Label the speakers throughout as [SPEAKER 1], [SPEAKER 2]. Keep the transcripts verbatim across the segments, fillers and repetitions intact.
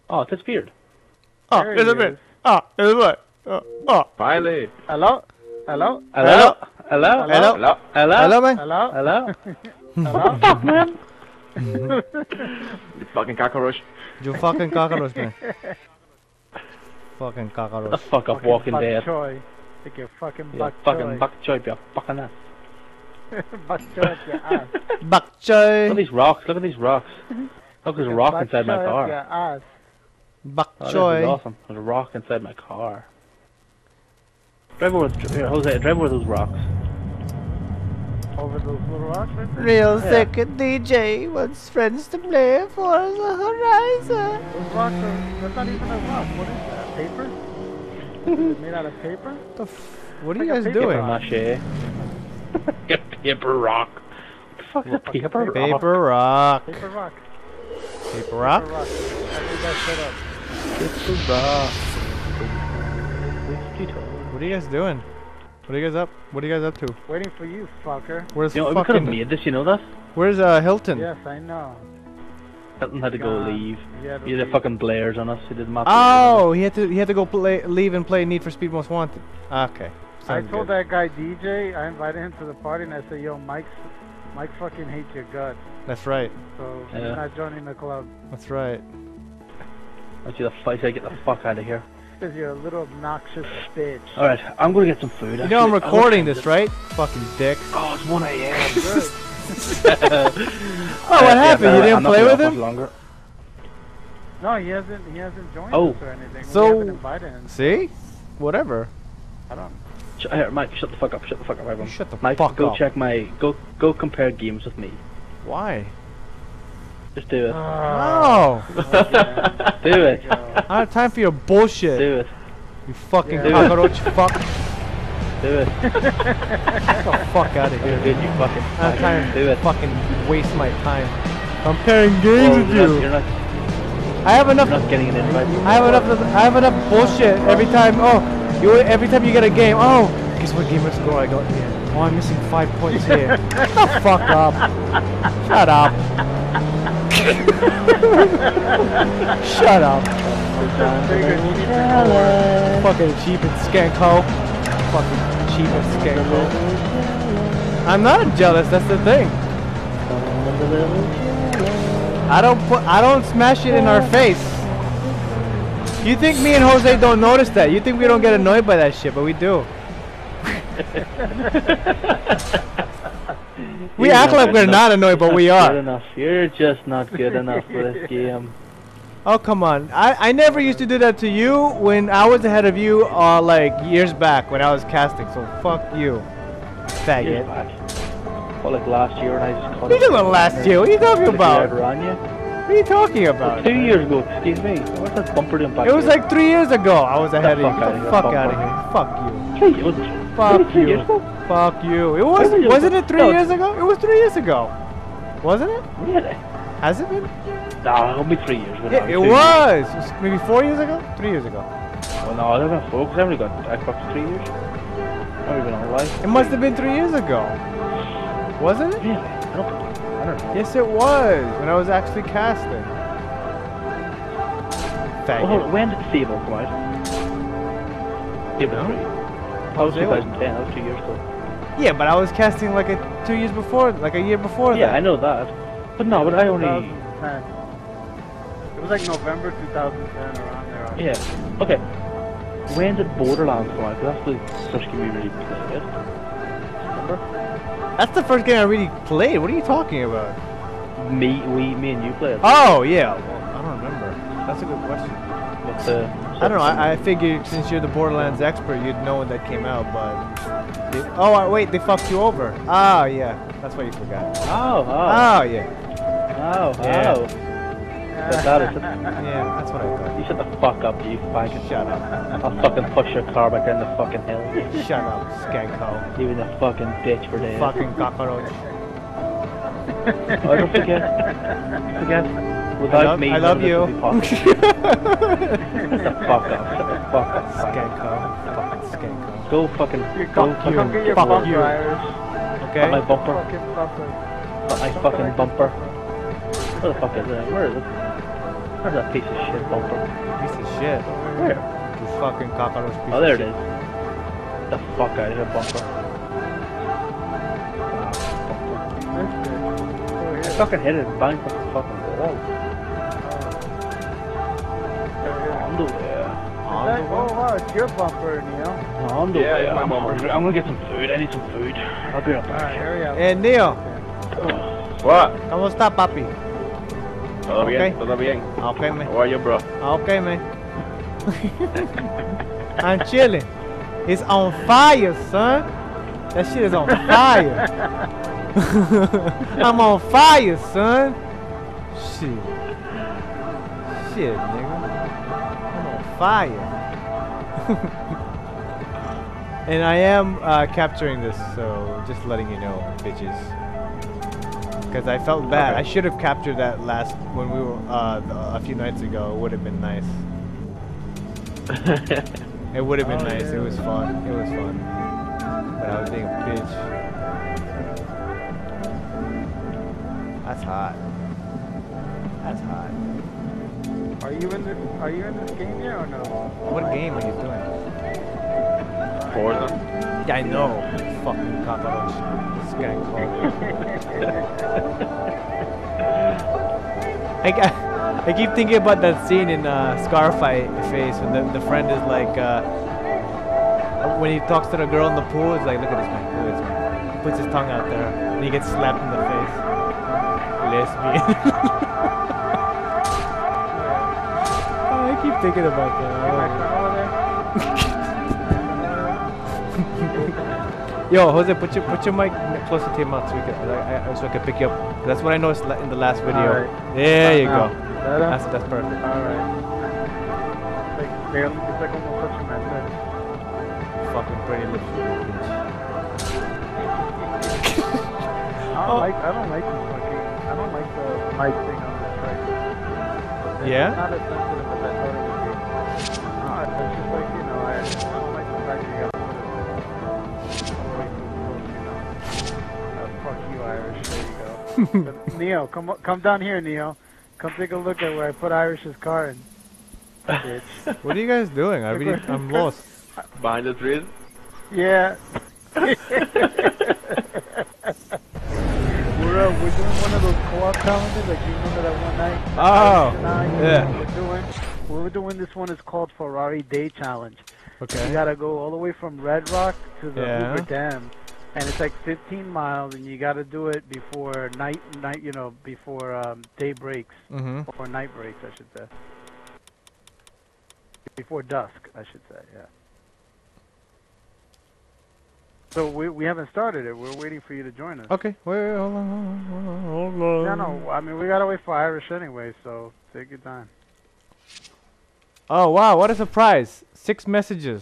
[SPEAKER 1] Oh, it disappeared.
[SPEAKER 2] Oh, there's a bit. Oh, there's a bit. Oh, oh.
[SPEAKER 3] Finally.
[SPEAKER 4] Hello? Hello?
[SPEAKER 1] Hello? Hello?
[SPEAKER 2] Hello?
[SPEAKER 1] Hello? Hello?
[SPEAKER 2] Hello, man.
[SPEAKER 4] Hello?
[SPEAKER 1] Hello?
[SPEAKER 4] Hello?
[SPEAKER 1] What the fuck, man?
[SPEAKER 3] You fucking cockroach.
[SPEAKER 2] You fucking cockroach, man. Fucking
[SPEAKER 1] What the
[SPEAKER 2] cockroach.
[SPEAKER 1] fuck up Walking
[SPEAKER 4] bok
[SPEAKER 1] Dead?
[SPEAKER 4] choy. Take your fucking
[SPEAKER 1] Yeah,
[SPEAKER 4] bok
[SPEAKER 1] fucking
[SPEAKER 4] choy.
[SPEAKER 1] buck choy, you fucking ass.
[SPEAKER 4] Bok choy up your ass.
[SPEAKER 2] Bok
[SPEAKER 1] Look at
[SPEAKER 2] choy.
[SPEAKER 1] these rocks, look at these rocks. Look, there's a rock
[SPEAKER 4] Bok
[SPEAKER 1] inside my
[SPEAKER 4] choy up
[SPEAKER 1] car.
[SPEAKER 4] your ass.
[SPEAKER 2] Bok
[SPEAKER 1] Oh, this is
[SPEAKER 2] choy.
[SPEAKER 1] awesome. There's a rock inside my car. Drive over, here, Jose, drive over those rocks.
[SPEAKER 4] Over those little rocks right there?
[SPEAKER 2] Real
[SPEAKER 1] Yeah.
[SPEAKER 2] sick D J wants friends to play Forza Horizon.
[SPEAKER 4] Those rocks are, that's not even a rock. What is that? Paper? Is it made out of paper?
[SPEAKER 2] The f what are
[SPEAKER 4] Like
[SPEAKER 2] you
[SPEAKER 4] a
[SPEAKER 2] guys
[SPEAKER 4] paper
[SPEAKER 2] doing?
[SPEAKER 4] rock.
[SPEAKER 1] Mache. A paper rock. What the fuck is a
[SPEAKER 4] Fucking
[SPEAKER 1] paper rock?
[SPEAKER 2] Paper rock.
[SPEAKER 4] Paper rock.
[SPEAKER 2] Paper rock?
[SPEAKER 4] Paper rock. I need that set up.
[SPEAKER 1] Paper rock.
[SPEAKER 2] What are you guys doing? What are you guys up? What are you guys up to?
[SPEAKER 4] Waiting for you, fucker.
[SPEAKER 2] Where's
[SPEAKER 1] You know, we could have
[SPEAKER 2] fucking?
[SPEAKER 1] made this, you know that?
[SPEAKER 2] Where's uh Hilton?
[SPEAKER 4] Yes, I know.
[SPEAKER 1] Hilton had to go
[SPEAKER 4] God.
[SPEAKER 1] leave.
[SPEAKER 4] He had to
[SPEAKER 1] He had the
[SPEAKER 4] leave.
[SPEAKER 1] fucking blares on us. He did map.
[SPEAKER 2] Oh, he had to he had to go play leave and play Need for Speed Most Wanted. Okay.
[SPEAKER 4] I
[SPEAKER 2] Sounds
[SPEAKER 4] told
[SPEAKER 2] good.
[SPEAKER 4] that guy D J, I invited him to the party, and I said, yo, Mike's, Mike fucking hates your guts.
[SPEAKER 2] That's right.
[SPEAKER 4] So
[SPEAKER 1] Yeah.
[SPEAKER 4] he's not joining the club.
[SPEAKER 2] That's right.
[SPEAKER 1] I see the fight. I get the fuck out of here.
[SPEAKER 4] Because you're a little obnoxious bitch.
[SPEAKER 1] All right, I'm gonna get some food.
[SPEAKER 2] You know I'm
[SPEAKER 1] actually.
[SPEAKER 2] recording
[SPEAKER 1] I'm
[SPEAKER 2] this, right? Fucking dick.
[SPEAKER 1] Oh, it's one A M
[SPEAKER 4] Good.
[SPEAKER 2] Oh, what happened? You didn't play with him?
[SPEAKER 1] Longer.
[SPEAKER 4] No, he hasn't, he hasn't joined
[SPEAKER 1] Oh.
[SPEAKER 4] us or anything.
[SPEAKER 2] So-
[SPEAKER 4] we haven't invited him.
[SPEAKER 2] See? Whatever.
[SPEAKER 4] I don't
[SPEAKER 1] Sh here, Mike, shut the fuck up. Shut the fuck up, everyone.
[SPEAKER 2] Shut the
[SPEAKER 1] Mike,
[SPEAKER 2] fuck
[SPEAKER 1] go
[SPEAKER 2] up.
[SPEAKER 1] check my. Go go compare games with me.
[SPEAKER 2] Why?
[SPEAKER 1] Just do it.
[SPEAKER 2] No.
[SPEAKER 1] do it.
[SPEAKER 2] I don't have time for your bullshit.
[SPEAKER 1] Do it.
[SPEAKER 2] You fucking
[SPEAKER 4] Yeah.
[SPEAKER 2] cockroach fuck.
[SPEAKER 1] Do it.
[SPEAKER 2] Get the fuck out of
[SPEAKER 1] Do
[SPEAKER 2] here.
[SPEAKER 1] it, you fucking.
[SPEAKER 2] I don't have time
[SPEAKER 1] Do
[SPEAKER 2] to
[SPEAKER 1] it.
[SPEAKER 2] fucking waste my time. I'm pairing games
[SPEAKER 1] Well,
[SPEAKER 2] with
[SPEAKER 1] you're,
[SPEAKER 2] you.
[SPEAKER 1] not, you're not.
[SPEAKER 2] I have enough.
[SPEAKER 1] You're not getting an invite.
[SPEAKER 2] I have enough. Of, I have enough bullshit every time. Oh, you every time you get a game. Oh, guess what game let's go? I go. Yeah. Oh, I'm missing five points here. Shut the fuck up. Shut up. Shut up. Fucking cheap and skanko. Fucking cheap and skanko. I'm not jealous. That's the thing. I don't put. I don't smash it in our face. You think me and Jose don't notice that? You think we don't get annoyed by that shit, but we do. We
[SPEAKER 1] You're
[SPEAKER 2] act
[SPEAKER 1] not
[SPEAKER 2] like
[SPEAKER 1] good
[SPEAKER 2] we're
[SPEAKER 1] enough.
[SPEAKER 2] not annoyed, but we
[SPEAKER 1] You're not good
[SPEAKER 2] are.
[SPEAKER 1] enough. You're just not good enough for this game.
[SPEAKER 2] Oh, come on. I, I never used to do that to you when I was ahead of you, uh, like, years back when I was casting, so fuck you.
[SPEAKER 1] Years
[SPEAKER 2] Faggot.
[SPEAKER 1] back. Well, like last year, and I just caught
[SPEAKER 2] What are you talking about last year? What are you talking about?
[SPEAKER 1] Around you.
[SPEAKER 2] What are you talking about?
[SPEAKER 1] Two years ago, excuse me. What's that bumper doing back
[SPEAKER 2] It was
[SPEAKER 1] here?
[SPEAKER 2] like three years ago. I was ahead of you.
[SPEAKER 1] fuck
[SPEAKER 2] Get
[SPEAKER 1] outta
[SPEAKER 2] the
[SPEAKER 1] here,
[SPEAKER 2] fuck
[SPEAKER 1] bumper.
[SPEAKER 2] out of here. Fuck you.
[SPEAKER 1] Three years.
[SPEAKER 2] Fuck
[SPEAKER 1] Three
[SPEAKER 2] you.
[SPEAKER 1] years ago?
[SPEAKER 2] Fuck you. It was.
[SPEAKER 1] Three years
[SPEAKER 2] Wasn't
[SPEAKER 1] ago?
[SPEAKER 2] it three
[SPEAKER 1] No.
[SPEAKER 2] years ago? It was three years ago. Wasn't it?
[SPEAKER 1] Really?
[SPEAKER 2] Has it been?
[SPEAKER 1] Nah, it'll be three years. but
[SPEAKER 2] Yeah,
[SPEAKER 1] not
[SPEAKER 2] it
[SPEAKER 1] two
[SPEAKER 2] was. It was maybe four years ago? Three years ago.
[SPEAKER 1] Years. Well, no, I've been four, because I've only got Xbox for three years. I've only been on live.
[SPEAKER 2] It must have been three years ago. Wasn't it?
[SPEAKER 1] Really? I don't, I don't know.
[SPEAKER 2] Yes, it was. When I was actually casting.
[SPEAKER 1] Well, hold on,
[SPEAKER 2] Faggot.
[SPEAKER 1] when did Fable come out? Fable three. That was
[SPEAKER 2] Fable.
[SPEAKER 1] twenty ten, that was two years ago.
[SPEAKER 2] Yeah, but I was casting like a two years before, like a year before
[SPEAKER 1] Yeah,
[SPEAKER 2] that.
[SPEAKER 1] I know that. But no, but I only...
[SPEAKER 4] twenty ten. It was like November two thousand ten, around there.
[SPEAKER 1] Yeah. Okay. When did Borderlands come out? 'Cause that's the first game we really played. Remember?
[SPEAKER 2] That's the first game I really played. What are you talking about?
[SPEAKER 1] Me, we, me and you played.
[SPEAKER 2] Oh, yeah. Well, I don't remember. That's a good question.
[SPEAKER 1] With the...
[SPEAKER 2] I don't know. I, I figured since you're the Borderlands expert, you'd know when that came out, but... They, oh, uh, wait. They fucked you over. Ah, yeah. That's why you forgot.
[SPEAKER 1] Oh, oh.
[SPEAKER 2] Oh, yeah.
[SPEAKER 1] Oh,
[SPEAKER 2] Yeah.
[SPEAKER 1] oh. But that is it.
[SPEAKER 2] Yeah, that's what I thought.
[SPEAKER 1] You shut the fuck up, you faggot.
[SPEAKER 2] Shut up.
[SPEAKER 1] I'll fucking push your car back down the fucking hill.
[SPEAKER 2] Shut up, skanko.
[SPEAKER 1] Leave in the fucking ditch for days.
[SPEAKER 2] Fucking cockroach.
[SPEAKER 1] Oh, don't forget. Don't forget. Without
[SPEAKER 2] I love,
[SPEAKER 1] me,
[SPEAKER 2] I love
[SPEAKER 1] none
[SPEAKER 2] you.
[SPEAKER 1] of this would be possible. Shut the fuck up. Shut the fuck up.
[SPEAKER 2] Skanko. Fucking skanko.
[SPEAKER 1] Go fucking...
[SPEAKER 4] You
[SPEAKER 1] Go
[SPEAKER 4] come,
[SPEAKER 1] fucking...
[SPEAKER 4] come get your
[SPEAKER 2] fuck
[SPEAKER 4] bumper,
[SPEAKER 2] you.
[SPEAKER 4] Irish.
[SPEAKER 2] Okay?
[SPEAKER 1] Got my bumper.
[SPEAKER 4] Fucking bumper.
[SPEAKER 1] Got my fucking bumper. Where the fuck is it? Where is it? Where's that piece of shit bumper?
[SPEAKER 2] Piece of shit.
[SPEAKER 1] Where?
[SPEAKER 2] You fucking cockroach piece
[SPEAKER 1] Oh, there
[SPEAKER 2] of
[SPEAKER 1] it
[SPEAKER 2] shit.
[SPEAKER 1] is. Get the fuck out of here, bumper.
[SPEAKER 4] Missed it. Oh,
[SPEAKER 1] I
[SPEAKER 4] yeah.
[SPEAKER 1] fucking hit it and banged off the fucking wall. Underwear.
[SPEAKER 4] That, oh wow, it's your bumper, Neil.
[SPEAKER 1] Underwear.
[SPEAKER 3] Yeah, it's my
[SPEAKER 1] I'm
[SPEAKER 3] bumper.
[SPEAKER 1] hungry. I'm gonna get some food. I need some food. I'll be right
[SPEAKER 4] Alright,
[SPEAKER 1] back.
[SPEAKER 4] hurry up.
[SPEAKER 2] Eh, Neo.
[SPEAKER 3] What?
[SPEAKER 2] ¿Cómo está, papi?
[SPEAKER 3] Todo
[SPEAKER 2] Okay.
[SPEAKER 3] bien, todo bien.
[SPEAKER 2] Okay, man.
[SPEAKER 3] How are you, bro?
[SPEAKER 2] Okay, man. I'm chilling. It's on fire, son. That shit is on fire. I'm on fire, son. Shit. Shit, nigga. I'm on fire. And I am uh, capturing this, so just letting you know, bitches. Because I felt bad.
[SPEAKER 3] Okay.
[SPEAKER 2] I should have captured that last when we were uh, a few nights ago. It would have been nice. It would have been
[SPEAKER 4] Oh,
[SPEAKER 2] nice.
[SPEAKER 4] yeah.
[SPEAKER 2] It was fun. It was fun. But I was being a bitch. That's hot. That's hot.
[SPEAKER 4] Are you in this? Are you in this game yet or no?
[SPEAKER 2] What game are you doing?
[SPEAKER 3] Forza.
[SPEAKER 2] Yeah, I know. Fucking cockroach. This guy called. I, I, I keep thinking about that scene in uh, Scarface when the, the friend is like, uh, when he talks to the girl in the pool, it's like, look at this man, look at this man. He puts his tongue out there and he gets slapped in the face. Lesbian. Oh, I keep thinking about that. Yo, Jose, put your put your mic closer to your mouth so we can I, I, so I can pick you up. That's what I noticed la- in the last video.
[SPEAKER 4] Alright.
[SPEAKER 2] There you
[SPEAKER 4] Now,
[SPEAKER 2] go.
[SPEAKER 4] better?
[SPEAKER 2] That's that's perfect.
[SPEAKER 4] Alright. Like, barely, it's like almost touching my lips.
[SPEAKER 2] Fucking pretty lips, you little bitch.
[SPEAKER 4] I don't
[SPEAKER 2] Oh.
[SPEAKER 4] like, I don't like this fucking, I don't like the mic thing on this right.
[SPEAKER 2] Yeah?
[SPEAKER 4] It's not as sensitive as I thought it would be. No, it's just like, you know, I, I don't like the fact that you gotta put it way too close, you know. Uh, fuck you, Irish. There you go. But Neo, come o- come down here, Neo. Come take a look at where I put Irish's car in. Bitch.
[SPEAKER 2] What are you guys doing? I really, I'm lost.
[SPEAKER 3] Behind the trees.
[SPEAKER 4] Yeah. we're, uh, we're doing one of those co-op challenges, like you remember that one night?
[SPEAKER 2] Oh,
[SPEAKER 4] And I,
[SPEAKER 2] yeah.
[SPEAKER 4] We're doing, we're doing this one is called Ferrari Day Challenge. You
[SPEAKER 2] Okay.
[SPEAKER 4] gotta go all the way from Red Rock to the
[SPEAKER 2] Yeah.
[SPEAKER 4] Hoover Dam, and it's like fifteen miles, and you gotta do it before night, night, you know, before um, day breaks
[SPEAKER 2] Mm-hmm.
[SPEAKER 4] or night breaks, I should say. Before dusk, I should say, yeah. So we we haven't started it. We're waiting for you to join us.
[SPEAKER 2] Okay. Wait, wait, hold on, hold on, hold on, hold on.
[SPEAKER 4] No, no. I mean, we gotta wait for Irish anyway, so take your time.
[SPEAKER 2] Oh wow, what a surprise! Six messages.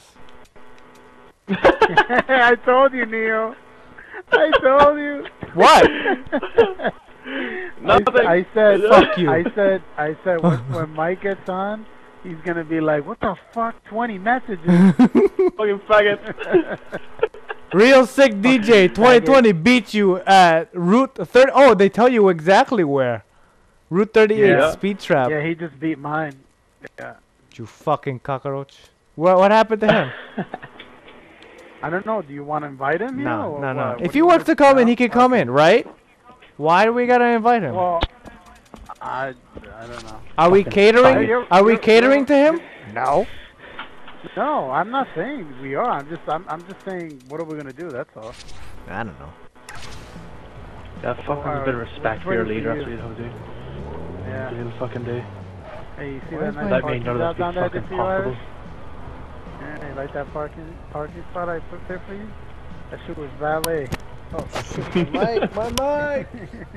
[SPEAKER 4] I told you, Neo. I told you.
[SPEAKER 2] What?
[SPEAKER 3] Nothing.
[SPEAKER 4] I, I said.
[SPEAKER 2] Fuck you.
[SPEAKER 4] I said. I said when, when Mike gets on, he's gonna be like, "What the fuck? Twenty messages."
[SPEAKER 3] Fucking faggot.
[SPEAKER 2] Real sick D J twenty twenty beat you at Route thirty. Oh, they tell you exactly where. Route thirty-eight
[SPEAKER 3] Yeah.
[SPEAKER 2] speed trap.
[SPEAKER 4] Yeah, he just beat mine. Yeah.
[SPEAKER 2] You fucking cockroach. What what happened to him?
[SPEAKER 4] I don't know. Do you want to invite him? here,
[SPEAKER 2] No,
[SPEAKER 4] or
[SPEAKER 2] no, no.
[SPEAKER 4] what? What
[SPEAKER 2] If
[SPEAKER 4] do
[SPEAKER 2] he
[SPEAKER 4] you
[SPEAKER 2] wants to
[SPEAKER 4] want
[SPEAKER 2] come in,
[SPEAKER 4] no?
[SPEAKER 2] he can come
[SPEAKER 4] Okay.
[SPEAKER 2] in, right? Why do we gotta invite him?
[SPEAKER 4] Well, I, I don't know.
[SPEAKER 2] Are we
[SPEAKER 1] fucking
[SPEAKER 2] catering?
[SPEAKER 4] you're-
[SPEAKER 2] Are we
[SPEAKER 4] you're-
[SPEAKER 2] catering to
[SPEAKER 4] you're-
[SPEAKER 2] him? No.
[SPEAKER 4] No, I'm not saying we are. I'm just, I'm, I'm just saying, what are we gonna do? That's all.
[SPEAKER 2] I don't know.
[SPEAKER 1] Yeah, fucking a bit of respect for your leader, that's what you have to do.
[SPEAKER 4] Yeah.
[SPEAKER 1] You'll fucking do.
[SPEAKER 4] Hey, you see
[SPEAKER 2] Where's
[SPEAKER 4] that
[SPEAKER 2] my-
[SPEAKER 4] nice
[SPEAKER 1] That
[SPEAKER 4] parking
[SPEAKER 1] means none of
[SPEAKER 4] spot
[SPEAKER 1] this
[SPEAKER 4] down
[SPEAKER 1] be
[SPEAKER 4] there?
[SPEAKER 1] fucking
[SPEAKER 4] Did you,
[SPEAKER 1] possible.
[SPEAKER 4] Irish? Yeah, you like that parking parking spot I put there for you? That shit was valet. Oh,
[SPEAKER 2] Mike, my mic.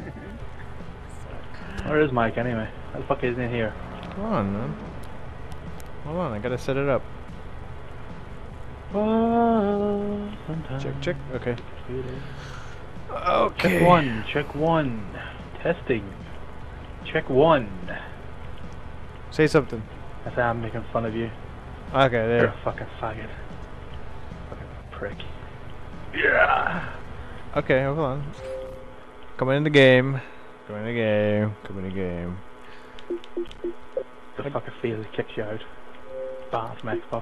[SPEAKER 1] Where is Mike anyway? How the fuck isn't he here?
[SPEAKER 2] Come on, man. Hold on, I gotta set it up.
[SPEAKER 1] Oh, sometimes.
[SPEAKER 2] Check, check. Okay.
[SPEAKER 1] Check one, check one. Testing. Check one.
[SPEAKER 2] Say something.
[SPEAKER 1] I say I'm making fun of you.
[SPEAKER 2] Okay,
[SPEAKER 1] You're
[SPEAKER 2] there.
[SPEAKER 1] a fucking faggot. Fucking prick. Yeah.
[SPEAKER 2] Okay, hold on. Coming in the game. Coming in the game. Coming in the game.
[SPEAKER 1] the fucking Felix kicks you out. Bam from Xbox.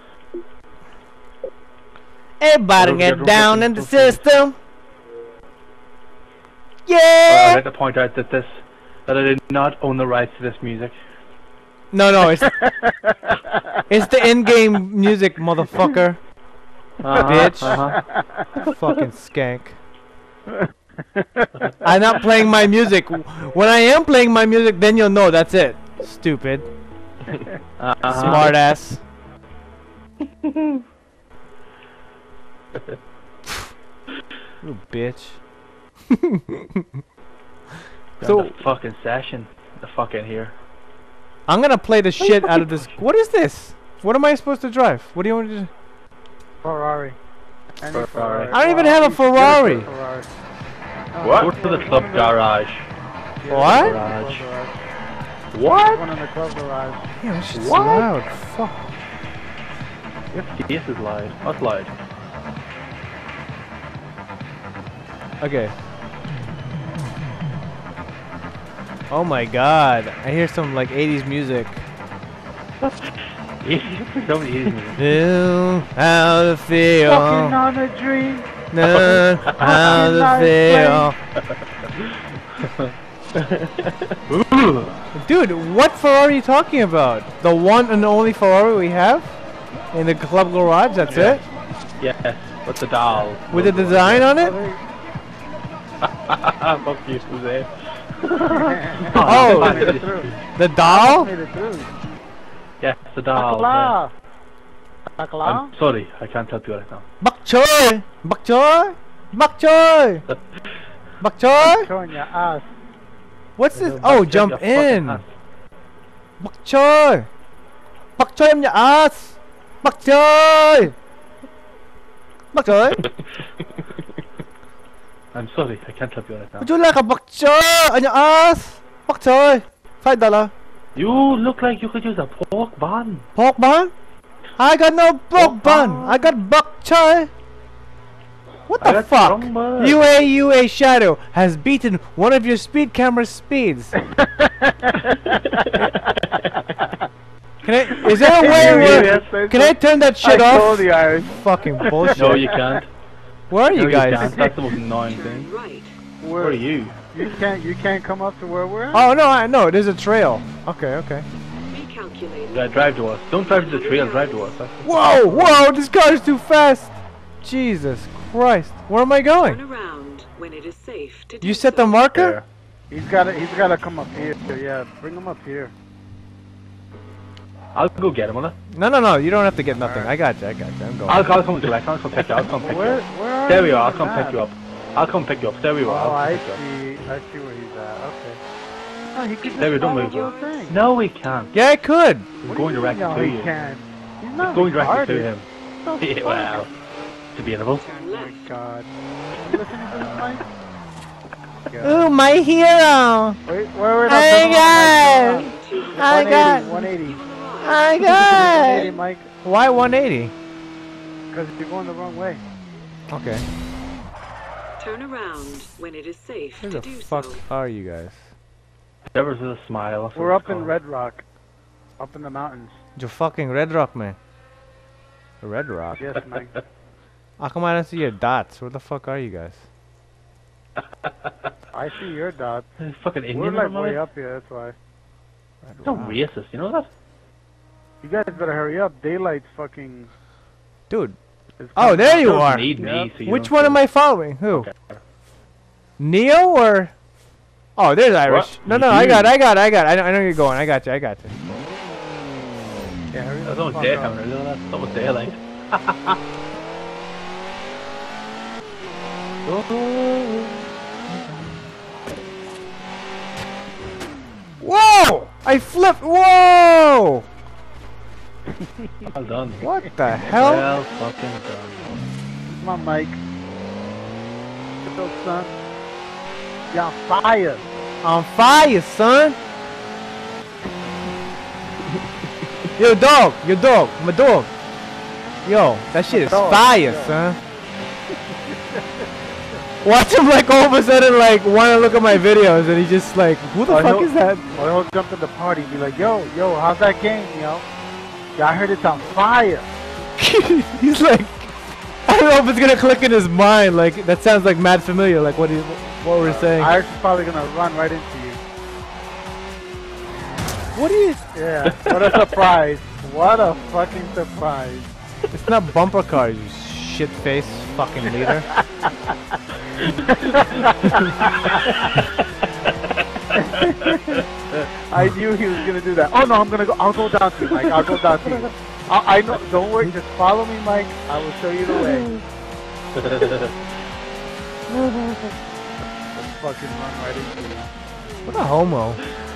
[SPEAKER 2] Everybody
[SPEAKER 1] Don't
[SPEAKER 2] get
[SPEAKER 1] forget,
[SPEAKER 2] down
[SPEAKER 1] don't
[SPEAKER 2] in the
[SPEAKER 1] forget,
[SPEAKER 2] system.
[SPEAKER 1] Well, I'd
[SPEAKER 2] Yeah.
[SPEAKER 1] like to point out that this, that I did not own the rights to this music.
[SPEAKER 2] No, no, it's it's the in-game music, motherfucker.
[SPEAKER 1] Uh-huh,
[SPEAKER 2] Bitch.
[SPEAKER 1] Uh-huh.
[SPEAKER 2] Fucking skank. I'm not playing my music. When I am playing my music, then you'll know. That's it. Stupid.
[SPEAKER 1] Uh-huh.
[SPEAKER 2] Smart ass. You bitch.
[SPEAKER 1] So
[SPEAKER 2] So
[SPEAKER 1] the fucking session. The fuck in here.
[SPEAKER 2] I'm gonna play the shit out of this. What is this? What am I supposed to drive? What do you want to do?
[SPEAKER 4] Ferrari. Any
[SPEAKER 1] Ferrari.
[SPEAKER 4] Ferrari.
[SPEAKER 2] I don't even have a Ferrari.
[SPEAKER 4] Ferrari.
[SPEAKER 3] What?
[SPEAKER 1] Go to the club garage.
[SPEAKER 2] What?
[SPEAKER 1] Garage.
[SPEAKER 4] What? One in the club garage.
[SPEAKER 2] Damn, this shit's
[SPEAKER 1] What?
[SPEAKER 2] loud. Fuck.
[SPEAKER 1] Your face is loud. What's loud?
[SPEAKER 2] Okay. Oh my god. I hear some like eighties music.
[SPEAKER 1] Nobody hears me.
[SPEAKER 2] Feel how to feel.
[SPEAKER 4] Fucking on a dream.
[SPEAKER 2] Learn how to feel. Dude, what Ferrari are you talking about? The one and only Ferrari we have? In the club garage, that's
[SPEAKER 1] Yeah.
[SPEAKER 2] it?
[SPEAKER 1] Yes, with the doll.
[SPEAKER 2] With the design on it?
[SPEAKER 1] Fuck you, Jose.
[SPEAKER 2] Oh,
[SPEAKER 4] Made it through.
[SPEAKER 2] the doll?
[SPEAKER 4] Made it through.
[SPEAKER 1] Yes, the doll.
[SPEAKER 4] Bacala.
[SPEAKER 1] yeah.
[SPEAKER 4] Bacala?
[SPEAKER 1] I'm sorry, I can't help you right now.
[SPEAKER 2] Bak choy! Bak choy! Bak choy! Bak choy!
[SPEAKER 4] Showing your ass.
[SPEAKER 2] What's this?
[SPEAKER 1] Bak
[SPEAKER 2] Oh,
[SPEAKER 1] choy,
[SPEAKER 2] jump
[SPEAKER 1] your fucking
[SPEAKER 2] in!
[SPEAKER 1] ass.
[SPEAKER 2] Bak choy! Bak choy in your ass! Bak choy! Bak choy!
[SPEAKER 1] I'm sorry, I can't help you right now.
[SPEAKER 2] Would you like a bak choy on your ass? Bak choy! Five dollar.
[SPEAKER 1] You look like you could use a pork bun.
[SPEAKER 2] Pork bun? I got no pork bun.
[SPEAKER 1] bun.
[SPEAKER 2] I got bok choy. What
[SPEAKER 1] I
[SPEAKER 2] the
[SPEAKER 1] got
[SPEAKER 2] fuck?
[SPEAKER 1] strong bird.
[SPEAKER 2] U A U A Shadow has beaten one of your speed camera speeds. Can I? Is there a way where? Can I turn that shit
[SPEAKER 4] I
[SPEAKER 2] off?
[SPEAKER 4] told you, Irish.
[SPEAKER 2] Fucking bullshit.
[SPEAKER 1] No, you can't.
[SPEAKER 2] Where are
[SPEAKER 1] No,
[SPEAKER 2] you guys?
[SPEAKER 1] can't. That's the most annoying thing.
[SPEAKER 5] Right.
[SPEAKER 1] Where are you?
[SPEAKER 4] You can't. You can't come up to where we're at.
[SPEAKER 2] Oh no, I know. There's a trail. Okay, okay.
[SPEAKER 5] Recalculating.
[SPEAKER 1] Yeah, drive to us. Don't drive to the trail, drive to us. That's-
[SPEAKER 2] Whoa, whoa! This car's too fast. Jesus Christ! Where am I
[SPEAKER 5] Turn
[SPEAKER 2] going?
[SPEAKER 5] around when it is safe to do
[SPEAKER 2] You set
[SPEAKER 5] so.
[SPEAKER 2] the marker?
[SPEAKER 4] He's gotta. He's gotta come up here. Yeah, bring him up here.
[SPEAKER 1] I'll go get him, will I?
[SPEAKER 2] No, no, no. You don't have to get nothing. I got you. I got you. I'm going.
[SPEAKER 1] I'll, I'll come collect. I'll come pick you up. I'll come pick you
[SPEAKER 4] Where?
[SPEAKER 1] up.
[SPEAKER 4] Where are
[SPEAKER 1] There we
[SPEAKER 4] you
[SPEAKER 1] are. I'll
[SPEAKER 4] on
[SPEAKER 1] come
[SPEAKER 4] that?
[SPEAKER 1] pick you up. I'll come pick you up. There we are.
[SPEAKER 4] Oh,
[SPEAKER 1] I'll
[SPEAKER 4] I
[SPEAKER 1] come pick you up.
[SPEAKER 4] see. I see where he's at. Okay. Oh, he could just
[SPEAKER 1] There we don't
[SPEAKER 4] follow
[SPEAKER 1] move.
[SPEAKER 4] your thing.
[SPEAKER 1] No, we can't.
[SPEAKER 2] Yeah, I could.
[SPEAKER 1] We're
[SPEAKER 4] What
[SPEAKER 1] going
[SPEAKER 4] do you
[SPEAKER 1] directly
[SPEAKER 4] mean, no,
[SPEAKER 1] to
[SPEAKER 4] he
[SPEAKER 1] you.
[SPEAKER 4] can't. He's not
[SPEAKER 1] Going directly to
[SPEAKER 4] retarded.
[SPEAKER 1] him.
[SPEAKER 4] So
[SPEAKER 1] Yeah, well, it's debatable.
[SPEAKER 5] Turn
[SPEAKER 4] Oh my
[SPEAKER 5] left.
[SPEAKER 4] god. You listening to this, Mike? God.
[SPEAKER 2] Ooh, my hero.
[SPEAKER 4] Wait, where are we?
[SPEAKER 2] I got. I got.
[SPEAKER 4] one eighty.
[SPEAKER 2] I
[SPEAKER 4] one eighty,
[SPEAKER 2] got.
[SPEAKER 4] Mike.
[SPEAKER 2] Why one eighty?
[SPEAKER 4] Because you're going the wrong way.
[SPEAKER 2] Okay.
[SPEAKER 5] Turn around when it is safe
[SPEAKER 2] Where
[SPEAKER 5] to
[SPEAKER 2] the
[SPEAKER 5] do
[SPEAKER 2] fuck
[SPEAKER 5] so.
[SPEAKER 2] are you guys?
[SPEAKER 1] There was a smile. that's what
[SPEAKER 4] We're
[SPEAKER 1] it's
[SPEAKER 4] up in
[SPEAKER 1] called.
[SPEAKER 4] Red Rock. Up in the mountains.
[SPEAKER 2] You fucking Red Rock, man. Red Rock.
[SPEAKER 4] Yes, Mike.
[SPEAKER 2] How come I don't see your dots? Where the fuck are you guys?
[SPEAKER 4] I see your dot.
[SPEAKER 1] It's fucking
[SPEAKER 4] We're
[SPEAKER 1] Indian.
[SPEAKER 4] like
[SPEAKER 1] or
[SPEAKER 4] way
[SPEAKER 1] something.
[SPEAKER 4] up here, that's why.
[SPEAKER 2] Red
[SPEAKER 1] So
[SPEAKER 2] Rock.
[SPEAKER 1] racist, you know that?
[SPEAKER 4] You guys better hurry up. Daylight's fucking...
[SPEAKER 2] Dude.
[SPEAKER 4] is
[SPEAKER 2] Oh,
[SPEAKER 4] coming
[SPEAKER 2] there
[SPEAKER 4] up.
[SPEAKER 2] you
[SPEAKER 1] don't
[SPEAKER 2] are.
[SPEAKER 1] Need me,
[SPEAKER 4] Yep.
[SPEAKER 1] so you
[SPEAKER 2] Which
[SPEAKER 1] don't
[SPEAKER 2] one
[SPEAKER 1] feel-
[SPEAKER 2] am I following? Who?
[SPEAKER 1] Okay.
[SPEAKER 2] Neo or? Oh, there's Irish.
[SPEAKER 1] What?
[SPEAKER 2] No, no, I got, I got, I got. I know, I know you're going. I got you. I got you.
[SPEAKER 4] Yeah, hurry
[SPEAKER 1] That's
[SPEAKER 4] the
[SPEAKER 1] almost
[SPEAKER 4] fuck
[SPEAKER 1] daytime,
[SPEAKER 4] up.
[SPEAKER 1] isn't it? That's almost daylight.
[SPEAKER 2] Whoa! I flipped. Whoa!
[SPEAKER 1] Well done.
[SPEAKER 2] What the hell?
[SPEAKER 1] Well fucking done.
[SPEAKER 4] Come on, Mike. Get those, son. You're on fire.
[SPEAKER 2] On fire, son. Yo, dog. Yo, dog. My dog. Yo, that shit is
[SPEAKER 4] Dog,
[SPEAKER 2] fire,
[SPEAKER 4] yeah.
[SPEAKER 2] son. Watch him like all of a sudden like want to look at my videos, and he just like, who the
[SPEAKER 4] Or
[SPEAKER 2] fuck
[SPEAKER 4] he'll-
[SPEAKER 2] is that?
[SPEAKER 4] Or he'll jump in the party and be like, yo, yo, how's that game, yo? Yeah, I heard it's on fire.
[SPEAKER 2] He's like, I don't know if it's gonna click in his mind. Like that sounds like mad familiar. Like what he, what we're saying.
[SPEAKER 4] Irish is probably gonna run right into you.
[SPEAKER 2] What is?
[SPEAKER 4] Yeah, what a surprise. What a fucking surprise.
[SPEAKER 2] It's not bumper cars, you shit face fucking leader.
[SPEAKER 4] I knew he was gonna do that. Oh no, I'm gonna go. I'll go down to you, Mike. I'll go down to you. I, I know. Don't worry. Just follow me, Mike. I will show you the way. Let's fucking run right into you.
[SPEAKER 2] What a homo.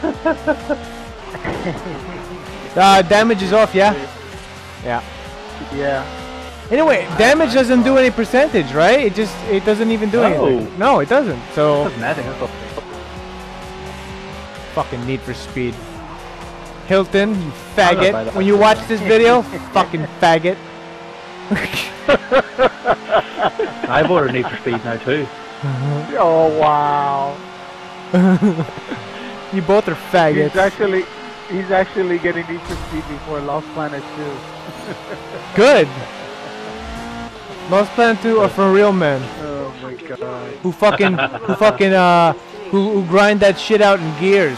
[SPEAKER 2] uh, damage is off, yeah? Yeah.
[SPEAKER 4] Yeah.
[SPEAKER 2] Anyway, damage doesn't do any percentage, right? It just, it doesn't even do
[SPEAKER 1] No.
[SPEAKER 2] anything. No, it doesn't. So,
[SPEAKER 1] Doesn't matter. That's all.
[SPEAKER 2] fucking Need for Speed. Hilton, you
[SPEAKER 1] I'm not by
[SPEAKER 2] faggot.
[SPEAKER 1] that.
[SPEAKER 2] When you watch this video, fucking faggot.
[SPEAKER 1] I've ordered Need for Speed now too.
[SPEAKER 4] Oh wow.
[SPEAKER 2] You both are faggots.
[SPEAKER 4] He's actually, he's actually getting Need for Speed before Lost Planet two.
[SPEAKER 2] Good. Lost Planet two are for real men.
[SPEAKER 4] Oh my god.
[SPEAKER 2] Who fucking, who fucking, uh, who, who grind that shit out in gears.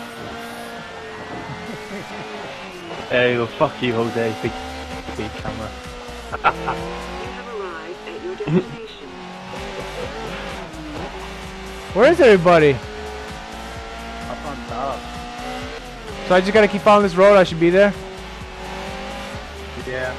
[SPEAKER 1] Hey, well, fuck you, Jose. Big speed camera.
[SPEAKER 5] You have arrived at your destination.
[SPEAKER 2] Where is everybody?
[SPEAKER 4] Up on top.
[SPEAKER 2] So I just gotta keep following this road, I should be there?
[SPEAKER 4] Yeah.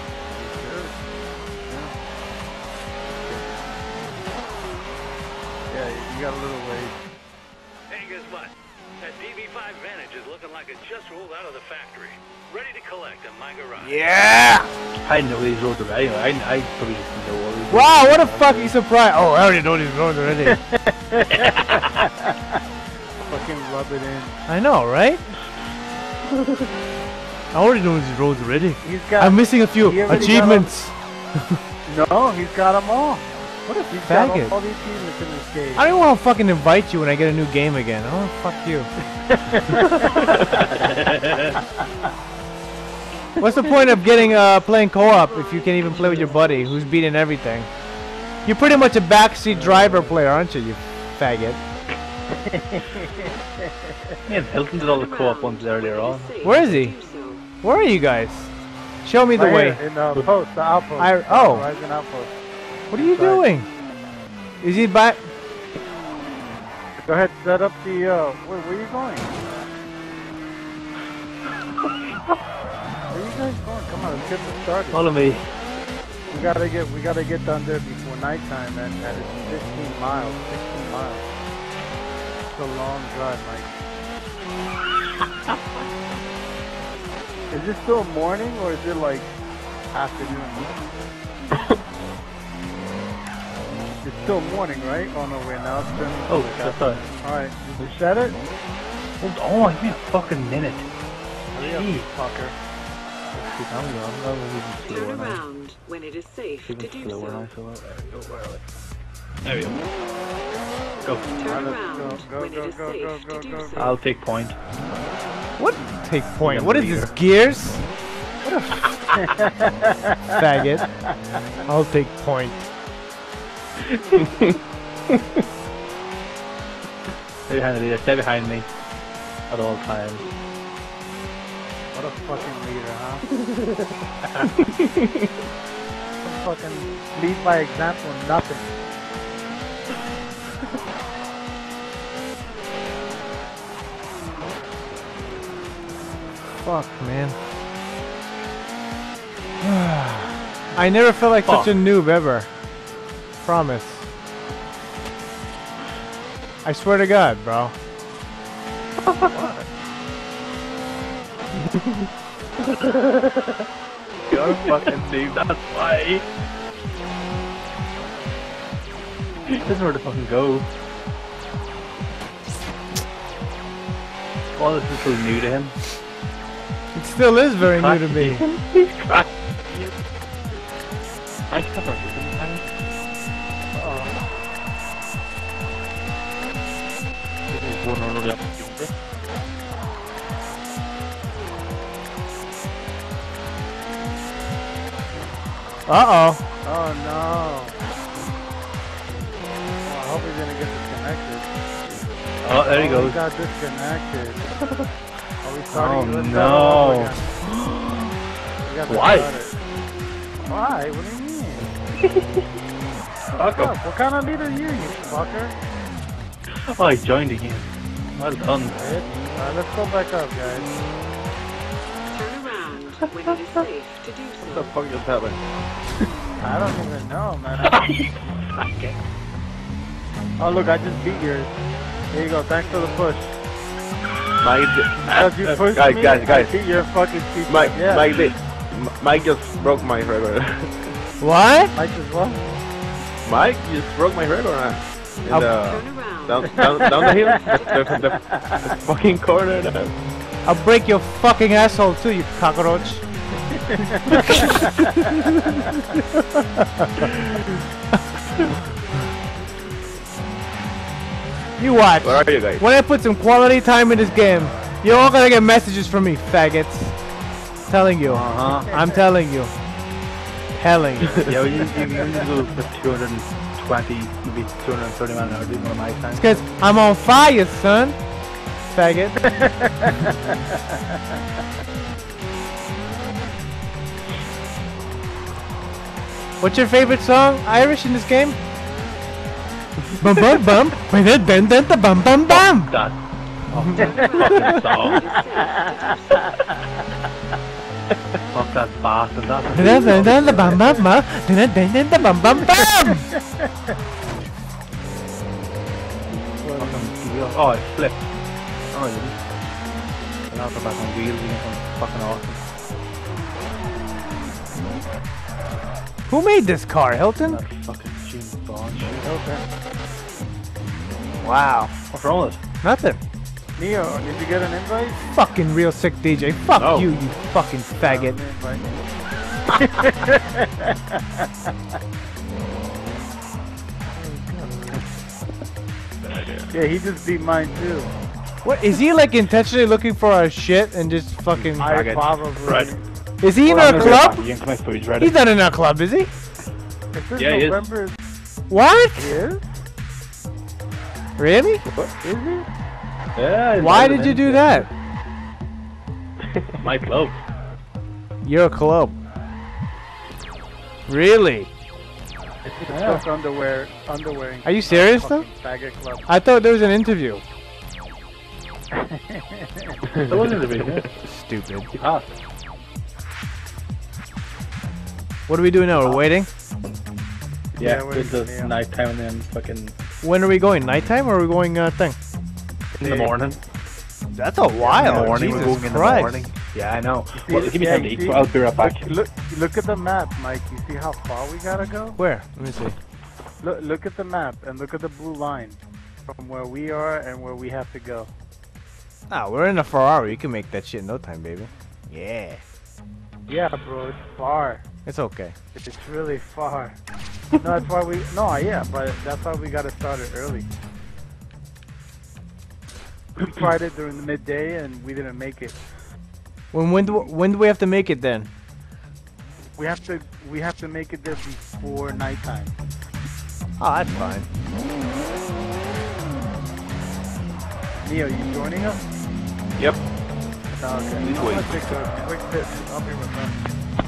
[SPEAKER 4] Yeah, you got a little ways.
[SPEAKER 6] Hey, guess what? That D B five Vantage is looking like it just rolled out of the factory. Ready to collect in my garage.
[SPEAKER 2] Yeah!
[SPEAKER 1] I didn't know these roads were anyway. I, I probably just didn't know all these
[SPEAKER 2] Wow, what a fucking surprise! Oh, I already know these roads already.
[SPEAKER 4] Fucking rub it in.
[SPEAKER 2] I know, right? I already know these roads already.
[SPEAKER 4] He's got.
[SPEAKER 2] I'm missing a few
[SPEAKER 4] he already got
[SPEAKER 2] achievements.
[SPEAKER 4] No, he's got them all.
[SPEAKER 2] What a
[SPEAKER 4] He's got
[SPEAKER 2] faggot.
[SPEAKER 4] all, all the achievements in this game.
[SPEAKER 2] I don't want to fucking invite you when I get a new game again. Oh, fuck you. What's the point of getting uh, playing co-op if you can't even play with your buddy who's beating everything? You're pretty much a backseat driver player, aren't you, you faggot?
[SPEAKER 1] Yeah, Hilton did all the co-op ones earlier on.
[SPEAKER 2] Where is he? Where are you guys? Show me the
[SPEAKER 4] Right
[SPEAKER 2] way.
[SPEAKER 4] here, in the post, the outpost.
[SPEAKER 2] I- oh.
[SPEAKER 4] Horizon outpost.
[SPEAKER 2] What are you
[SPEAKER 4] Sorry.
[SPEAKER 2] doing? Is he back?
[SPEAKER 4] Go ahead, set up the. Uh, where, where are you going? Where are you guys going? Come on, let's get this started.
[SPEAKER 1] Follow me.
[SPEAKER 4] We gotta get, we gotta get down there before nighttime, and, and it's fifteen miles, sixteen miles. It's a long drive, Mike. Is it still morning or is it like afternoon? It's still morning, right? Oh no, wait, now it's been.
[SPEAKER 1] Oh, that's fine.
[SPEAKER 4] Alright, did you set it?
[SPEAKER 1] Hold on, give me a fucking minute.
[SPEAKER 4] Hurry up,
[SPEAKER 1] Gee.
[SPEAKER 4] fucker.
[SPEAKER 1] I'm going, I'm going even
[SPEAKER 5] Turn
[SPEAKER 1] slower now.
[SPEAKER 5] around when it is safe to
[SPEAKER 1] Even
[SPEAKER 5] do
[SPEAKER 1] slower now,
[SPEAKER 5] so.
[SPEAKER 1] so go where are we? There we go. Go.
[SPEAKER 5] Turn
[SPEAKER 4] Alright, let's
[SPEAKER 5] around
[SPEAKER 4] go, go,
[SPEAKER 5] when
[SPEAKER 4] go,
[SPEAKER 5] it is
[SPEAKER 4] go,
[SPEAKER 5] safe
[SPEAKER 4] go,
[SPEAKER 5] to
[SPEAKER 4] go,
[SPEAKER 5] do
[SPEAKER 4] go,
[SPEAKER 5] so.
[SPEAKER 1] I'll take point.
[SPEAKER 2] What? Take point.
[SPEAKER 1] Yeah,
[SPEAKER 2] What is
[SPEAKER 1] leader.
[SPEAKER 2] this? Gears? What a faggot. I'll take point.
[SPEAKER 1] Stay behind the leader, stay behind me. At all times.
[SPEAKER 4] What a fucking leader, huh? Some fucking lead by example, nothing.
[SPEAKER 2] Fuck, man. I never felt like such a noob ever. Promise. I swear to God, bro.
[SPEAKER 1] You're a fucking noob, that's why. He doesn't know where to fucking go. All this is so new to him.
[SPEAKER 2] It still is very new to me.
[SPEAKER 1] He's cracked. I cover
[SPEAKER 2] Uh-oh.
[SPEAKER 4] Oh no. Oh, I hope he's gonna get disconnected.
[SPEAKER 1] Oh, there he
[SPEAKER 4] oh,
[SPEAKER 1] goes.
[SPEAKER 4] He got disconnected. Are we
[SPEAKER 1] Oh
[SPEAKER 4] starting? Let's start
[SPEAKER 1] no.
[SPEAKER 4] all over again. We got
[SPEAKER 1] Why?
[SPEAKER 4] started. Why? What do you mean?
[SPEAKER 1] Fuck
[SPEAKER 4] What,
[SPEAKER 1] him.
[SPEAKER 4] what kind of leader are you, you fucker?
[SPEAKER 1] Oh, he joined again. Well done.
[SPEAKER 4] Alright, let's go back up, guys.
[SPEAKER 5] Turn around when it is safe to do
[SPEAKER 3] What the
[SPEAKER 5] so.
[SPEAKER 3] fuck just happened?
[SPEAKER 4] I don't even know, man.
[SPEAKER 1] Okay.
[SPEAKER 4] Oh, look, I just beat yours. There you go. Thanks for the push.
[SPEAKER 3] Mike,
[SPEAKER 4] Because you pushed
[SPEAKER 3] guys,
[SPEAKER 4] me,
[SPEAKER 3] guys, guys.
[SPEAKER 4] I beat your fucking speed.
[SPEAKER 3] Mike,
[SPEAKER 4] yeah.
[SPEAKER 3] Mike did. M- Mike just broke my record.
[SPEAKER 2] What?
[SPEAKER 4] Mike as well.
[SPEAKER 3] Mike, you just broke my record, man. In
[SPEAKER 2] I'll-
[SPEAKER 3] the,
[SPEAKER 5] Turn around.
[SPEAKER 3] down, down, down the hill, the, the, the, the fucking corner. There.
[SPEAKER 2] I'll break your fucking asshole too, you cockroach. You watch.
[SPEAKER 3] Where are you guys?
[SPEAKER 2] When I put some quality time in this game, you're all gonna get messages from me, faggots. Telling you.
[SPEAKER 1] Uh-huh.
[SPEAKER 2] I'm telling you. Telling you.
[SPEAKER 1] Yeah, well, you, you, you need to go for two hundred twenty, maybe two hundred thirty man an hour, doing one of my times.
[SPEAKER 2] It's because I'm on fire, son. Faggot. What's your favorite song, Irish, in this game? Bum bum bum. Bum bum bum bum bum bum.
[SPEAKER 1] That fucking song. Fuck that bastard. That's
[SPEAKER 2] Dun dun dun the bum bum bum. Dun dun dun dun the bum bum bum.
[SPEAKER 1] fucking wheel. Oh, it flipped. Oh, it didn't. And now they're back on wheels again. That's fucking awesome.
[SPEAKER 2] Who made this car, Hilton?
[SPEAKER 1] That fucking James Bond shit.
[SPEAKER 4] Okay.
[SPEAKER 2] Wow.
[SPEAKER 1] What's wrong with it?
[SPEAKER 2] Nothing.
[SPEAKER 4] Neo, did you get an invite?
[SPEAKER 2] Fucking real sick D J. Fuck
[SPEAKER 3] No.
[SPEAKER 2] you, you fucking faggot.
[SPEAKER 4] Yeah, he just beat mine too.
[SPEAKER 2] What is he like intentionally looking for our shit and just fucking?
[SPEAKER 4] I
[SPEAKER 1] Faggot.
[SPEAKER 4] probably.
[SPEAKER 1] Right.
[SPEAKER 2] Is he in
[SPEAKER 1] Hold
[SPEAKER 2] our
[SPEAKER 1] on,
[SPEAKER 2] club?
[SPEAKER 1] You can come my food's ready.
[SPEAKER 2] He's not in our club, is he?
[SPEAKER 4] If this
[SPEAKER 3] Yeah, he is.
[SPEAKER 4] November is.
[SPEAKER 2] What?
[SPEAKER 4] He is?
[SPEAKER 2] Really?
[SPEAKER 4] Is he?
[SPEAKER 1] Yeah. he's
[SPEAKER 2] Why
[SPEAKER 1] better
[SPEAKER 2] did you
[SPEAKER 1] than
[SPEAKER 2] do that?
[SPEAKER 1] my club?
[SPEAKER 2] You're a club. Really?
[SPEAKER 4] It's just underwear. Underwear.
[SPEAKER 2] Are you serious though?
[SPEAKER 4] Faggot club.
[SPEAKER 2] I thought there was an interview.
[SPEAKER 1] There wasn't a video.
[SPEAKER 2] Stupid.
[SPEAKER 1] He passed.
[SPEAKER 2] What do we do now? We're waiting?
[SPEAKER 1] Yeah,
[SPEAKER 4] Yeah,
[SPEAKER 1] it's
[SPEAKER 4] we're-
[SPEAKER 1] just
[SPEAKER 4] yeah.
[SPEAKER 1] night time and then fucking
[SPEAKER 2] When are we going? Nighttime or are we going uh thing?
[SPEAKER 1] in the morning.
[SPEAKER 2] That's a while.
[SPEAKER 1] In the morning,
[SPEAKER 2] Jesus
[SPEAKER 1] we're going in the
[SPEAKER 2] Christ.
[SPEAKER 1] morning. Yeah, I know.
[SPEAKER 4] See,
[SPEAKER 1] Well, give me
[SPEAKER 4] yeah,
[SPEAKER 1] time to
[SPEAKER 4] you
[SPEAKER 1] eat,
[SPEAKER 4] see-
[SPEAKER 1] so I'll be right back.
[SPEAKER 4] Look, look, look at the map, Mike. You see how far we gotta go?
[SPEAKER 2] Where? Let me see.
[SPEAKER 4] Look, look at the map and look at the blue line from where we are and where we have to go.
[SPEAKER 2] Ah, we're in a Ferrari. You can make that shit in no time, baby. Yeah.
[SPEAKER 4] Yeah, bro, it's far.
[SPEAKER 2] It's okay.
[SPEAKER 4] It's really far. No, that's why we. No, yeah, but that's why we gotta start it early. We tried it during the midday and we didn't make it.
[SPEAKER 2] When when do when do we have to make it then?
[SPEAKER 4] We have to. We have to make it there before nighttime.
[SPEAKER 2] Oh, that's fine.
[SPEAKER 4] Neo, you joining us?
[SPEAKER 3] Yep.
[SPEAKER 4] Oh, okay.
[SPEAKER 3] Please
[SPEAKER 4] I'm
[SPEAKER 3] wait.
[SPEAKER 4] gonna take a quick pit. I'll be right back.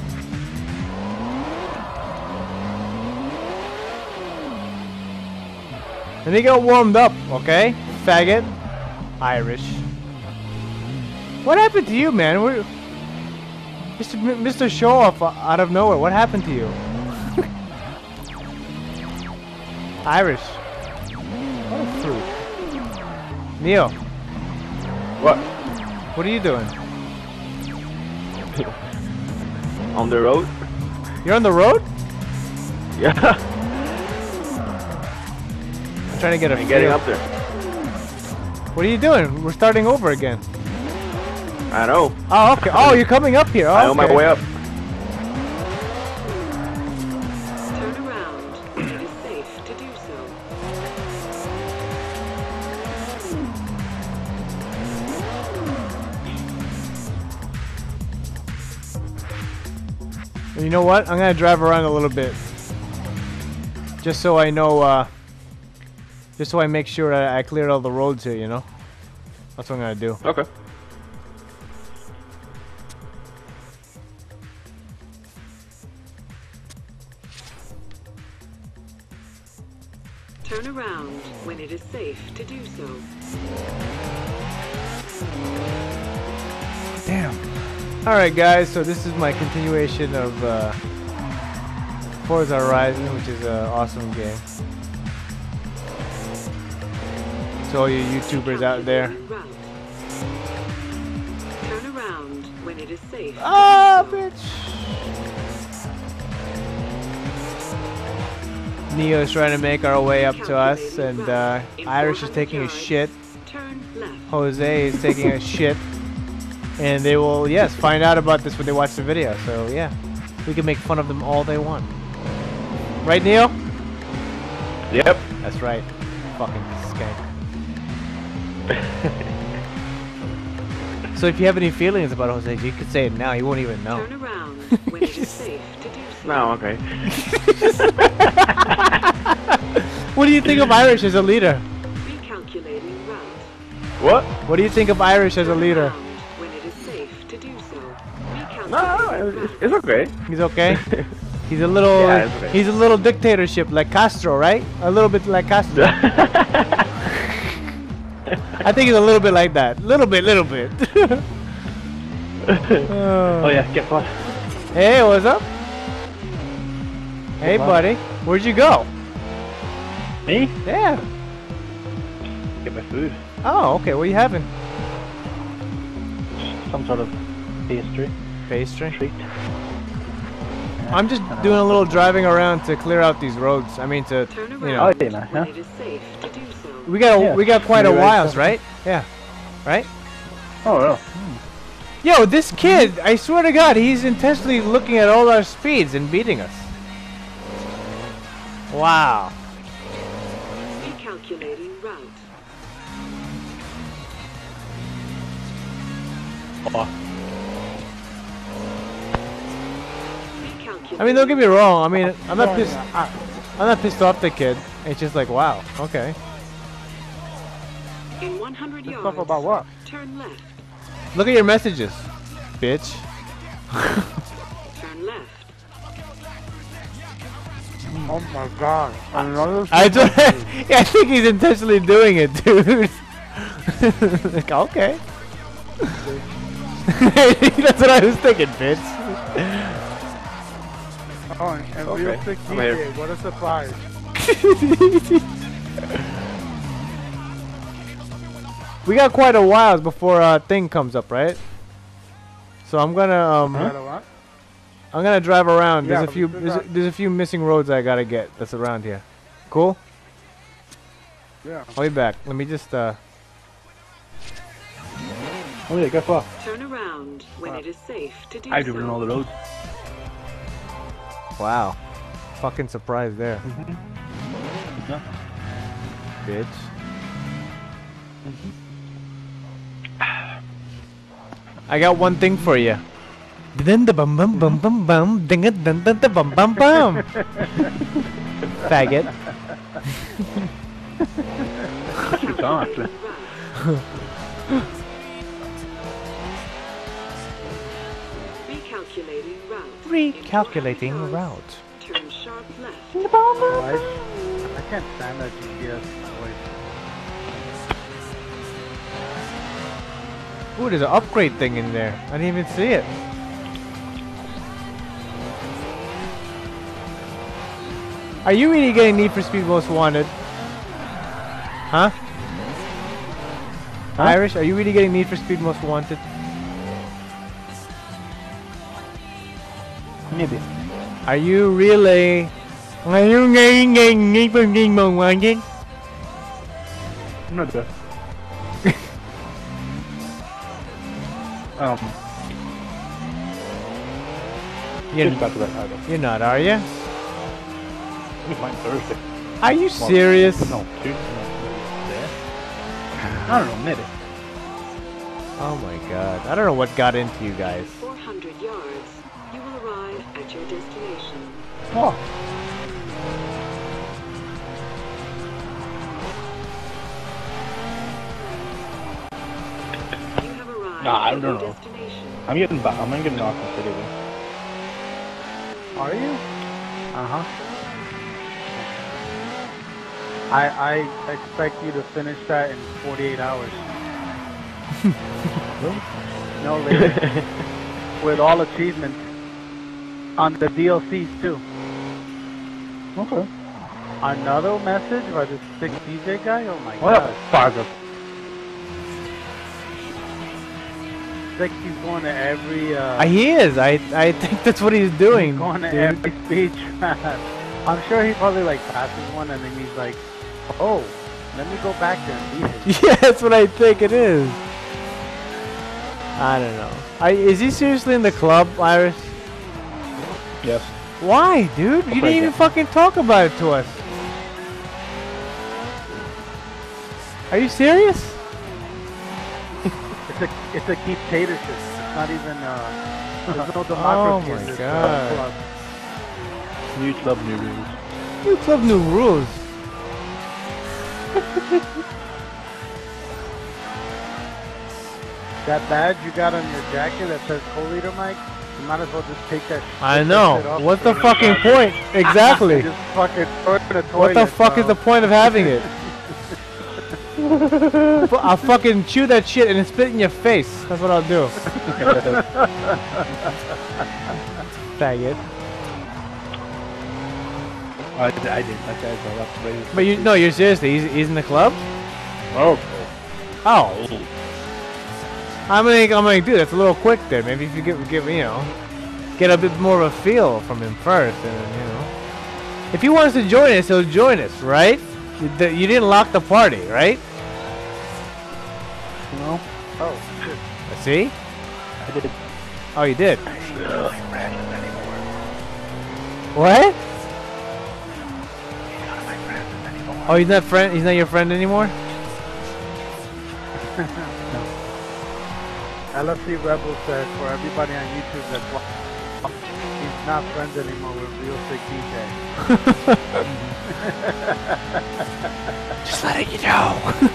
[SPEAKER 2] Let me get warmed up, okay? Faggot. Irish. What happened to you, man? We're... Mister M Mister Show Off out of nowhere. What happened to you? Irish. What a fruit. Neo,
[SPEAKER 3] What?
[SPEAKER 2] what are you doing?
[SPEAKER 3] On the road?
[SPEAKER 2] You're on the road?
[SPEAKER 3] Yeah.
[SPEAKER 2] I'm trying to get a
[SPEAKER 3] I'm getting
[SPEAKER 2] feel.
[SPEAKER 3] up there.
[SPEAKER 2] What are you doing? We're starting over again.
[SPEAKER 3] I know.
[SPEAKER 2] Oh, okay. Oh, you're coming up here. Oh,
[SPEAKER 3] I'm on my
[SPEAKER 2] okay.
[SPEAKER 3] way up.
[SPEAKER 5] Turn around when it is safe to do so.
[SPEAKER 2] You know what? I'm gonna drive around a little bit, just so I know. Uh, just so I make sure I, I cleared all the roads here. You know, that's what I'm gonna do.
[SPEAKER 3] Okay.
[SPEAKER 5] Turn around when it is safe to do so.
[SPEAKER 2] Damn. Alright guys, so this is my continuation of uh, Forza Horizon, which is an awesome game. To all you YouTubers out there.
[SPEAKER 5] Turn around when it is safe.
[SPEAKER 2] Ah, bitch! Neo's trying to make our way up to us, and uh, Irish is taking a shit. Jose is taking a shit. And they will, yes, find out about this when they watch the video. So, yeah. We can make fun of them all they want. Right, Neo?
[SPEAKER 3] Yep.
[SPEAKER 2] That's right. Fucking skank. So if you have any feelings about Jose, you could say it now. He won't even know.
[SPEAKER 5] Turn around when it is safe to do so.
[SPEAKER 3] No, okay.
[SPEAKER 2] What do you think of Irish as a leader?
[SPEAKER 5] Recalculating route.
[SPEAKER 3] What?
[SPEAKER 2] What do you think of Irish as a leader?
[SPEAKER 5] When it is safe to do so.
[SPEAKER 3] No, it's, it's okay.
[SPEAKER 2] He's okay? He's a little
[SPEAKER 3] Yeah, it's okay.
[SPEAKER 2] he's a little dictatorship like Castro, right? A little bit like Castro. I think he's a little bit like that. Little bit, little bit.
[SPEAKER 1] Oh yeah, get caught.
[SPEAKER 2] Hey, what's up? Hey,
[SPEAKER 1] on.
[SPEAKER 2] buddy. Where'd you go?
[SPEAKER 1] Me?
[SPEAKER 2] Yeah.
[SPEAKER 1] Get my food.
[SPEAKER 2] Oh, okay. What are you having?
[SPEAKER 1] Some sort of pastry.
[SPEAKER 2] Pastry.
[SPEAKER 1] Treat.
[SPEAKER 2] I'm just doing a little driving around to clear out these roads. I mean, to
[SPEAKER 5] Turn
[SPEAKER 2] you
[SPEAKER 5] around
[SPEAKER 2] know.
[SPEAKER 1] Oh, yeah, man, huh?
[SPEAKER 5] when it is safe to do so.
[SPEAKER 2] We got a,
[SPEAKER 1] Yeah.
[SPEAKER 2] we got quite a
[SPEAKER 1] Maybe right
[SPEAKER 2] whiles,
[SPEAKER 1] something.
[SPEAKER 2] right? Yeah. Right?
[SPEAKER 1] Oh, no.
[SPEAKER 2] Yo, this kid, I swear to God, he's intentionally looking at all our speeds and beating us. Wow.
[SPEAKER 5] Recalculating route.
[SPEAKER 1] Oh.
[SPEAKER 5] Recalculating.
[SPEAKER 2] I mean, don't get me wrong. I mean, I'm not pissed. I'm not pissed off the kid. It's just like, wow. Okay.
[SPEAKER 5] In one hundred
[SPEAKER 4] This
[SPEAKER 5] yards.
[SPEAKER 4] stuff about what?
[SPEAKER 5] Turn left.
[SPEAKER 2] Look at your messages, bitch.
[SPEAKER 5] Turn left.
[SPEAKER 4] Oh my god. Another
[SPEAKER 2] I do, yeah, I think he's intentionally doing it, dude. Like, okay. That's what I was thinking, bitch.
[SPEAKER 4] Oh, and
[SPEAKER 3] Okay,
[SPEAKER 4] real quick,
[SPEAKER 3] I'm
[SPEAKER 4] D
[SPEAKER 3] here.
[SPEAKER 4] J, what a surprise.
[SPEAKER 2] We got quite a while before uh thing comes up, right? So I'm gonna um
[SPEAKER 4] You got a what?
[SPEAKER 2] I'm gonna drive around. There's
[SPEAKER 4] Yeah,
[SPEAKER 2] a few
[SPEAKER 4] we still
[SPEAKER 2] there's, a-
[SPEAKER 4] got-
[SPEAKER 2] there's a few missing roads I gotta get that's around here. Cool?
[SPEAKER 4] Yeah.
[SPEAKER 2] I'll be back. Let me just uh
[SPEAKER 1] Oh yeah, get caught.
[SPEAKER 5] Turn around when it is safe to do
[SPEAKER 1] I
[SPEAKER 5] so.
[SPEAKER 1] do know the roads.
[SPEAKER 2] wow. Fucking surprise there.
[SPEAKER 1] Yeah.
[SPEAKER 2] Bitch. I got one thing for you. Dun da bum bum bum bum bum ding it dun dun da bum bum bum. Faggot.
[SPEAKER 1] It's on, actually.
[SPEAKER 5] Recalculating route.
[SPEAKER 2] Recalculating
[SPEAKER 5] In one hundred
[SPEAKER 2] route.
[SPEAKER 5] yards, Turn sharp left.
[SPEAKER 4] Oh, I, I can't stand that G P S voice.
[SPEAKER 2] Ooh, there's an upgrade thing in there. I didn't even see it. Are you really getting Need for Speed Most Wanted? Huh?
[SPEAKER 1] Huh?
[SPEAKER 2] Irish, are you really getting Need for Speed Most Wanted?
[SPEAKER 1] Maybe.
[SPEAKER 2] Are you really? Are you getting Need for Speed Most Wanted?
[SPEAKER 1] I'm not good. um.
[SPEAKER 2] You're,
[SPEAKER 1] Just back to that title.
[SPEAKER 2] you're not, are you?
[SPEAKER 1] We find Thursday.
[SPEAKER 2] Are you serious?
[SPEAKER 1] No, Tuesday. Yeah. I don't know, maybe.
[SPEAKER 2] Oh my god. I don't know what got into you guys.
[SPEAKER 5] four hundred yards. You will arrive at at your destination.
[SPEAKER 1] Oh.
[SPEAKER 5] You have arrived
[SPEAKER 1] Nah, I
[SPEAKER 5] at
[SPEAKER 1] don't
[SPEAKER 5] your
[SPEAKER 1] know.
[SPEAKER 5] destination.
[SPEAKER 1] I'm getting back. I'm getting knocked on City.
[SPEAKER 4] Are you?
[SPEAKER 1] Uh huh.
[SPEAKER 4] I I expect you to finish that in forty-eight hours. No later. With all achievements on the D L Cs too.
[SPEAKER 1] Okay.
[SPEAKER 4] Another message by this sick D J guy? Oh my
[SPEAKER 1] What
[SPEAKER 4] god.
[SPEAKER 1] up, Fargo?
[SPEAKER 4] It's like he's going to every uh
[SPEAKER 2] Uh, he is. I I think that's what he's doing.
[SPEAKER 4] he's going to
[SPEAKER 2] dude.
[SPEAKER 4] every speech. I'm sure he probably like passes one and then he's like, oh, let me go back there and beat it.
[SPEAKER 2] Yeah, that's what I think it is. I don't know. I, is he seriously in the club, Iris?
[SPEAKER 1] Yes.
[SPEAKER 2] Why, dude? You didn't even fucking talk about it to us. Are you serious?
[SPEAKER 4] It's a it's a dictatorship. It's not even uh there's no
[SPEAKER 2] Oh
[SPEAKER 4] democracy
[SPEAKER 2] my
[SPEAKER 4] in this
[SPEAKER 2] God.
[SPEAKER 4] uh, club.
[SPEAKER 1] New club, new rules.
[SPEAKER 2] New club, new rules.
[SPEAKER 4] That badge you got on your jacket that says co-leader Mike, you might as well just take that sh-
[SPEAKER 2] I
[SPEAKER 4] take that
[SPEAKER 2] know.
[SPEAKER 4] shit off
[SPEAKER 2] What's the
[SPEAKER 4] for
[SPEAKER 2] fucking
[SPEAKER 4] your
[SPEAKER 2] point? Exactly.
[SPEAKER 4] Just fucking throw it in the toilet.
[SPEAKER 2] What the fuck is
[SPEAKER 4] bro.
[SPEAKER 2] the point of having it? Fu- I'll fucking chew that shit and then spit in your face. That's what I'll do. Faggot.
[SPEAKER 1] I, I did. That guy's my left leg.
[SPEAKER 2] But you, no, you're seriously, he's, he's in the club?
[SPEAKER 1] Oh.
[SPEAKER 2] Oh. I'm gonna, I'm gonna do that's a little quick there. Maybe if you get, give, you know, get a bit more of a feel from him first, and then, you know, if he wants to join us, he'll join us, right? You, the, you didn't lock the party, right?
[SPEAKER 1] No.
[SPEAKER 4] Oh shit.
[SPEAKER 2] See?
[SPEAKER 1] I did.
[SPEAKER 2] Oh, you did.
[SPEAKER 1] I'm not my friend anymore.
[SPEAKER 2] What?
[SPEAKER 1] He's not my friend anymore.
[SPEAKER 2] Oh, he's not friend. He's not your friend anymore.
[SPEAKER 4] L F C Rebel said for everybody on YouTube that's wa- he's not friends anymore with Real Sick D J.
[SPEAKER 2] Just letting you know.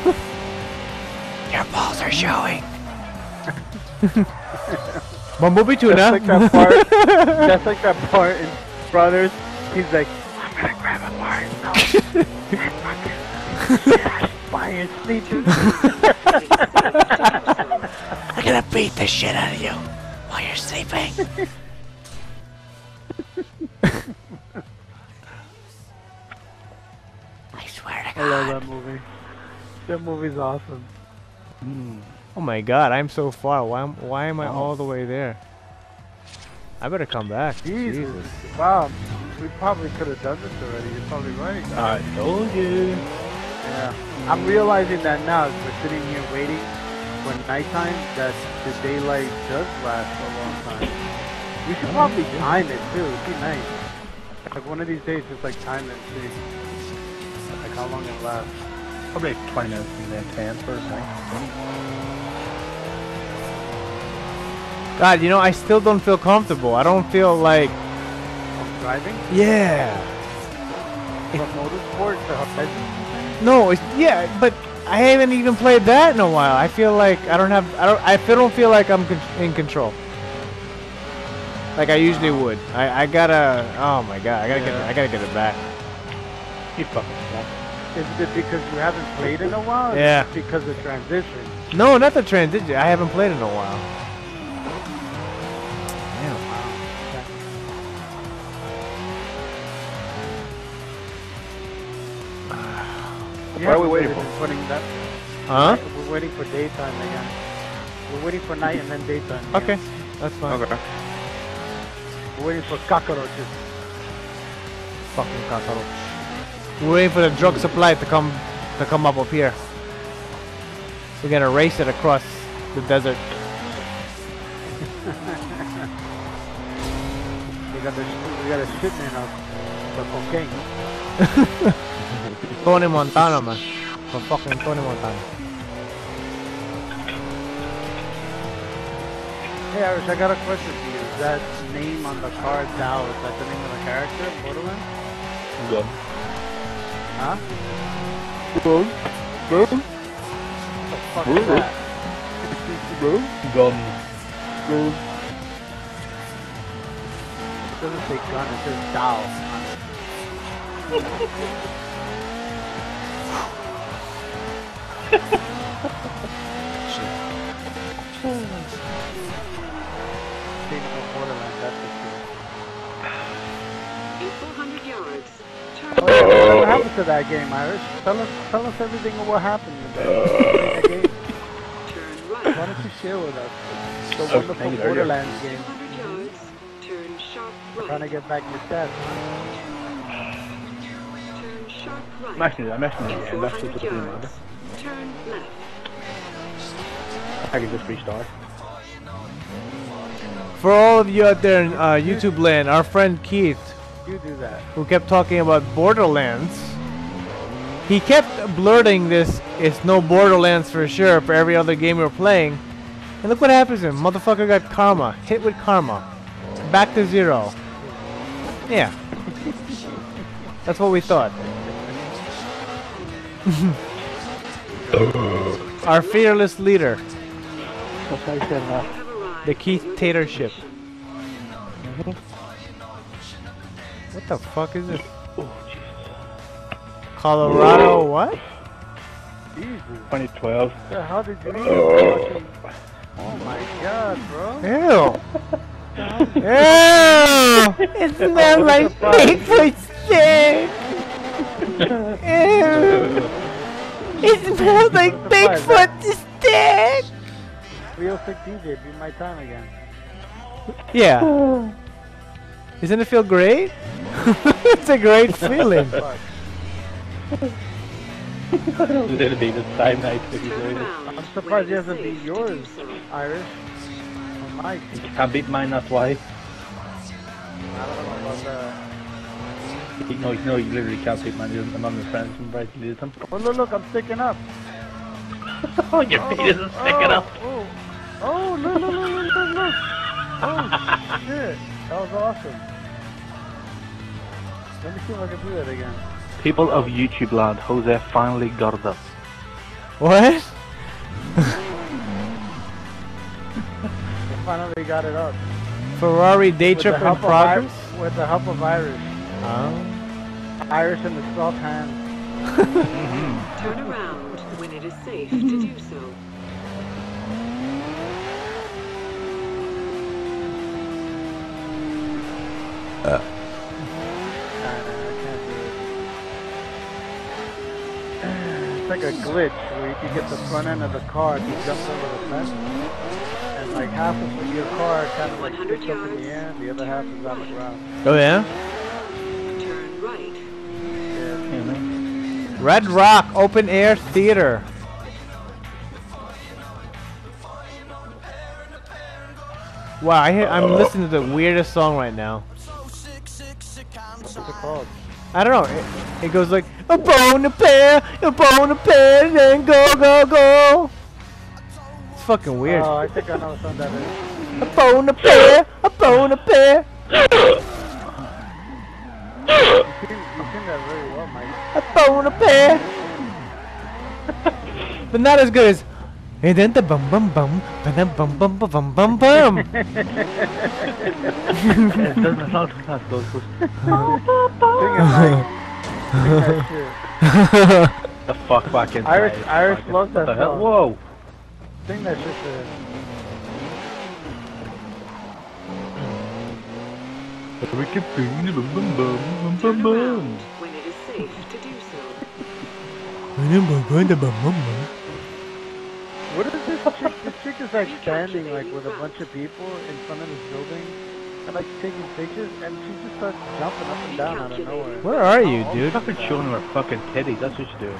[SPEAKER 2] Your balls are showing. Bumblebee tuna.
[SPEAKER 4] Just like that part. Just like that part in Brothers. He's like, I'm gonna grab a bar and fucking buy your sneakers.
[SPEAKER 2] I'm gonna beat the shit out of you while you're sleeping. I swear to
[SPEAKER 4] I love
[SPEAKER 2] God.
[SPEAKER 4] that movie. That movie's awesome.
[SPEAKER 1] Mm.
[SPEAKER 2] Oh my God, I'm so far. Why am, why am I all the way there? I better come back.
[SPEAKER 4] Jesus.
[SPEAKER 2] Jesus.
[SPEAKER 4] Wow. We probably could have done this already. You're probably right.
[SPEAKER 1] I told you.
[SPEAKER 4] Yeah. I'm realizing that now as we're sitting here waiting for nighttime that the daylight does last a long time. We should probably time it too. It'd be nice. Like one of these days, just like time it and see like how long it lasts.
[SPEAKER 1] Probably twenty minutes and then ten for a night.
[SPEAKER 2] God, you know, I still don't feel comfortable. I don't feel like...
[SPEAKER 4] Oh, driving?
[SPEAKER 2] Yeah.
[SPEAKER 4] From motorsport to Horizon?
[SPEAKER 2] No, it's, yeah, but I haven't even played that in a while. I feel like I don't have... I don't, I feel, don't feel like I'm con in control. Like I usually would. I, I gotta... Oh my God, I gotta,
[SPEAKER 4] Yeah.
[SPEAKER 2] get, I gotta get it back.
[SPEAKER 1] You fucking suck.
[SPEAKER 4] Is it because you haven't played in a while? Or
[SPEAKER 2] Yeah.
[SPEAKER 4] is it because of transition?
[SPEAKER 2] No, not the transition. I haven't played in a while.
[SPEAKER 4] Yeah,
[SPEAKER 1] What are we waiting
[SPEAKER 4] because
[SPEAKER 1] for?
[SPEAKER 4] it's Putting that,
[SPEAKER 2] Huh?
[SPEAKER 4] We're waiting for daytime again. We're waiting for night and then daytime again.
[SPEAKER 2] Okay, that's fine.
[SPEAKER 1] Okay.
[SPEAKER 4] We're waiting for cockroaches.
[SPEAKER 2] Fucking cockroach. We're waiting for the drug supply to come to come up up here. We're gonna race it across the desert.
[SPEAKER 4] We got the we got a shipment of for cocaine.
[SPEAKER 2] Tony Montana, man. For fucking Tony Montana.
[SPEAKER 4] Hey Irish, I got a question for you. Is that name on the card Dow, is that the name of the character in Borderlands?
[SPEAKER 3] Gun.
[SPEAKER 4] Huh?
[SPEAKER 3] Gun. Gun.
[SPEAKER 4] What the fuck is that?
[SPEAKER 3] Gun. Gun. Gun.
[SPEAKER 4] It doesn't say gun, it says Dow on it. Speaking of Borderlands, that's the truth.
[SPEAKER 5] In four hundred yards, turn
[SPEAKER 4] Oh, yeah, what happened to that game, Irish? Tell us, tell us everything of what happened in that game.
[SPEAKER 5] turn
[SPEAKER 4] Why
[SPEAKER 5] right.
[SPEAKER 4] don't you share with us the
[SPEAKER 3] was
[SPEAKER 4] wonderful
[SPEAKER 3] thinking earlier.
[SPEAKER 4] Borderlands game?
[SPEAKER 5] two hundred yards, turn sharp
[SPEAKER 4] Trying to
[SPEAKER 5] right.
[SPEAKER 4] get back your stats, huh?
[SPEAKER 5] Turn sharp right.
[SPEAKER 3] I'm actually, I'm actually
[SPEAKER 5] In
[SPEAKER 3] in the end.
[SPEAKER 5] four
[SPEAKER 3] That's just
[SPEAKER 5] hundred
[SPEAKER 3] what doesn't
[SPEAKER 5] yards,
[SPEAKER 3] matter.
[SPEAKER 5] turn left.
[SPEAKER 3] I can just restart.
[SPEAKER 2] For all of you out there in uh, YouTube land, our friend Keith,
[SPEAKER 4] You do that.
[SPEAKER 2] who kept talking about Borderlands, he kept blurting this, it's no Borderlands for sure for every other game we were playing. And look what happens to him. Motherfucker got karma. Hit with karma. Back to zero. Yeah. That's what we thought. Our fearless leader.
[SPEAKER 1] That's how you said that.
[SPEAKER 5] Have arrived
[SPEAKER 2] The
[SPEAKER 5] at
[SPEAKER 2] Keith
[SPEAKER 5] your
[SPEAKER 2] Tatership.
[SPEAKER 5] destination.
[SPEAKER 2] What the fuck is this?
[SPEAKER 1] Oh, Jesus.
[SPEAKER 2] Colorado what?
[SPEAKER 4] Jesus.
[SPEAKER 3] twenty twelve.
[SPEAKER 4] So how did you even fucking... Oh my god, bro.
[SPEAKER 2] Ew. Ew. It smells like Bigfoot stick. Ew. It smells like Bigfoot stick.
[SPEAKER 4] three oh six D J, be my time again.
[SPEAKER 2] Yeah. Doesn't it feel great? It's a great feeling.
[SPEAKER 4] Fuck.
[SPEAKER 3] Literally the time night to be
[SPEAKER 5] Turn
[SPEAKER 3] doing it.
[SPEAKER 5] around
[SPEAKER 4] I'm
[SPEAKER 5] when
[SPEAKER 4] surprised
[SPEAKER 5] it
[SPEAKER 4] he
[SPEAKER 5] is
[SPEAKER 4] hasn't
[SPEAKER 5] safe
[SPEAKER 4] beat
[SPEAKER 5] to do
[SPEAKER 4] yours,
[SPEAKER 5] so.
[SPEAKER 4] Irish. Or Mike.
[SPEAKER 3] You can't beat mine, that's why.
[SPEAKER 4] I don't know about that.
[SPEAKER 3] You know, you know, you literally can't beat mine. I'm on the friends and right to lose them.
[SPEAKER 4] Oh, look, look, I'm sticking up.
[SPEAKER 3] Oh, your feet isn't sticking up.
[SPEAKER 4] Oh, oh, look, look, look, look, look, look. Oh, shit. That was awesome. Let me see if I can do that again.
[SPEAKER 1] People of YouTube land, Jose finally got it up.
[SPEAKER 2] What?
[SPEAKER 4] They finally got it up.
[SPEAKER 2] Ferrari day
[SPEAKER 4] With the
[SPEAKER 2] trip in
[SPEAKER 4] help of
[SPEAKER 2] progress?
[SPEAKER 4] Ir- With the help of Irish.
[SPEAKER 2] Oh.
[SPEAKER 4] Irish in the soft hands.
[SPEAKER 5] Turn around when it is safe to do so.
[SPEAKER 4] Nah, nah, I can't do it. It's like a glitch where you can get the front end of the car to jump over the fence. And like half of your car kind of like sticks up in the air, the other half is on the ground.
[SPEAKER 2] Oh yeah?
[SPEAKER 5] Turn right.
[SPEAKER 4] Yeah.
[SPEAKER 2] Red Rock Open Air Theater. Wow, I hear, I'm listening to the weirdest song right now.
[SPEAKER 4] What's it called?
[SPEAKER 2] I don't know. It, it goes like a bone a pair, a bone a pair, then go go go. It's fucking weird.
[SPEAKER 4] Oh, I think I know what song that is.
[SPEAKER 2] A bone a pair, a bone a pair,
[SPEAKER 4] You sing, you sing that very well, Mike.
[SPEAKER 2] a bone a pair. But not as good as. And then the bum bum bum, and then bum bum bum bum bum bum.
[SPEAKER 1] It doesn't sound like that, though.
[SPEAKER 4] Sing it, Mike. Sing that shit.
[SPEAKER 3] The fuck back inside.
[SPEAKER 4] Irish, Irish
[SPEAKER 3] Fucking-
[SPEAKER 4] loves that
[SPEAKER 3] what the hell?
[SPEAKER 4] song.
[SPEAKER 3] Whoa.
[SPEAKER 4] Sing that shit to him.
[SPEAKER 3] We can bring the bum bum bum bum
[SPEAKER 5] Turn
[SPEAKER 3] bum
[SPEAKER 5] around
[SPEAKER 3] bum.
[SPEAKER 5] when it is safe to do so.
[SPEAKER 4] What is this chick? This chick is like standing like with a bunch of people in front of this building and like taking pictures, and she just starts jumping up and down out of nowhere.
[SPEAKER 2] Where are you, dude?
[SPEAKER 3] Fucking showing her fucking titties, that's what you do.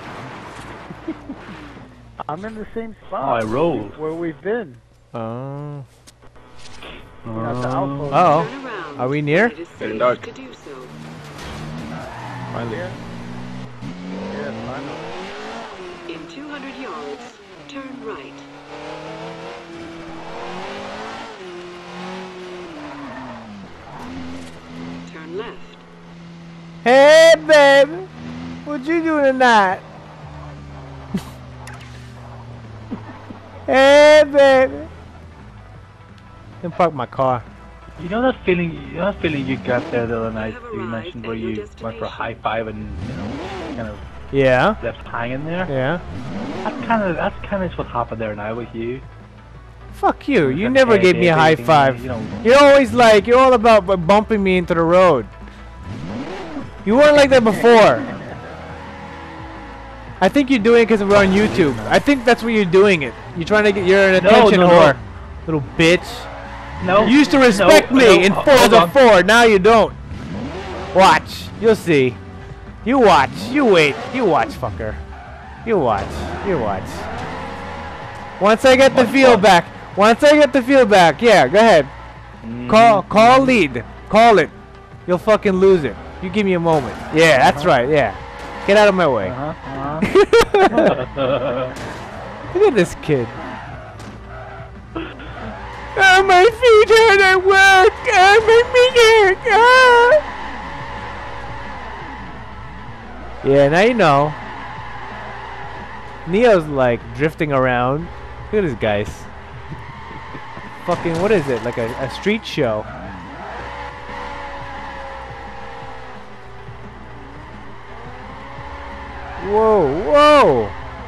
[SPEAKER 4] I'm in the same
[SPEAKER 3] Oh,
[SPEAKER 4] spot.
[SPEAKER 3] I rolled.
[SPEAKER 4] Where we've been.
[SPEAKER 2] Oh.
[SPEAKER 4] You know, at the outpost.
[SPEAKER 2] Oh.
[SPEAKER 5] Turn around
[SPEAKER 2] Are we near?
[SPEAKER 5] when it is
[SPEAKER 3] Getting
[SPEAKER 5] safe
[SPEAKER 3] dark.
[SPEAKER 5] to do so.
[SPEAKER 3] Finally.
[SPEAKER 4] Yeah. Yeah, finally.
[SPEAKER 5] In two hundred yards, turn right.
[SPEAKER 2] Hey, babe. What you doing tonight? Hey, baby. Then park my car.
[SPEAKER 3] You know that feeling? You know that feeling you got there the other night?
[SPEAKER 5] have
[SPEAKER 3] You
[SPEAKER 5] arrived
[SPEAKER 3] mentioned
[SPEAKER 5] at
[SPEAKER 3] where
[SPEAKER 5] your
[SPEAKER 3] you went for a
[SPEAKER 5] destination.
[SPEAKER 3] high five and you know, kind of
[SPEAKER 2] Yeah.
[SPEAKER 3] left hanging there.
[SPEAKER 2] Yeah.
[SPEAKER 3] That's kind of that's kind of what happened there now with you.
[SPEAKER 2] Fuck you. You
[SPEAKER 3] That
[SPEAKER 2] never
[SPEAKER 3] head,
[SPEAKER 2] gave me a high
[SPEAKER 3] everything,
[SPEAKER 2] five.
[SPEAKER 3] You know,
[SPEAKER 2] You're always like, you're all about bu- bumping me into the road. You weren't like that before. I think you're doing it because we're on YouTube. I think that's what you're doing it. You're trying to get, you're an
[SPEAKER 3] No,
[SPEAKER 2] attention
[SPEAKER 3] no,
[SPEAKER 2] whore.
[SPEAKER 3] no.
[SPEAKER 2] Little bitch.
[SPEAKER 3] no.
[SPEAKER 2] You used to respect
[SPEAKER 3] no,
[SPEAKER 2] me
[SPEAKER 3] no,
[SPEAKER 2] in
[SPEAKER 3] hold
[SPEAKER 2] Forza
[SPEAKER 3] on.
[SPEAKER 2] four, now you don't. Watch. You'll see. You watch. You wait. You watch, fucker. You watch. You watch. Once I get the
[SPEAKER 3] What
[SPEAKER 2] feel
[SPEAKER 3] fuck?
[SPEAKER 2] back. Once I get the feel back. Yeah, go ahead. Call call lead. Call it. You'll fucking lose it. You give me a moment. Yeah, that's right. Yeah. Get out of my way.
[SPEAKER 3] Uh-huh, uh-huh.
[SPEAKER 2] Look at this kid. Oh, my feet hurt at work. Oh, my feet hurt. Ah. Yeah, now you know. Neo's like drifting around. Look at this guys. Fucking, what is it? Like a, a street show. Whoa, whoa!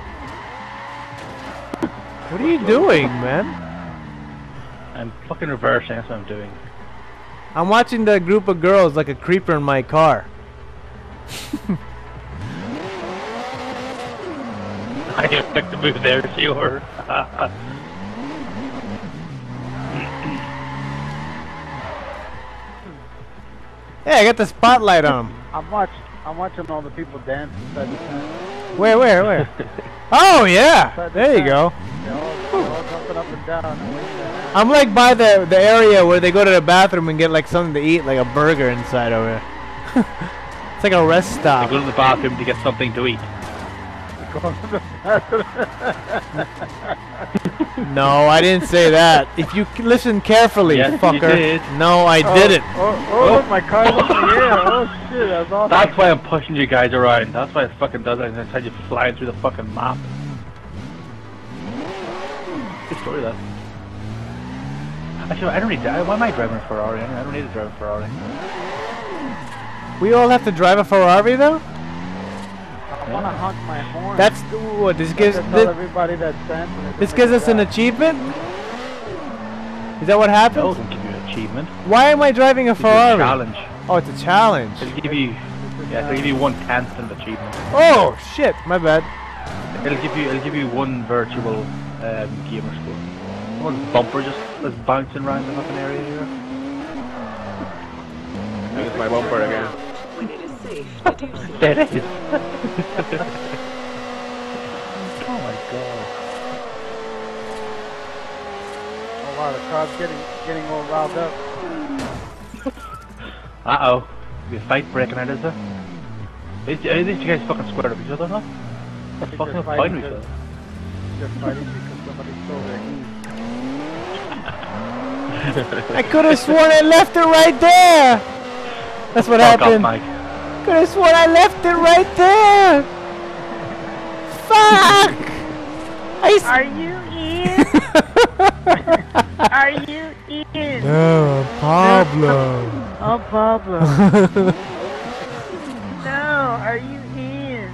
[SPEAKER 2] What are you doing, man?
[SPEAKER 3] I'm fucking reversing. That's what I'm doing.
[SPEAKER 2] I'm watching the group of girls like a creeper in my car.
[SPEAKER 3] I expect to move there, sure.
[SPEAKER 2] Hey, I got the spotlight on him.
[SPEAKER 4] I'm watching. I'm watching all the people dance inside the tent.
[SPEAKER 2] Where, where, where? Oh, yeah!
[SPEAKER 4] Inside the
[SPEAKER 2] There you
[SPEAKER 4] tent.
[SPEAKER 2] go.
[SPEAKER 4] They're all, they're all jumping up and down. And waving their hands.
[SPEAKER 2] I'm like by the, the area where they go to the bathroom and get like something to eat, like a burger inside over there. It's like a rest
[SPEAKER 3] I
[SPEAKER 2] stop.
[SPEAKER 3] go to the bathroom to get something to eat.
[SPEAKER 4] Going to the bathroom.
[SPEAKER 2] No, I didn't say that. If you c- listen carefully,
[SPEAKER 3] Yes, you
[SPEAKER 2] fucker.
[SPEAKER 3] did.
[SPEAKER 2] No, I
[SPEAKER 4] Oh,
[SPEAKER 2] didn't.
[SPEAKER 4] Oh, oh, look, my car's up in the air. Oh shit, that's awesome.
[SPEAKER 3] That's why I'm pushing you guys around. That's why it fucking does it. That's how you flying through the fucking map. Good story, that. Actually, I don't need that. Why am I driving a Ferrari? I don't need to drive a Ferrari.
[SPEAKER 2] We all have to drive a Ferrari though?
[SPEAKER 4] I want to honk my horn.
[SPEAKER 2] That's what this gives.
[SPEAKER 4] to tell
[SPEAKER 2] This,
[SPEAKER 4] everybody that's dancing.
[SPEAKER 2] this gives us an achievement. Is that what
[SPEAKER 3] No,
[SPEAKER 2] happens?
[SPEAKER 3] it'll give you an achievement.
[SPEAKER 2] Why am I driving a
[SPEAKER 3] It's a
[SPEAKER 2] Ferrari?
[SPEAKER 3] challenge.
[SPEAKER 2] Oh, it's a challenge.
[SPEAKER 3] It'll give you, yeah, it'll give you one tenth of achievement.
[SPEAKER 2] Oh shit, my bad.
[SPEAKER 3] It'll give you, it'll give you one virtual um, gamer score. One bumper just is bouncing around the fucking area here.
[SPEAKER 7] I think it's my bumper again.
[SPEAKER 5] When it is safe to do so.
[SPEAKER 3] There it is. Oh my god.
[SPEAKER 4] Oh wow, the crowd's getting getting all riled up.
[SPEAKER 3] Uh oh. Be a fight breaking out, is there? Is, are these you guys fucking squared up each other now? They're
[SPEAKER 4] think
[SPEAKER 3] fucking
[SPEAKER 4] they're
[SPEAKER 3] fighting
[SPEAKER 4] fighting
[SPEAKER 3] each
[SPEAKER 4] to-
[SPEAKER 3] other.
[SPEAKER 4] They're fighting because somebody stole their heat.
[SPEAKER 2] I could have sworn I left it right there. That's what
[SPEAKER 3] Fuck
[SPEAKER 2] happened.
[SPEAKER 3] off, Mike.
[SPEAKER 2] Could have sworn I left it right there. Fuck! I s-
[SPEAKER 4] Are you in? Are you in?
[SPEAKER 2] No, Pablo.
[SPEAKER 4] Oh, Pablo. No, are you in?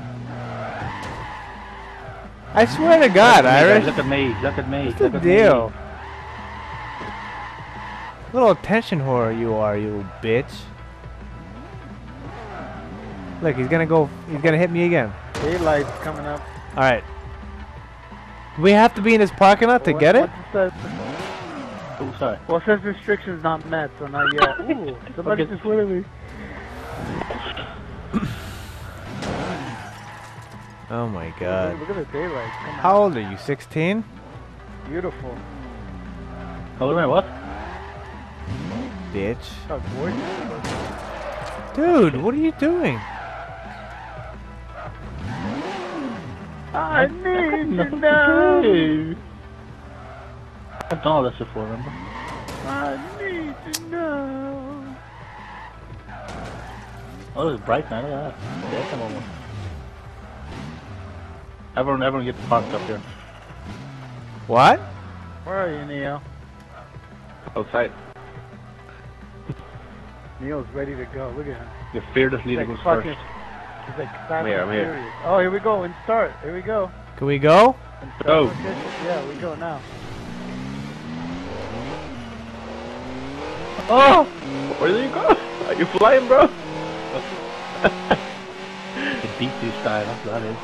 [SPEAKER 2] I swear to God,
[SPEAKER 3] Look at me,
[SPEAKER 2] Irish.
[SPEAKER 3] guys, Look at me, look at me,
[SPEAKER 2] What's
[SPEAKER 3] look
[SPEAKER 2] the
[SPEAKER 3] at
[SPEAKER 2] deal?
[SPEAKER 3] me.
[SPEAKER 2] Little attention whore you are, you little bitch. Look, he's gonna go. He's gonna hit me again.
[SPEAKER 4] Daylight's coming up.
[SPEAKER 2] All right. Do we have to be in this parking lot to
[SPEAKER 4] What-
[SPEAKER 2] get it?
[SPEAKER 4] What's it says?
[SPEAKER 3] Oh, sorry.
[SPEAKER 4] Well, it says restrictions not met, so not yet. Ooh, somebody
[SPEAKER 3] Okay.
[SPEAKER 4] just literally.
[SPEAKER 2] Oh my God.
[SPEAKER 4] Look at the daylight. Come on.
[SPEAKER 2] How old are you? sixteen?
[SPEAKER 4] Beautiful.
[SPEAKER 3] Hold on, what?
[SPEAKER 2] Bitch.
[SPEAKER 4] How gorgeous it looks.
[SPEAKER 2] Dude, what are you doing?
[SPEAKER 4] I need to know.
[SPEAKER 3] I've done all this before, remember?
[SPEAKER 4] I need to know.
[SPEAKER 3] Oh, it's bright now. Look at that. Yeah, come on. Everyone, everyone get parked up here.
[SPEAKER 2] What?
[SPEAKER 4] Where are you, Neo?
[SPEAKER 3] Outside.
[SPEAKER 4] Neo's ready to go. Look at him.
[SPEAKER 3] The fearless leader
[SPEAKER 4] He's
[SPEAKER 3] goes
[SPEAKER 4] like
[SPEAKER 3] first.
[SPEAKER 4] fucking. He's like fast
[SPEAKER 3] I'm here,
[SPEAKER 4] and
[SPEAKER 3] I'm here.
[SPEAKER 4] furious. Oh, here we go. And start. Here we go.
[SPEAKER 2] Can we go?
[SPEAKER 4] And
[SPEAKER 3] Go.
[SPEAKER 4] start. Yeah, we go now.
[SPEAKER 3] Oh! Where did you go? Are you flying, bro? The D two style, that's what that is.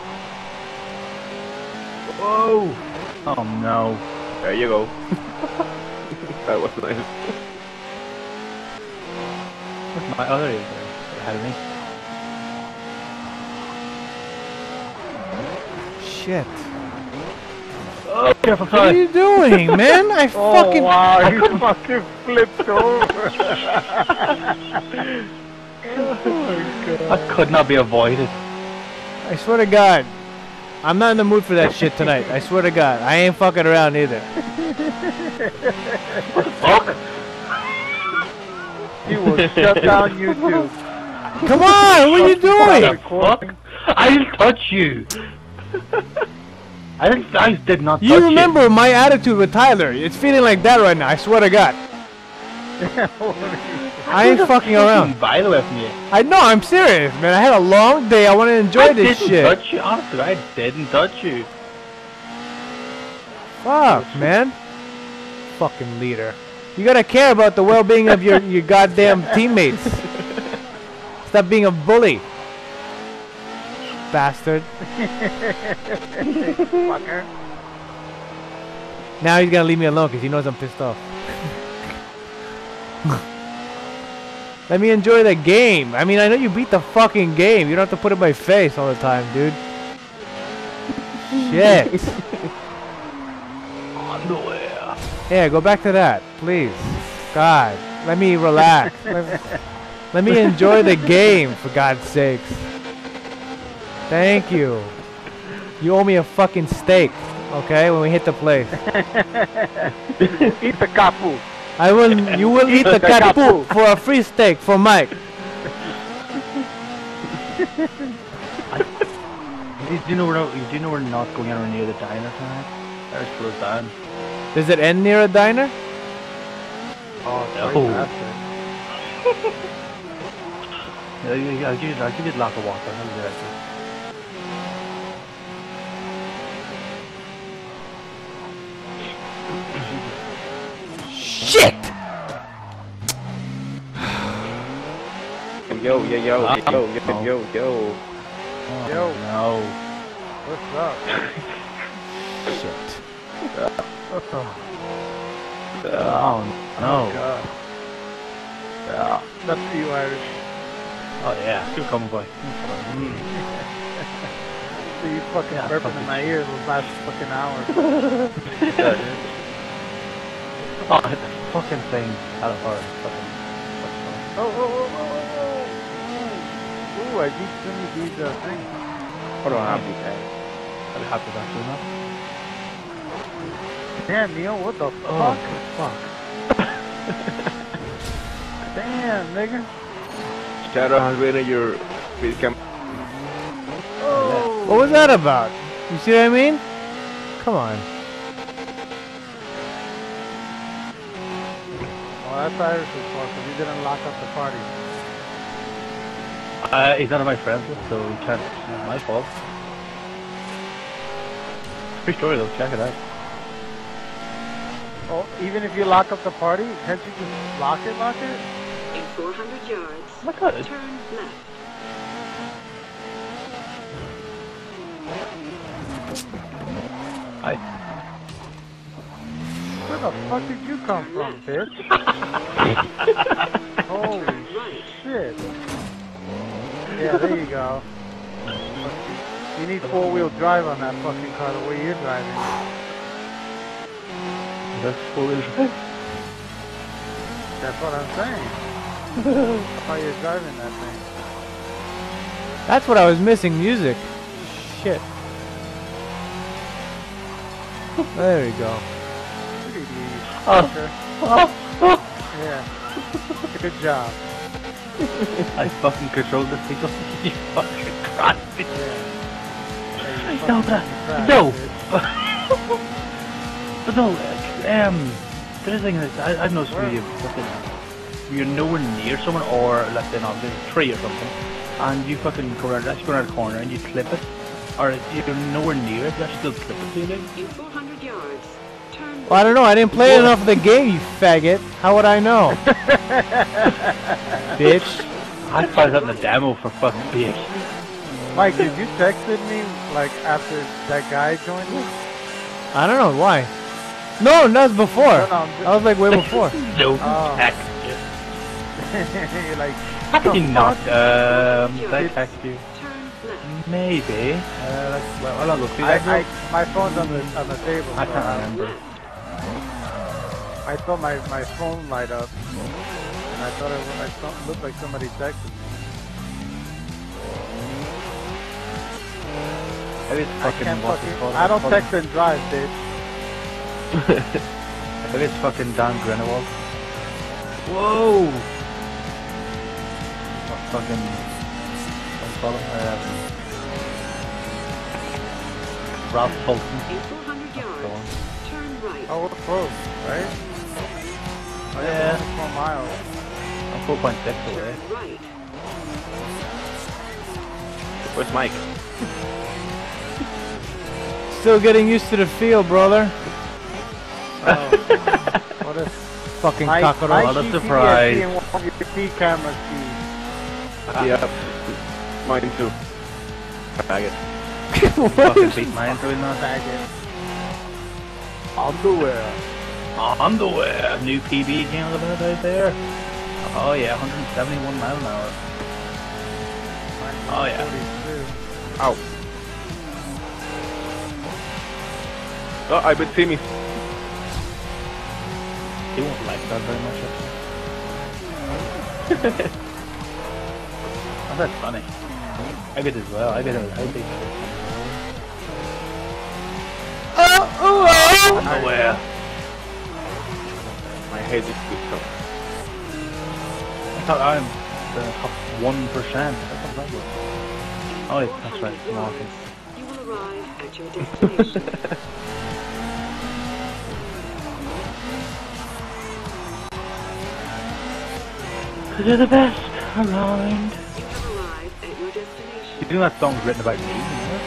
[SPEAKER 3] Whoa! Oh no. There you go. That was nice. Where's my other is there? Ahead of me.
[SPEAKER 2] Shit.
[SPEAKER 3] Oh, careful,
[SPEAKER 2] What
[SPEAKER 3] sorry.
[SPEAKER 2] are you doing, man? I
[SPEAKER 4] Oh
[SPEAKER 2] fucking.
[SPEAKER 4] wow,
[SPEAKER 2] I
[SPEAKER 4] he
[SPEAKER 2] couldn't.
[SPEAKER 4] fucking flipped over. Oh
[SPEAKER 3] That could not be avoided.
[SPEAKER 2] I swear to God, I'm not in the mood for that shit tonight. I swear to God, I ain't fucking around either.
[SPEAKER 3] Fuck!
[SPEAKER 4] He will shut down YouTube.
[SPEAKER 2] Come on, what are you doing?
[SPEAKER 3] Fuck! I didn't touch you! I didn't, I did not touch
[SPEAKER 2] You remember my attitude with Tyler? It's feeling like that right now. I swear to God. I ain't fucking around.
[SPEAKER 3] Vital with me.
[SPEAKER 2] I know, I'm serious, man. I had a long day. I want to enjoy
[SPEAKER 3] I
[SPEAKER 2] this
[SPEAKER 3] didn't
[SPEAKER 2] shit.
[SPEAKER 3] touch you, honestly, I didn't touch you.
[SPEAKER 2] Fuck, man. Fucking leader. You gotta care about the well-being of your, your goddamn teammates. Stop being a bully. Bastard.
[SPEAKER 4] Fucker.
[SPEAKER 2] Now he's gonna leave me alone because he knows I'm pissed off. Let me enjoy the game. I mean, I know you beat the fucking game. You don't have to put it in my face all the time, dude. Shit.
[SPEAKER 3] Underwear.
[SPEAKER 2] Yeah, go back to that, please. God, let me relax. let, let me enjoy the game, for God's sakes. Thank you. You owe me a fucking steak, okay? When we hit the place.
[SPEAKER 4] Eat the kapu.
[SPEAKER 2] I will. You will eat the cat poop for a free steak for Mike.
[SPEAKER 3] Do you know we're not, do you know we're not going anywhere near the diner tonight? There's closed down.
[SPEAKER 2] Does it end near a diner?
[SPEAKER 4] Oh,
[SPEAKER 3] No. Yeah, yeah, yeah, I'll give you, I'll give you a glass of water. I'll do that.
[SPEAKER 2] Shit!
[SPEAKER 7] Yo, yo, yo,
[SPEAKER 3] Ah,
[SPEAKER 7] yo, yo,
[SPEAKER 3] no.
[SPEAKER 7] yo, yo.
[SPEAKER 3] Oh,
[SPEAKER 4] Yo.
[SPEAKER 3] no.
[SPEAKER 4] What's up?
[SPEAKER 2] Shit.
[SPEAKER 4] What's up?
[SPEAKER 3] Oh, no.
[SPEAKER 4] God.
[SPEAKER 3] Yeah.
[SPEAKER 4] That's for you, Irish.
[SPEAKER 3] Oh, yeah. Keep coming, boy.
[SPEAKER 4] So you fucking
[SPEAKER 3] Yeah,
[SPEAKER 4] burping
[SPEAKER 3] fucking
[SPEAKER 4] in my ears the last fucking hour.
[SPEAKER 3] Oh, hit the fucking thing out of her. Fucking.
[SPEAKER 4] Oh, oh, oh, oh, oh, oh. Ooh, I beat some of these uh, things.
[SPEAKER 7] Hold on, I'll be back.
[SPEAKER 3] I'll be happy about that.
[SPEAKER 4] Damn, Neil, what the
[SPEAKER 3] Oh,
[SPEAKER 4] fuck?
[SPEAKER 3] fuck.
[SPEAKER 4] Damn, nigga.
[SPEAKER 7] Shadow has been in your face cam.
[SPEAKER 4] Oh.
[SPEAKER 2] What was that about? You see what I mean? Come on.
[SPEAKER 4] Well, that's Irish's fault because he didn't lock up the party.
[SPEAKER 3] Uh, he's none of my friends, so he can't. It's not my fault. Free story though, check it out.
[SPEAKER 4] Oh, even if you lock up the party, can't you just lock it, lock it?
[SPEAKER 5] In four hundred yards,
[SPEAKER 3] Oh my god.
[SPEAKER 5] turn left.
[SPEAKER 3] Hi.
[SPEAKER 4] Where the fuck did you come from, bitch? Holy shit. Yeah, there you go. You need four-wheel drive on that fucking car the way you're driving.
[SPEAKER 3] That's four wheels drive.
[SPEAKER 4] That's what I'm saying. How you're driving that thing.
[SPEAKER 2] That's what I was missing. Music. Shit. There we go.
[SPEAKER 4] Look at you,
[SPEAKER 3] Oh.
[SPEAKER 4] fucker.
[SPEAKER 3] Oh, oh.
[SPEAKER 4] Yeah. Good job.
[SPEAKER 3] I fucking controlled this vehicle. You fucking crashed it. No, but I, no. But no, uh, um, the thing is, I, I've noticed where you fucking, you're nowhere near someone, or let's say not, there's a tree or something, and you fucking go around, let's go around a corner and you clip it, or you're nowhere near it, you actually still clip it, do you think?
[SPEAKER 5] In four hundred yards, turn
[SPEAKER 2] Well, I don't know. I didn't play enough of the game, you faggot. How would I know? Bitch.
[SPEAKER 3] I tried that in the demo for fucking sake.
[SPEAKER 4] Mike, did you texted me like after that guy joined us?
[SPEAKER 2] I don't know why. No, that was before.
[SPEAKER 4] No, no, I'm just-
[SPEAKER 2] I was like way before.
[SPEAKER 3] No,
[SPEAKER 4] Oh.
[SPEAKER 3] text.
[SPEAKER 4] You're like,
[SPEAKER 3] How can you not? Um, did I
[SPEAKER 5] Yes.
[SPEAKER 3] text you?
[SPEAKER 5] turn left.
[SPEAKER 3] Maybe. Uh, let's, well, I'll look through
[SPEAKER 4] I,
[SPEAKER 3] that.
[SPEAKER 4] I, my phone's on the on the table.
[SPEAKER 3] I
[SPEAKER 4] so
[SPEAKER 3] can't remember.
[SPEAKER 4] I saw my, my phone light up, and I thought it, I thought it looked like somebody texted me.
[SPEAKER 3] Maybe it's
[SPEAKER 4] I
[SPEAKER 3] fucking
[SPEAKER 4] can't
[SPEAKER 3] what's it
[SPEAKER 4] fucking.
[SPEAKER 3] called?
[SPEAKER 4] I don't
[SPEAKER 3] Fucking-
[SPEAKER 4] text and drive, bitch.
[SPEAKER 3] Maybe it's fucking Dan Grindelwald. Whoa! Or fucking... What's it called? Um, Ralph Fulton.
[SPEAKER 5] In four hundred
[SPEAKER 3] Go on.
[SPEAKER 5] yards, turn right.
[SPEAKER 4] Oh, we're close, right? Oh,
[SPEAKER 3] Yeah.
[SPEAKER 4] we're only four miles.
[SPEAKER 3] I'm four point six away.
[SPEAKER 5] Turn right.
[SPEAKER 7] Where's Mike?
[SPEAKER 2] Still getting used to the feel, brother.
[SPEAKER 4] Oh. What a
[SPEAKER 2] Fucking
[SPEAKER 4] Mike,
[SPEAKER 2] cockroach.
[SPEAKER 4] Mike
[SPEAKER 3] What a
[SPEAKER 4] G P S
[SPEAKER 3] surprise.
[SPEAKER 4] being one of your speed camera speed.
[SPEAKER 7] Yeah. Mine too. Faggot.
[SPEAKER 3] Fucking beat mine doing that.
[SPEAKER 4] Faggot. Underwear.
[SPEAKER 3] Underwear! New P B game of it out there. Oh yeah, one hundred seventy-one mile an hour. Oh yeah.
[SPEAKER 4] forty-two.
[SPEAKER 7] Ow. Oh, I bet see me.
[SPEAKER 3] He won't like that very much actually. Oh, that's funny. I get it as well. I get it. I think.
[SPEAKER 2] Oh, oh, oh.
[SPEAKER 3] Underwear.
[SPEAKER 7] My head is good stuff.
[SPEAKER 3] I thought I'm the top one percent. That's not bad. Oh, yeah, that's right.
[SPEAKER 5] four hundred
[SPEAKER 3] Market.
[SPEAKER 5] yards, you will arrive at your destination.
[SPEAKER 3] You're the best around.
[SPEAKER 5] You have arrived at your destination.
[SPEAKER 3] You think that song's written about me? You know?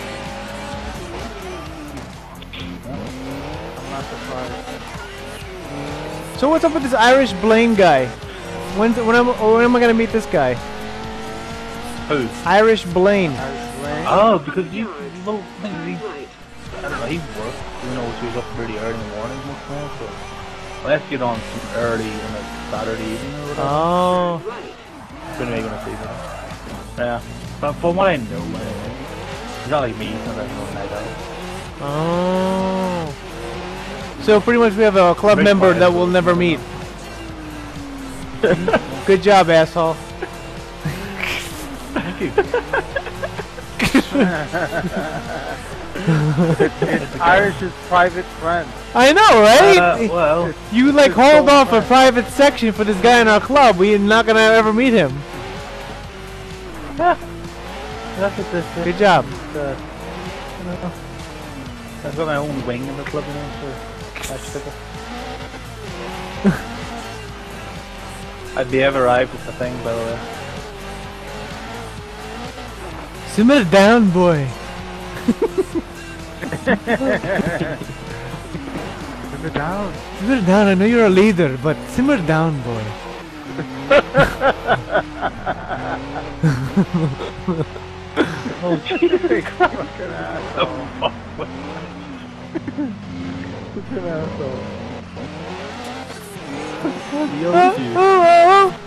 [SPEAKER 4] I'm not surprised.
[SPEAKER 2] So what's up with this Irish Blaine guy? When's when am when am I gonna meet this guy?
[SPEAKER 3] Who?
[SPEAKER 2] Irish Blaine.
[SPEAKER 4] I was playing.
[SPEAKER 3] Oh, because you, well,
[SPEAKER 5] Turn
[SPEAKER 3] he,
[SPEAKER 5] right.
[SPEAKER 3] I don't know, he works, you know, so he's up really early in the morning most now, so let's get on some early on a Saturday evening or whatever.
[SPEAKER 2] Oh.
[SPEAKER 5] Turn right.
[SPEAKER 3] When are we gonna see that? Yeah, but from what I know, uh, he's not like me, he's not like no night out.
[SPEAKER 2] Oh. So pretty much we have a club
[SPEAKER 3] Very
[SPEAKER 2] member
[SPEAKER 3] quiet,
[SPEAKER 2] that we'll
[SPEAKER 3] so-
[SPEAKER 2] never meet. Good job, asshole.
[SPEAKER 3] Thank you.
[SPEAKER 4] It's Irish's private friend.
[SPEAKER 2] I know, right?
[SPEAKER 3] Uh, well,
[SPEAKER 2] You like
[SPEAKER 4] it's
[SPEAKER 2] hold
[SPEAKER 4] so
[SPEAKER 2] off a
[SPEAKER 4] fun.
[SPEAKER 2] private section for this guy in our club. We're not gonna ever meet him.
[SPEAKER 3] that's what this is.
[SPEAKER 2] Good job.
[SPEAKER 3] Uh, you know, I've got my own wing in the club, you know, so that's good. Have you ever arrived at the thing, by the way?
[SPEAKER 2] Simmer down, boy.
[SPEAKER 4] Simmer down.
[SPEAKER 2] Simmer down. I know you're a leader, but simmer down, boy.
[SPEAKER 3] Oh, Jesus Christ.
[SPEAKER 4] Fucking asshole. Fucking asshole.
[SPEAKER 2] Oh, oh, oh.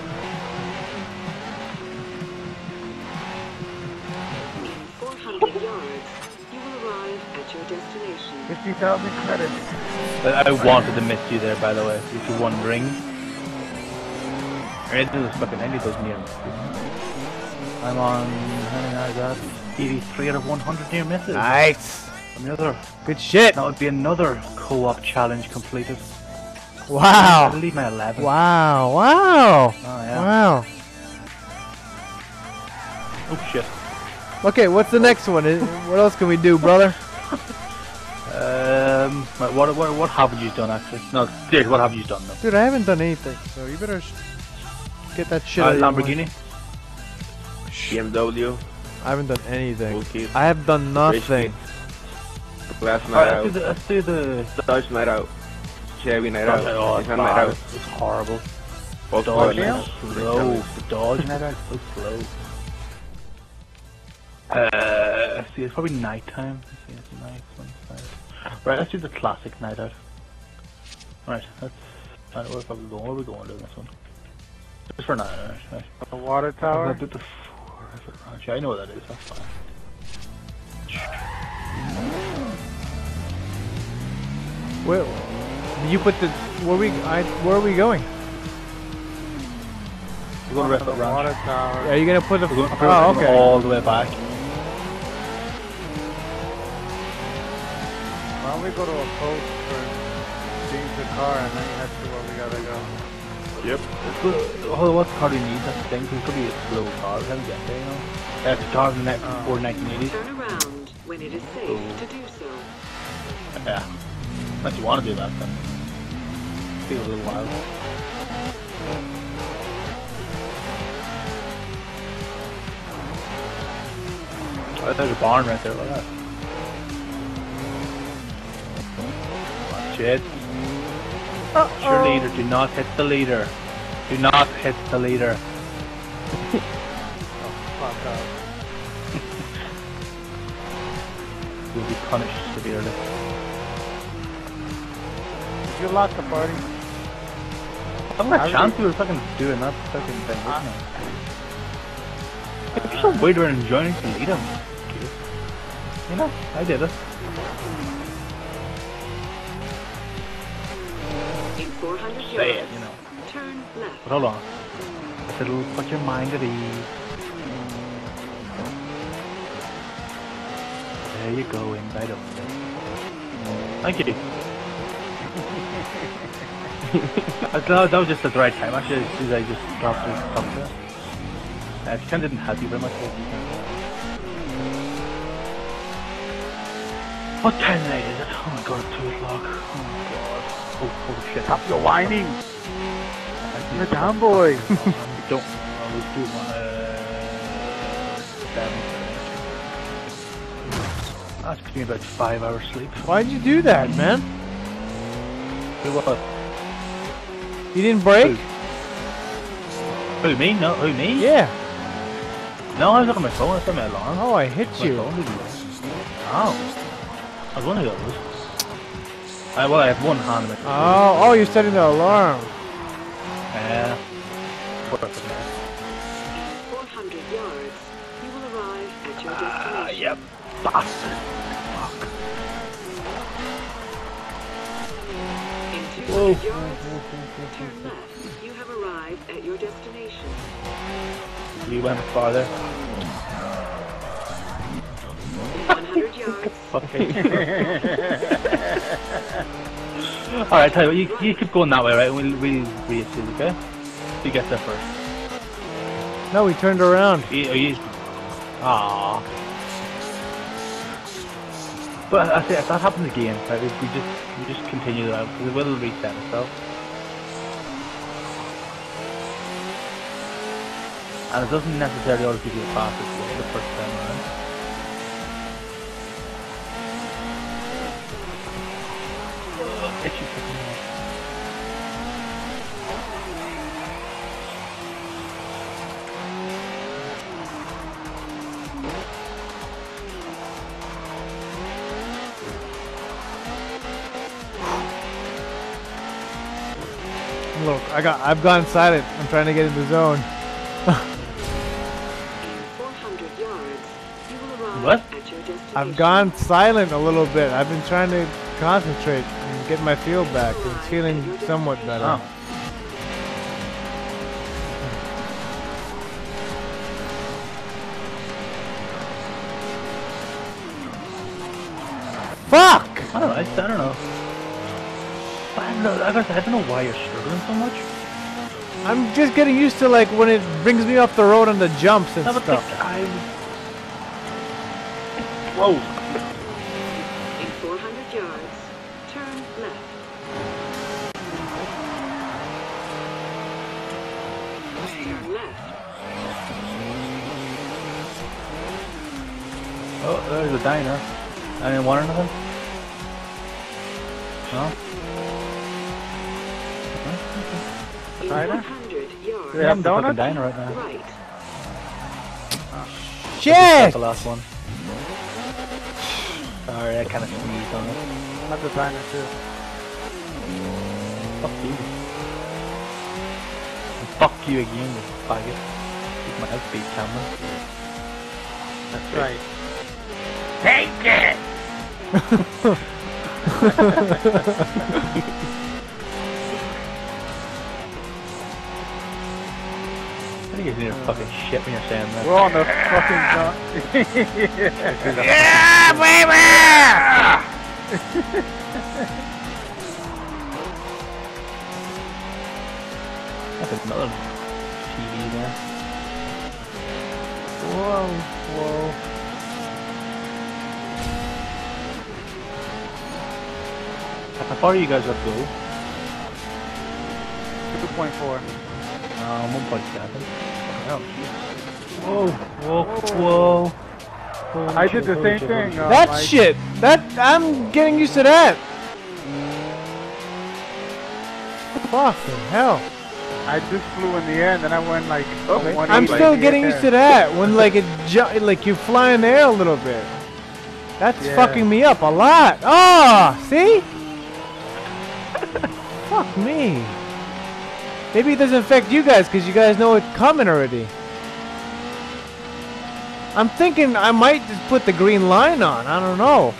[SPEAKER 5] four hundred yards, you will arrive at your destination.
[SPEAKER 4] fifty thousand credits.
[SPEAKER 3] I I wanted to miss you there, by the way, if you're wondering. I did this fucking any of those near misses. I'm on, how many hours that? eighty-three out of one hundred near misses.
[SPEAKER 2] Nice.
[SPEAKER 3] Another,
[SPEAKER 2] Good shit.
[SPEAKER 3] that would be another co-op challenge completed. I
[SPEAKER 2] Wow.
[SPEAKER 3] believe my eleven.
[SPEAKER 2] Wow. Wow.
[SPEAKER 3] Oh, yeah.
[SPEAKER 2] Wow.
[SPEAKER 3] Oh shit.
[SPEAKER 2] Okay, what's the next one? Is- What else can we do, brother?
[SPEAKER 3] Um, what what what haven't you done actually? No, seriously, what have you done though?
[SPEAKER 2] Dude, I haven't done anything, so you better sh get that shit
[SPEAKER 3] Uh,
[SPEAKER 2] out of your
[SPEAKER 3] Lamborghini.
[SPEAKER 7] B M W.
[SPEAKER 2] mind. I haven't done anything.
[SPEAKER 7] Okay.
[SPEAKER 2] I have done nothing.
[SPEAKER 7] Last night
[SPEAKER 3] Alright, let's do
[SPEAKER 7] out.
[SPEAKER 3] the, let's do the
[SPEAKER 7] Dodge night out. Chevy night out.
[SPEAKER 3] Oh, it's
[SPEAKER 7] Nissan night
[SPEAKER 3] bad.
[SPEAKER 7] out.
[SPEAKER 3] It's horrible.
[SPEAKER 7] Both
[SPEAKER 3] Dodge
[SPEAKER 7] night
[SPEAKER 3] night
[SPEAKER 7] out.
[SPEAKER 3] out slow. The Dodge night out so slow. Uh, let's see, it's probably nighttime. Let's see, it's night, sunset. Right, let's do the classic night out. Right, let's find out where we're probably going. Where are we going to this one? Just for now, right? right.
[SPEAKER 4] The water
[SPEAKER 3] I'm
[SPEAKER 4] tower.
[SPEAKER 3] gonna do the Forza Ranch. Yeah, I know what that is, that's fine.
[SPEAKER 2] Where you put the where we I where are we going?
[SPEAKER 3] We're going to rip
[SPEAKER 4] The
[SPEAKER 3] it
[SPEAKER 4] water
[SPEAKER 3] ranch.
[SPEAKER 4] tower.
[SPEAKER 2] Are you gonna put the
[SPEAKER 3] We're going,
[SPEAKER 2] oh
[SPEAKER 3] we're going
[SPEAKER 2] okay?
[SPEAKER 3] all the way back.
[SPEAKER 4] Why don't we go to a post for change the car and then head to where we gotta go?
[SPEAKER 7] Yep.
[SPEAKER 3] It's good. Oh, what car do you need? That's the thing. 'Cause it could be a slow car. We haven't get there, you know. That's a car from the
[SPEAKER 4] Oh.
[SPEAKER 3] before nineteen eighty.
[SPEAKER 5] Turn around when it is safe to do so.
[SPEAKER 3] Yeah. Unless you want to do that, then. Feel a little wild. Oh, there's a barn right there. Look at that. Watch it. It's your leader. Do not hit the leader. Do not hit the leader.
[SPEAKER 4] Fuck up.
[SPEAKER 3] You'll be punished severely.
[SPEAKER 4] Did you lock the party?
[SPEAKER 3] I haven't got
[SPEAKER 4] I
[SPEAKER 3] a chance
[SPEAKER 4] really-
[SPEAKER 3] we were fucking doing that fucking thing, wasn't it? You're so weird and enjoying to lead him. You know, I did it.
[SPEAKER 5] In four hundred
[SPEAKER 3] Say
[SPEAKER 5] yards,
[SPEAKER 3] it, you know.
[SPEAKER 5] turn left.
[SPEAKER 3] But hold on. I said, "It'll put your mind at ease." There you go, inside up. Thank you. I thought that was just at the right time. Actually, as soon as I just dropped it, dropped it. Uh, it kind of didn't help you very much. What time of night is it? Oh my god, it's two o'clock. Oh my god. Oh, holy shit.
[SPEAKER 4] Stop your whining! You're down, boy!
[SPEAKER 3] Don't. Uh, let's do one. Uh, seven. That's gonna be about five hours sleep.
[SPEAKER 2] Why'd you do that, man?
[SPEAKER 3] Who what?
[SPEAKER 2] You didn't break?
[SPEAKER 3] Who, me? No, who, me?
[SPEAKER 2] Yeah.
[SPEAKER 3] No, I was looking at my phone. I set my alarm.
[SPEAKER 2] Oh, I hit
[SPEAKER 3] My
[SPEAKER 2] you.
[SPEAKER 3] phone didn't work. Oh. I was one of those. I, well, I have one hand in my computer.
[SPEAKER 2] Oh, oh, you're setting the alarm.
[SPEAKER 3] Yeah. Perfect, man.
[SPEAKER 5] four hundred yards, you will arrive at your
[SPEAKER 3] Ah,
[SPEAKER 5] destination.
[SPEAKER 3] yep. Bastard. Fuck.
[SPEAKER 5] In two hundred yards, turn left. You have arrived at your destination.
[SPEAKER 3] You went farther.
[SPEAKER 5] In one hundred yards,
[SPEAKER 3] Okay. Alright, tell you what, you, you keep going that way, right? We'll, we'll reassess, okay? You get there first.
[SPEAKER 2] No, we turned around.
[SPEAKER 3] You, you, aww. But I say, if that happens again, right, we, we just we just continue that, because it will reset itself. And it doesn't necessarily always give you the fastest way the first time around. Itchy fucking neck.
[SPEAKER 2] Look, I got, I've gone silent. I'm trying to get in the zone.
[SPEAKER 5] four hundred yards, you will arrive
[SPEAKER 3] What?
[SPEAKER 5] at your destination.
[SPEAKER 2] I've gone silent a little bit. I've been trying to concentrate and get my feel back. It's feeling somewhat better.
[SPEAKER 3] Oh.
[SPEAKER 2] Fuck!
[SPEAKER 3] I don't know, I, I don't know. I don't know, I, guess, I don't know why you're struggling so much.
[SPEAKER 2] I'm just getting used to like when it brings me off the road on the jumps and
[SPEAKER 3] No, but
[SPEAKER 2] stuff.
[SPEAKER 3] like, I... Whoa!
[SPEAKER 5] In four hundred yards, turn left. Turn left.
[SPEAKER 3] Oh, there's a diner. I didn't want anything? No?
[SPEAKER 5] In
[SPEAKER 4] Diner?
[SPEAKER 5] one hundred yards,
[SPEAKER 4] They have
[SPEAKER 3] the fucking
[SPEAKER 4] donuts?
[SPEAKER 3] diner right now.
[SPEAKER 5] right.
[SPEAKER 2] Shit!
[SPEAKER 3] That's the last one. Sorry, I kind of sneezed on it.
[SPEAKER 4] I'm at the diner too.
[SPEAKER 3] Fuck you. And fuck you again, you faggot. With my outbeat camera.
[SPEAKER 4] That's right.
[SPEAKER 3] Take it! I think you need to fucking shit when you're saying that.
[SPEAKER 4] We're on the fucking jump. yeah.
[SPEAKER 2] Yeah, baby!
[SPEAKER 3] That's another T V there.
[SPEAKER 4] Whoa, whoa.
[SPEAKER 3] How far do you guys have to go?
[SPEAKER 4] two point four.
[SPEAKER 3] Um, one point seven. Oh, whoa, whoa, whoa. Holy
[SPEAKER 4] I
[SPEAKER 3] shit,
[SPEAKER 4] did the
[SPEAKER 3] holy
[SPEAKER 4] same
[SPEAKER 3] shit,
[SPEAKER 4] thing.
[SPEAKER 3] holy
[SPEAKER 4] Uh,
[SPEAKER 2] That
[SPEAKER 4] Mike.
[SPEAKER 2] shit! That I'm getting used to that. Fucking hell!
[SPEAKER 4] I just flew in the air and then I went like.
[SPEAKER 7] Oh,
[SPEAKER 4] one
[SPEAKER 7] wait.
[SPEAKER 2] I'm
[SPEAKER 4] eighty
[SPEAKER 2] still
[SPEAKER 4] in the
[SPEAKER 2] getting
[SPEAKER 4] air.
[SPEAKER 2] used to that when like it ju like you fly in the air a little bit. That's
[SPEAKER 4] Yeah.
[SPEAKER 2] fucking me up a lot. Oh, see? Fuck me. Maybe it doesn't affect you guys because you guys know it's coming already. I'm thinking I might just put the green line on. I don't know.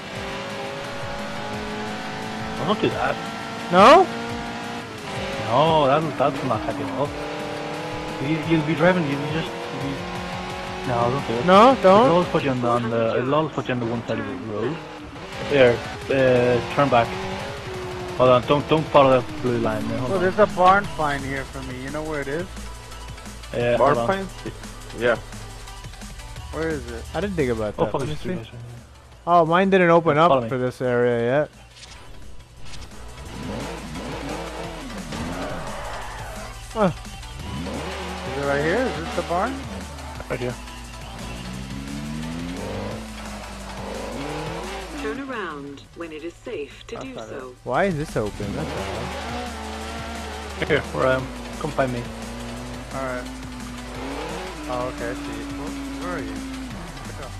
[SPEAKER 3] Well, don't do that.
[SPEAKER 2] No?
[SPEAKER 3] No, that'll, that's not happy at all. You, you'll be driving, you'll be just... You'll be, no, don't do it.
[SPEAKER 2] No,
[SPEAKER 3] It'll
[SPEAKER 2] don't.
[SPEAKER 3] always put you on the, on the, it'll always put you on the one side of the road. There, uh, turn back. Hold on, don't don't follow that blue line there. Hold
[SPEAKER 4] Oh,
[SPEAKER 3] on.
[SPEAKER 4] there's a barn find here for me. You know where it is?
[SPEAKER 3] Uh,
[SPEAKER 7] Bar
[SPEAKER 3] hold on.
[SPEAKER 7] pines? Yeah.
[SPEAKER 4] Where is it?
[SPEAKER 2] I didn't think about
[SPEAKER 3] Oh,
[SPEAKER 2] that.
[SPEAKER 3] fuck,
[SPEAKER 2] Let me
[SPEAKER 3] it's
[SPEAKER 2] see.
[SPEAKER 3] through this.
[SPEAKER 2] Oh, mine didn't open
[SPEAKER 3] Follow
[SPEAKER 2] up
[SPEAKER 3] me.
[SPEAKER 2] for this area yet. Huh.
[SPEAKER 4] Is it right here? Is this the barn?
[SPEAKER 3] Right here.
[SPEAKER 5] Turn around when it is safe to do
[SPEAKER 4] That's
[SPEAKER 5] so.
[SPEAKER 2] Why is this open? That's odd.
[SPEAKER 3] Here, where I am. Come find me.
[SPEAKER 4] Alright. Oh, okay, I see. Where, where are you? Go.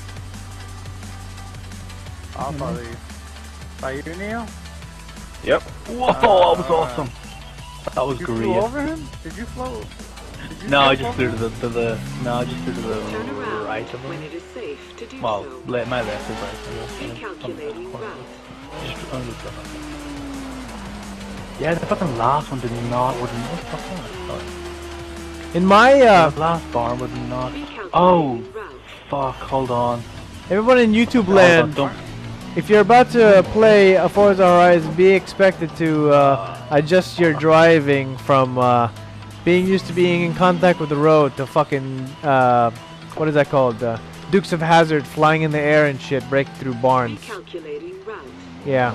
[SPEAKER 4] I'll
[SPEAKER 3] Mm-hmm.
[SPEAKER 4] follow you. By you, Neil?
[SPEAKER 7] Yep.
[SPEAKER 3] Whoa, that was
[SPEAKER 4] Uh,
[SPEAKER 3] awesome. That was
[SPEAKER 4] You
[SPEAKER 3] great.
[SPEAKER 4] flew over him? Did you float? Did you
[SPEAKER 3] No, I
[SPEAKER 4] jump
[SPEAKER 3] just
[SPEAKER 4] over
[SPEAKER 3] flew to
[SPEAKER 4] him?
[SPEAKER 3] the, to the, no, I just flew to
[SPEAKER 5] Turn
[SPEAKER 3] the
[SPEAKER 5] around
[SPEAKER 3] right of
[SPEAKER 5] when
[SPEAKER 3] them.
[SPEAKER 5] it is safe to do
[SPEAKER 3] Well,
[SPEAKER 5] so.
[SPEAKER 3] le my left is right. I guess.
[SPEAKER 5] Recalculating route.
[SPEAKER 3] Just under the Yeah, the fucking last one did not, would not, fuck
[SPEAKER 2] In my,
[SPEAKER 3] that.
[SPEAKER 2] uh,
[SPEAKER 3] The last barn would not.
[SPEAKER 5] Recalculating
[SPEAKER 3] Oh,
[SPEAKER 5] route.
[SPEAKER 3] fuck, hold on.
[SPEAKER 2] everyone in YouTube
[SPEAKER 3] Hold on,
[SPEAKER 2] land,
[SPEAKER 3] don't.
[SPEAKER 2] if you're about to play a Forza Horizon, be expected to uh, adjust your driving from uh, being used to being in contact with the road to fucking, uh, what is that called? Uh, Dukes of Hazzard, flying in the air and shit, breaking through barns.
[SPEAKER 5] Recalculating route.
[SPEAKER 2] Yeah.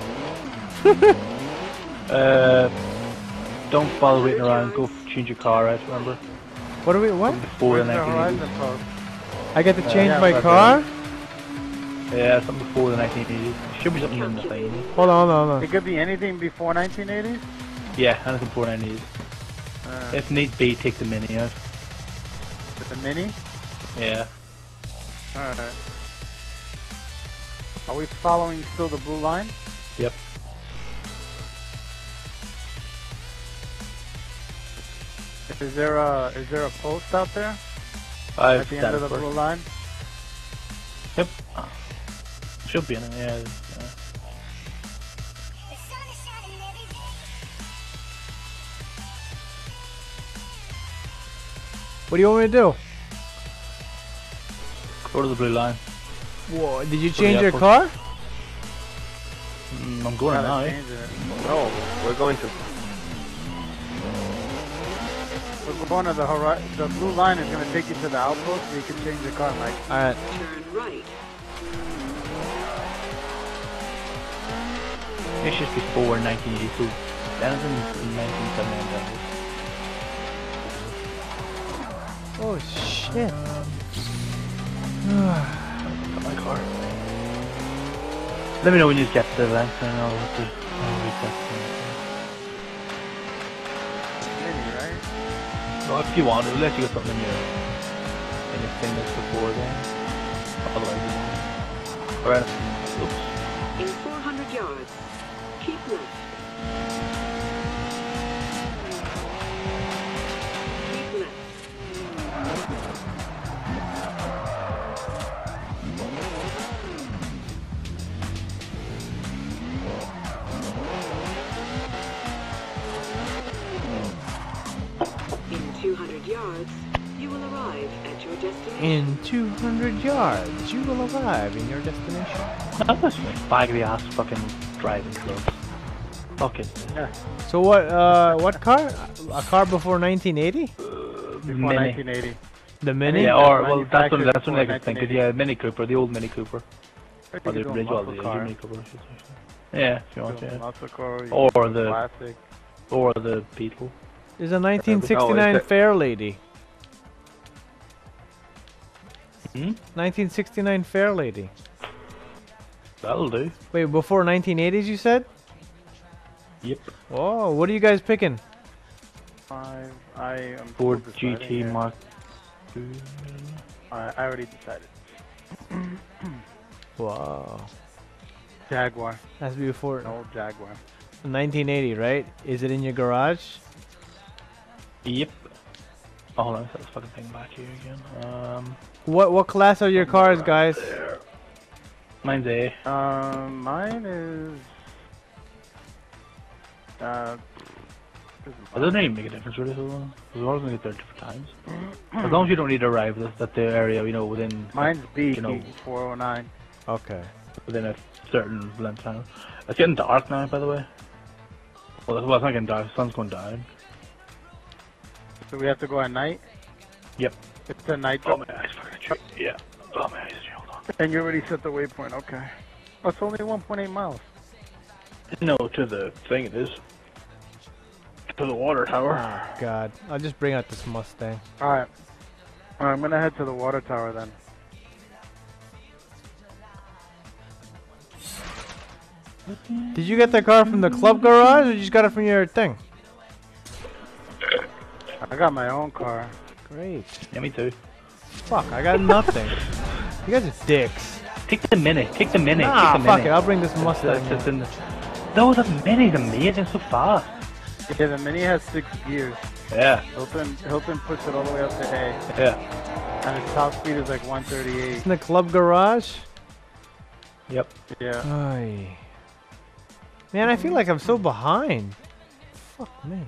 [SPEAKER 3] Uh, don't bother waiting around. Go change your car out. Remember?
[SPEAKER 2] What are we, what?
[SPEAKER 3] Before the
[SPEAKER 4] Where's the
[SPEAKER 3] nineteen eighties.
[SPEAKER 4] horizon post?
[SPEAKER 2] I get to change
[SPEAKER 3] yeah,
[SPEAKER 2] my
[SPEAKER 3] right
[SPEAKER 2] car?
[SPEAKER 3] Yeah, something before the nineteen eighties. Should be something in the thing.
[SPEAKER 2] Hold on, hold on, hold
[SPEAKER 4] It
[SPEAKER 2] on.
[SPEAKER 4] could be anything before nineteen eighties?
[SPEAKER 3] Yeah, anything before nineteen eighties.
[SPEAKER 4] Uh,
[SPEAKER 3] If need be, take the mini out.
[SPEAKER 4] with the mini?
[SPEAKER 3] Yeah.
[SPEAKER 4] Alright. Are we following still the blue line?
[SPEAKER 3] Yep.
[SPEAKER 4] Is there a is there a post out there
[SPEAKER 3] I've
[SPEAKER 4] at the end
[SPEAKER 3] done
[SPEAKER 4] of
[SPEAKER 3] it
[SPEAKER 4] the blue
[SPEAKER 3] first.
[SPEAKER 4] line?
[SPEAKER 3] Yep. Should be in it. Yeah. yeah.
[SPEAKER 2] What do you want me to do?
[SPEAKER 3] Go to the blue line.
[SPEAKER 2] Whoa, did you
[SPEAKER 3] the
[SPEAKER 2] change your
[SPEAKER 3] airport.
[SPEAKER 2] car?
[SPEAKER 3] Mm, I'm going
[SPEAKER 4] Gotta
[SPEAKER 3] now. Eh?
[SPEAKER 4] change it.
[SPEAKER 7] No, we're going to.
[SPEAKER 4] We're So going to the horizon, the blue line is going to take you to the outpost so you can change your car, Mike.
[SPEAKER 2] Alright.
[SPEAKER 5] Turn right.
[SPEAKER 3] It's just before nineteen eighty-two. Anything in nineteen seventy-nine.
[SPEAKER 2] Oh shit.
[SPEAKER 3] My car. Let me know when you get to the length and I'll have to I'll reset
[SPEAKER 4] Mini, right?
[SPEAKER 3] it. No, if you want, it'll let you get something in your in your thing that's before then. Otherwise you won't. Alright. Oops.
[SPEAKER 5] In four hundred yards, keep left. Keep left. In two hundred yards, you will arrive at your destination.
[SPEAKER 2] In two hundred yards, you will arrive in your destination.
[SPEAKER 3] That was like baggy ass fucking driving clothes. Okay.
[SPEAKER 4] Yeah.
[SPEAKER 2] So what, uh, what car? A car before nineteen eighty?
[SPEAKER 4] Before
[SPEAKER 3] Mini.
[SPEAKER 4] nineteen eighty.
[SPEAKER 2] The Mini?
[SPEAKER 3] Yeah, or well, that's what that's what I
[SPEAKER 4] Manufactured
[SPEAKER 3] could think of.
[SPEAKER 4] before
[SPEAKER 3] Yeah, Mini Cooper, the old Mini Cooper,
[SPEAKER 4] I
[SPEAKER 3] or
[SPEAKER 4] think
[SPEAKER 3] the
[SPEAKER 4] you do a
[SPEAKER 3] original,
[SPEAKER 4] muscle
[SPEAKER 3] the
[SPEAKER 4] car.
[SPEAKER 3] Mini Cooper. I should say. Yeah, if you want
[SPEAKER 4] Do a
[SPEAKER 3] to.
[SPEAKER 4] muscle car, you
[SPEAKER 3] Or
[SPEAKER 4] can do
[SPEAKER 3] the-
[SPEAKER 4] classic.
[SPEAKER 3] Or the Beetle.
[SPEAKER 2] There's a nineteen sixty-nine
[SPEAKER 7] Oh, is it-
[SPEAKER 2] Fair Lady.
[SPEAKER 3] Hmm?
[SPEAKER 2] nineteen sixty-nine Fair Lady.
[SPEAKER 3] That'll do.
[SPEAKER 2] Wait, before nineteen eighties you said?
[SPEAKER 3] Yep.
[SPEAKER 2] Oh, what are you guys picking?
[SPEAKER 4] I, I am
[SPEAKER 3] Ford
[SPEAKER 4] still
[SPEAKER 3] G
[SPEAKER 4] deciding
[SPEAKER 3] T
[SPEAKER 4] here.
[SPEAKER 3] Mark two.
[SPEAKER 4] I, I already decided.
[SPEAKER 2] Wow.
[SPEAKER 4] Jaguar.
[SPEAKER 2] Has to be before
[SPEAKER 4] An old Jaguar.
[SPEAKER 2] nineteen eighty, right? Is it in your garage?
[SPEAKER 3] Yep. Oh, hold on, set this fucking thing back here again. Um,
[SPEAKER 2] What what class are your cars, guys?
[SPEAKER 3] mine's A.
[SPEAKER 4] Um, mine is. Uh, this is
[SPEAKER 3] It doesn't even make a difference really, so long. As long as we get there different times. As long as you don't need to arrive at, at the area, you know, within
[SPEAKER 4] Mine's B,
[SPEAKER 3] you know,
[SPEAKER 4] four oh nine.
[SPEAKER 2] Okay.
[SPEAKER 3] within a certain length of time. It's getting dark now, by the way. Well, it's, well, it's not getting dark. The sun's going down.
[SPEAKER 4] So we have to go at night?
[SPEAKER 3] Yep.
[SPEAKER 4] It's a night
[SPEAKER 3] Oh
[SPEAKER 4] job.
[SPEAKER 3] my eyes, fucking tree. Yeah. Oh my eyes, hold on.
[SPEAKER 4] And you already set the waypoint, okay. Oh, it's only one point eight miles.
[SPEAKER 3] No, to the thing it is. To the water tower.
[SPEAKER 2] Oh, God. I'll just bring out this Mustang.
[SPEAKER 4] Alright. Alright, I'm gonna head to the water tower then.
[SPEAKER 2] Did you get that car from the club garage or you just got it from your thing?
[SPEAKER 4] I got my own car.
[SPEAKER 2] Great.
[SPEAKER 3] Yeah, me too.
[SPEAKER 2] Fuck, I got nothing. You guys are dicks.
[SPEAKER 3] Take the Mini. Take the Mini.
[SPEAKER 2] Ah,
[SPEAKER 3] Take the
[SPEAKER 2] fuck
[SPEAKER 3] Mini.
[SPEAKER 2] it. I'll bring this
[SPEAKER 3] It's,
[SPEAKER 2] Mustang.
[SPEAKER 3] it's in the... No, the Mini's amazing. So fast.
[SPEAKER 4] Yeah, the Mini has six gears.
[SPEAKER 3] Yeah.
[SPEAKER 4] Hilton Hilton puts it all the way up to A.
[SPEAKER 3] Yeah.
[SPEAKER 4] And its top speed is like one thirty-eight.
[SPEAKER 2] It's in the club garage?
[SPEAKER 3] Yep.
[SPEAKER 4] Yeah.
[SPEAKER 2] Ay. Man, I feel like I'm so behind. Fuck me.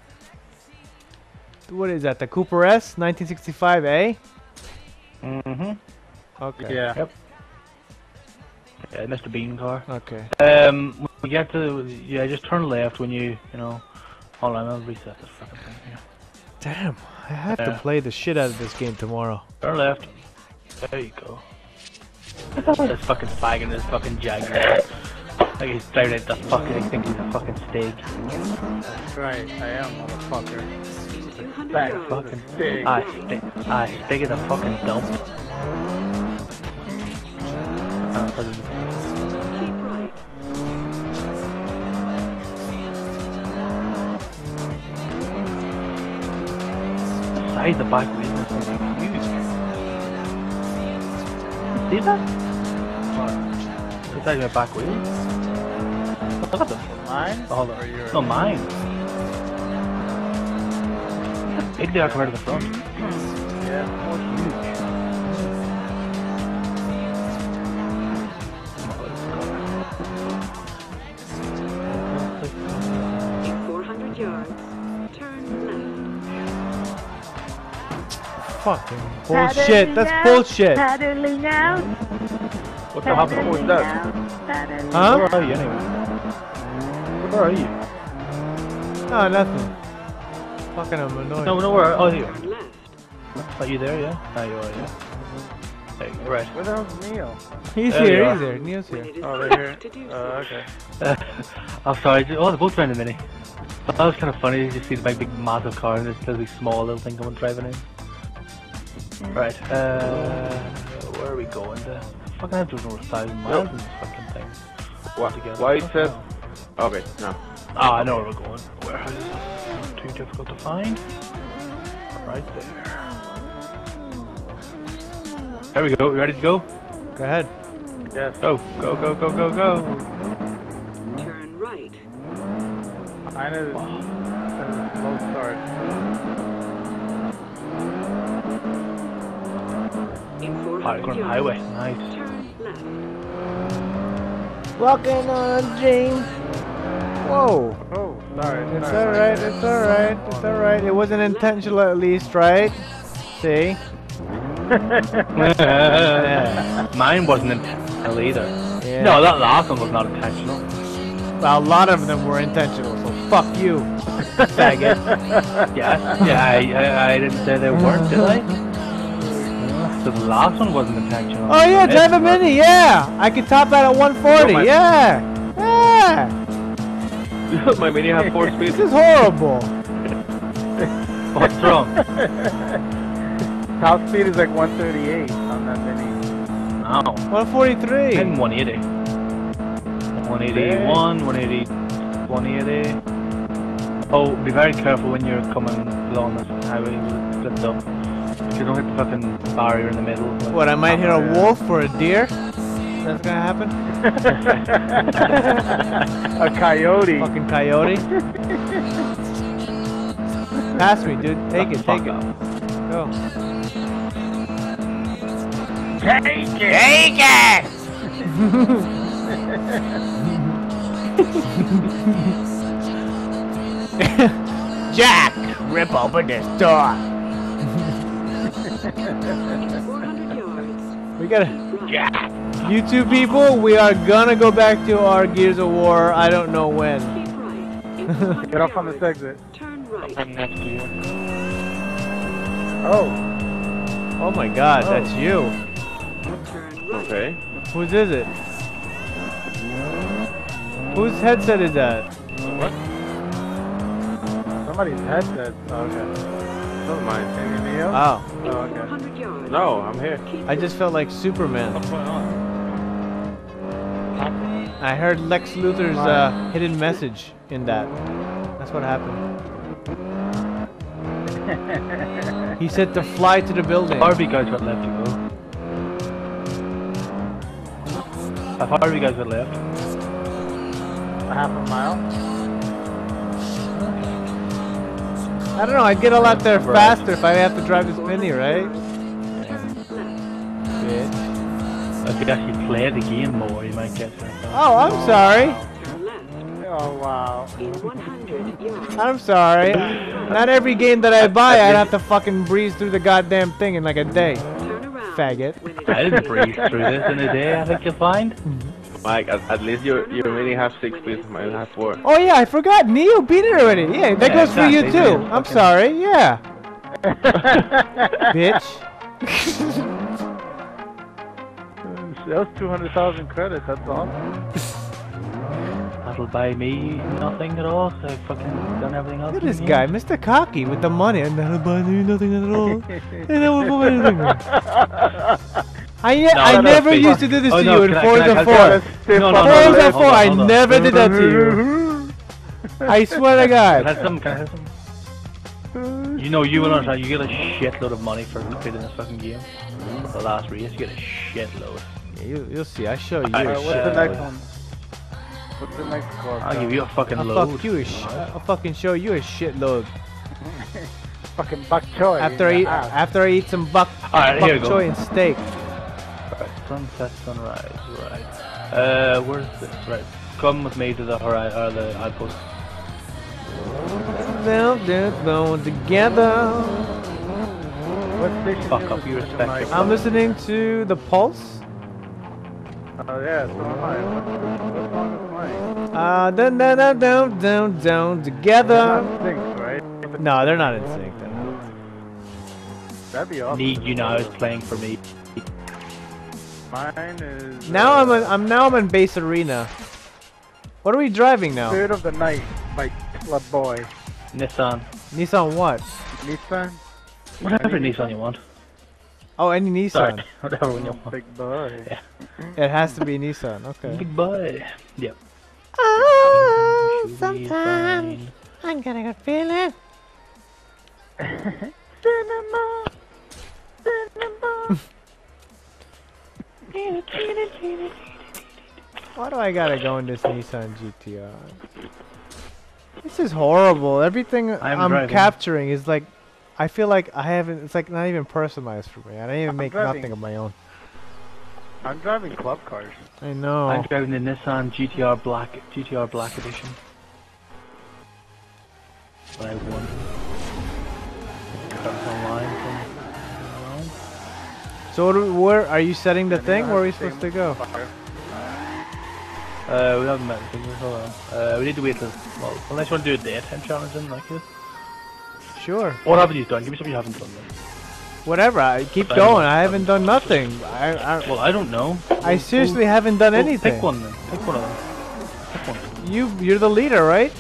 [SPEAKER 2] What is that? The Cooper S nineteen sixty-five A?
[SPEAKER 3] Mm-hmm.
[SPEAKER 2] Okay.
[SPEAKER 4] Yeah.
[SPEAKER 3] Yep. Yeah, Mister Bean car.
[SPEAKER 2] Okay.
[SPEAKER 3] Um, when we get to, yeah, just turn left when you, you know, hold on, I'll reset this fucking thing here.
[SPEAKER 2] Damn, I have to
[SPEAKER 3] Yeah.
[SPEAKER 2] play the shit out of this game tomorrow.
[SPEAKER 3] Turn left. There you go. Look at this fucking fag in this fucking Jaguar. Like he's driving it the fucking, I think he's a fucking steak.
[SPEAKER 4] That's right. I am, motherfucker.
[SPEAKER 5] two hundred
[SPEAKER 4] Back
[SPEAKER 5] yards.
[SPEAKER 4] fucking big.
[SPEAKER 3] Ah, steak. Ah, steak is a fucking dump. Ah, fucking-
[SPEAKER 5] Keep right.
[SPEAKER 3] the size of the back wheel is fucking huge. See that? What? The size of my back wheel? Look at them.
[SPEAKER 4] Mine?
[SPEAKER 3] Oh, hold
[SPEAKER 4] Or
[SPEAKER 3] on.
[SPEAKER 4] yours?
[SPEAKER 3] No, mine. Look how big they are compared to the front.
[SPEAKER 4] Yeah.
[SPEAKER 5] In four hundred yards, turn left.
[SPEAKER 2] Fucking bullshit. That's bullshit.
[SPEAKER 8] Paddling out.
[SPEAKER 7] What the happened was that?
[SPEAKER 8] Paddling
[SPEAKER 2] Huh?
[SPEAKER 3] Where are you anyway? Where are you?
[SPEAKER 2] No, nothing. Fucking I'm annoyed.
[SPEAKER 3] No, no, where? Oh, here.
[SPEAKER 5] Turn left.
[SPEAKER 3] Are you there? Yeah. Ah, you are. Yeah. There you go. Right.
[SPEAKER 4] Where the hell's Neo?
[SPEAKER 2] He's
[SPEAKER 3] There you
[SPEAKER 2] here,
[SPEAKER 3] are.
[SPEAKER 2] he's here. Neil's
[SPEAKER 5] When
[SPEAKER 2] here.
[SPEAKER 5] it is
[SPEAKER 4] Oh, they're
[SPEAKER 5] safe
[SPEAKER 4] here.
[SPEAKER 5] to do
[SPEAKER 4] Oh,
[SPEAKER 5] so.
[SPEAKER 4] okay.
[SPEAKER 3] Uh, I'm sorry. Oh, they're both driving the Mini. That was kind of funny. You just see the big, big, massive car and there's this small little thing coming driving in. Right. Uh, where are we going? To? Fucking have to over a thousand miles in this fucking thing.
[SPEAKER 7] Why,
[SPEAKER 3] Together.
[SPEAKER 7] why it says... Okay, no.
[SPEAKER 3] Ah, I know where we're going. Where is it? Not too difficult to find. Right there. There we go. You ready to go?
[SPEAKER 2] Go ahead.
[SPEAKER 4] Yes.
[SPEAKER 3] Go, go, go, go, go, go.
[SPEAKER 5] Turn right.
[SPEAKER 4] Mine is, is low start.
[SPEAKER 5] In four
[SPEAKER 3] Alright,
[SPEAKER 5] hundred
[SPEAKER 3] going on the
[SPEAKER 5] yards,
[SPEAKER 3] highway. Nice.
[SPEAKER 5] turn left.
[SPEAKER 2] Walking on James. Whoa.
[SPEAKER 4] Oh, sorry.
[SPEAKER 2] It's
[SPEAKER 4] sorry.
[SPEAKER 2] alright, it's alright, it's alright. It wasn't intentional at least, right? See?
[SPEAKER 3] Mine wasn't intentional either.
[SPEAKER 2] Yeah.
[SPEAKER 3] No, that last one was not intentional.
[SPEAKER 2] Well, a lot of them were intentional, so fuck you, faggot.
[SPEAKER 3] Yeah, yeah, I, I, I didn't say they weren't, did I? So the last one wasn't intentional.
[SPEAKER 2] Oh yeah,
[SPEAKER 3] This
[SPEAKER 2] drive a
[SPEAKER 3] was.
[SPEAKER 2] Mini, yeah! I can top that at one forty,
[SPEAKER 7] Oh, my-
[SPEAKER 2] yeah! Yeah!
[SPEAKER 7] My Mini has four speeds.
[SPEAKER 2] This is horrible.
[SPEAKER 3] What's wrong?
[SPEAKER 4] Top speed is like one thirty-eight on that Mini.
[SPEAKER 3] No.
[SPEAKER 2] one forty-three.
[SPEAKER 3] I'm one eighty. one eighty-one, one eighty, one eighty. Oh, be very careful when you're coming along this highway with it splits up. You don't hit the fucking barrier in the middle.
[SPEAKER 2] What, I might hit a wolf or a deer? That's gonna happen?
[SPEAKER 4] A coyote.
[SPEAKER 2] Fucking coyote. Pass me, dude. Take it, take it. Go.
[SPEAKER 4] Take it!
[SPEAKER 2] Take it! Jack, rip open this door.
[SPEAKER 5] four hundred yards.
[SPEAKER 2] We gotta.
[SPEAKER 5] Right.
[SPEAKER 2] You two people, we are gonna go back to our Gears of War. I don't know when.
[SPEAKER 5] Keep right. In four hundred
[SPEAKER 4] Get off on this
[SPEAKER 5] yards,
[SPEAKER 4] exit.
[SPEAKER 5] turn right.
[SPEAKER 3] I'm next to you.
[SPEAKER 4] Oh.
[SPEAKER 2] Oh my God,
[SPEAKER 4] Oh.
[SPEAKER 2] that's you.
[SPEAKER 5] Turn right.
[SPEAKER 7] Okay.
[SPEAKER 2] Whose is it? Whose headset is that?
[SPEAKER 4] What? Somebody's headset. Oh, okay.
[SPEAKER 7] Not mine.
[SPEAKER 4] Maybe Neo?
[SPEAKER 2] Oh,
[SPEAKER 5] In
[SPEAKER 4] Oh,
[SPEAKER 5] four
[SPEAKER 4] okay.
[SPEAKER 5] hundred yards.
[SPEAKER 7] No, I'm here.
[SPEAKER 5] Keep
[SPEAKER 2] I just felt like Superman.
[SPEAKER 3] What's going on?
[SPEAKER 2] I heard Lex Luthor's uh, hidden message in that. That's what happened. He said to fly to the building.
[SPEAKER 3] How far have you guys got left to go? How far have you guys got left?
[SPEAKER 4] A half a mile?
[SPEAKER 2] I don't know, I'd get a lot there faster if I have to drive this Mini, right? Bitch.
[SPEAKER 3] If you actually play the game more, you might get there.
[SPEAKER 2] Oh, I'm sorry.
[SPEAKER 5] Turn left.
[SPEAKER 4] Oh, wow.
[SPEAKER 5] In one hundred yards.
[SPEAKER 2] I'm sorry. Not every game that I buy, I'd have to fucking breeze through the goddamn thing in like a day.
[SPEAKER 5] Turn around.
[SPEAKER 2] Faggot.
[SPEAKER 5] When it
[SPEAKER 3] I
[SPEAKER 5] is
[SPEAKER 3] didn't
[SPEAKER 5] safe
[SPEAKER 3] breeze
[SPEAKER 5] to
[SPEAKER 3] through this in a day, I think you'll find.
[SPEAKER 7] Mike, at, at least your your Mini has six speeds. Mine has four.
[SPEAKER 2] Oh yeah, I forgot. Neo beat it already. Yeah, that
[SPEAKER 3] Yeah,
[SPEAKER 2] goes for you
[SPEAKER 3] exactly,
[SPEAKER 2] too.
[SPEAKER 3] man.
[SPEAKER 2] I'm
[SPEAKER 3] Fucking-
[SPEAKER 2] sorry. Yeah. Bitch.
[SPEAKER 4] That was two hundred thousand credits, that's all.
[SPEAKER 3] That'll buy me nothing at all, so I've fucking done everything else.
[SPEAKER 2] Look at
[SPEAKER 3] in
[SPEAKER 2] this
[SPEAKER 3] the
[SPEAKER 2] guy,
[SPEAKER 3] game.
[SPEAKER 2] Mister Cocky, with the money, and that'll buy me nothing at all. And that won't buy anything. I, ne
[SPEAKER 3] No,
[SPEAKER 2] I
[SPEAKER 3] no,
[SPEAKER 2] never
[SPEAKER 3] please.
[SPEAKER 2] used to do this
[SPEAKER 3] Oh,
[SPEAKER 2] to
[SPEAKER 3] no,
[SPEAKER 2] you in
[SPEAKER 3] can I- can I
[SPEAKER 2] Forza
[SPEAKER 3] help
[SPEAKER 2] four.
[SPEAKER 3] you? No, no, no,
[SPEAKER 2] Forza
[SPEAKER 3] no, hold
[SPEAKER 2] four,
[SPEAKER 3] on,
[SPEAKER 2] I
[SPEAKER 3] hold on.
[SPEAKER 2] never did that to you. I swear to
[SPEAKER 3] Can I
[SPEAKER 2] God.
[SPEAKER 3] have some? Can I have some? You know, you will understand. You get a shitload of money for completing this fucking game. The last race, you get a shitload.
[SPEAKER 2] Yeah, you, you'll see. I show you.
[SPEAKER 3] Alright,
[SPEAKER 2] a
[SPEAKER 4] Alright, what's the
[SPEAKER 2] shit.
[SPEAKER 4] next one? What's the next course?
[SPEAKER 3] I'll give you a fucking
[SPEAKER 2] I'll
[SPEAKER 3] load.
[SPEAKER 2] fuck you a sh I'll fucking show you a shitload.
[SPEAKER 4] Fucking bok choy.
[SPEAKER 2] After I
[SPEAKER 4] in
[SPEAKER 2] eat,
[SPEAKER 4] your ass.
[SPEAKER 2] after I eat some buck,
[SPEAKER 3] Alright,
[SPEAKER 2] buck
[SPEAKER 3] here you go.
[SPEAKER 2] choy and steak.
[SPEAKER 3] Right, sunset, sunrise, right. Uh, where's this? Right. Come with me to the horizon, or the outpost.
[SPEAKER 2] Down, down, down together.
[SPEAKER 4] What station
[SPEAKER 3] Fuck
[SPEAKER 4] is
[SPEAKER 3] up,
[SPEAKER 4] this,
[SPEAKER 3] you
[SPEAKER 4] Mister
[SPEAKER 3] respect
[SPEAKER 4] Mike?
[SPEAKER 3] yourself.
[SPEAKER 2] I'm listening to the Pulse.
[SPEAKER 4] Oh yeah, so am I. What, what song is mine?
[SPEAKER 2] Uh, down, down, down, down, down, down together.
[SPEAKER 4] Not six, right? If it's
[SPEAKER 2] No, they're not in sync. They're not.
[SPEAKER 4] That'd be awesome.
[SPEAKER 3] Need You Now is playing for me.
[SPEAKER 4] Mine is.
[SPEAKER 2] Now
[SPEAKER 4] uh,
[SPEAKER 2] I'm in, I'm now I'm in base arena. What are we driving now?
[SPEAKER 4] Spirit of the Night by Club Boy.
[SPEAKER 3] Nissan.
[SPEAKER 2] Nissan what?
[SPEAKER 4] Nissan.
[SPEAKER 3] Whatever
[SPEAKER 4] Any
[SPEAKER 3] Nissan you want.
[SPEAKER 2] Oh, any Nissan.
[SPEAKER 3] Sorry. Whatever one you want.
[SPEAKER 4] Big boy.
[SPEAKER 3] Yeah.
[SPEAKER 2] It has to be Nissan. Okay.
[SPEAKER 3] Big boy. Yep.
[SPEAKER 2] Oh,
[SPEAKER 3] Should be
[SPEAKER 2] sometimes
[SPEAKER 3] fine.
[SPEAKER 2] I'm gonna go feel it.
[SPEAKER 4] Cinema. Cinema.
[SPEAKER 2] Why do I gotta go in this Nissan G T R? This is horrible. Everything I'm,
[SPEAKER 3] I'm driving.
[SPEAKER 2] capturing is like, I feel like I haven't. It's like not even personalized for me. I don't even
[SPEAKER 4] I'm
[SPEAKER 2] make
[SPEAKER 4] driving.
[SPEAKER 2] nothing of my own.
[SPEAKER 4] I'm driving club cars.
[SPEAKER 2] I know.
[SPEAKER 3] I'm driving the Nissan G T R Black G T R Black Edition. But I won. Cars online from
[SPEAKER 2] So what do- where are you setting the thing? Where are we supposed to go?
[SPEAKER 3] Uh, we haven't met anything. Hold on. Uh, we need to wait till. Well, unless you want to do a daytime challenge, then like it.
[SPEAKER 2] Sure.
[SPEAKER 3] What haven't you done? Give me something you haven't done. Then.
[SPEAKER 2] Whatever. I keep
[SPEAKER 3] I
[SPEAKER 2] going.
[SPEAKER 3] know.
[SPEAKER 2] I haven't done nothing. I I,
[SPEAKER 3] Well, I don't know.
[SPEAKER 2] I seriously haven't done
[SPEAKER 3] Well,
[SPEAKER 2] anything.
[SPEAKER 3] Pick one then. Pick one of them. Pick one.
[SPEAKER 2] You you're the leader, right?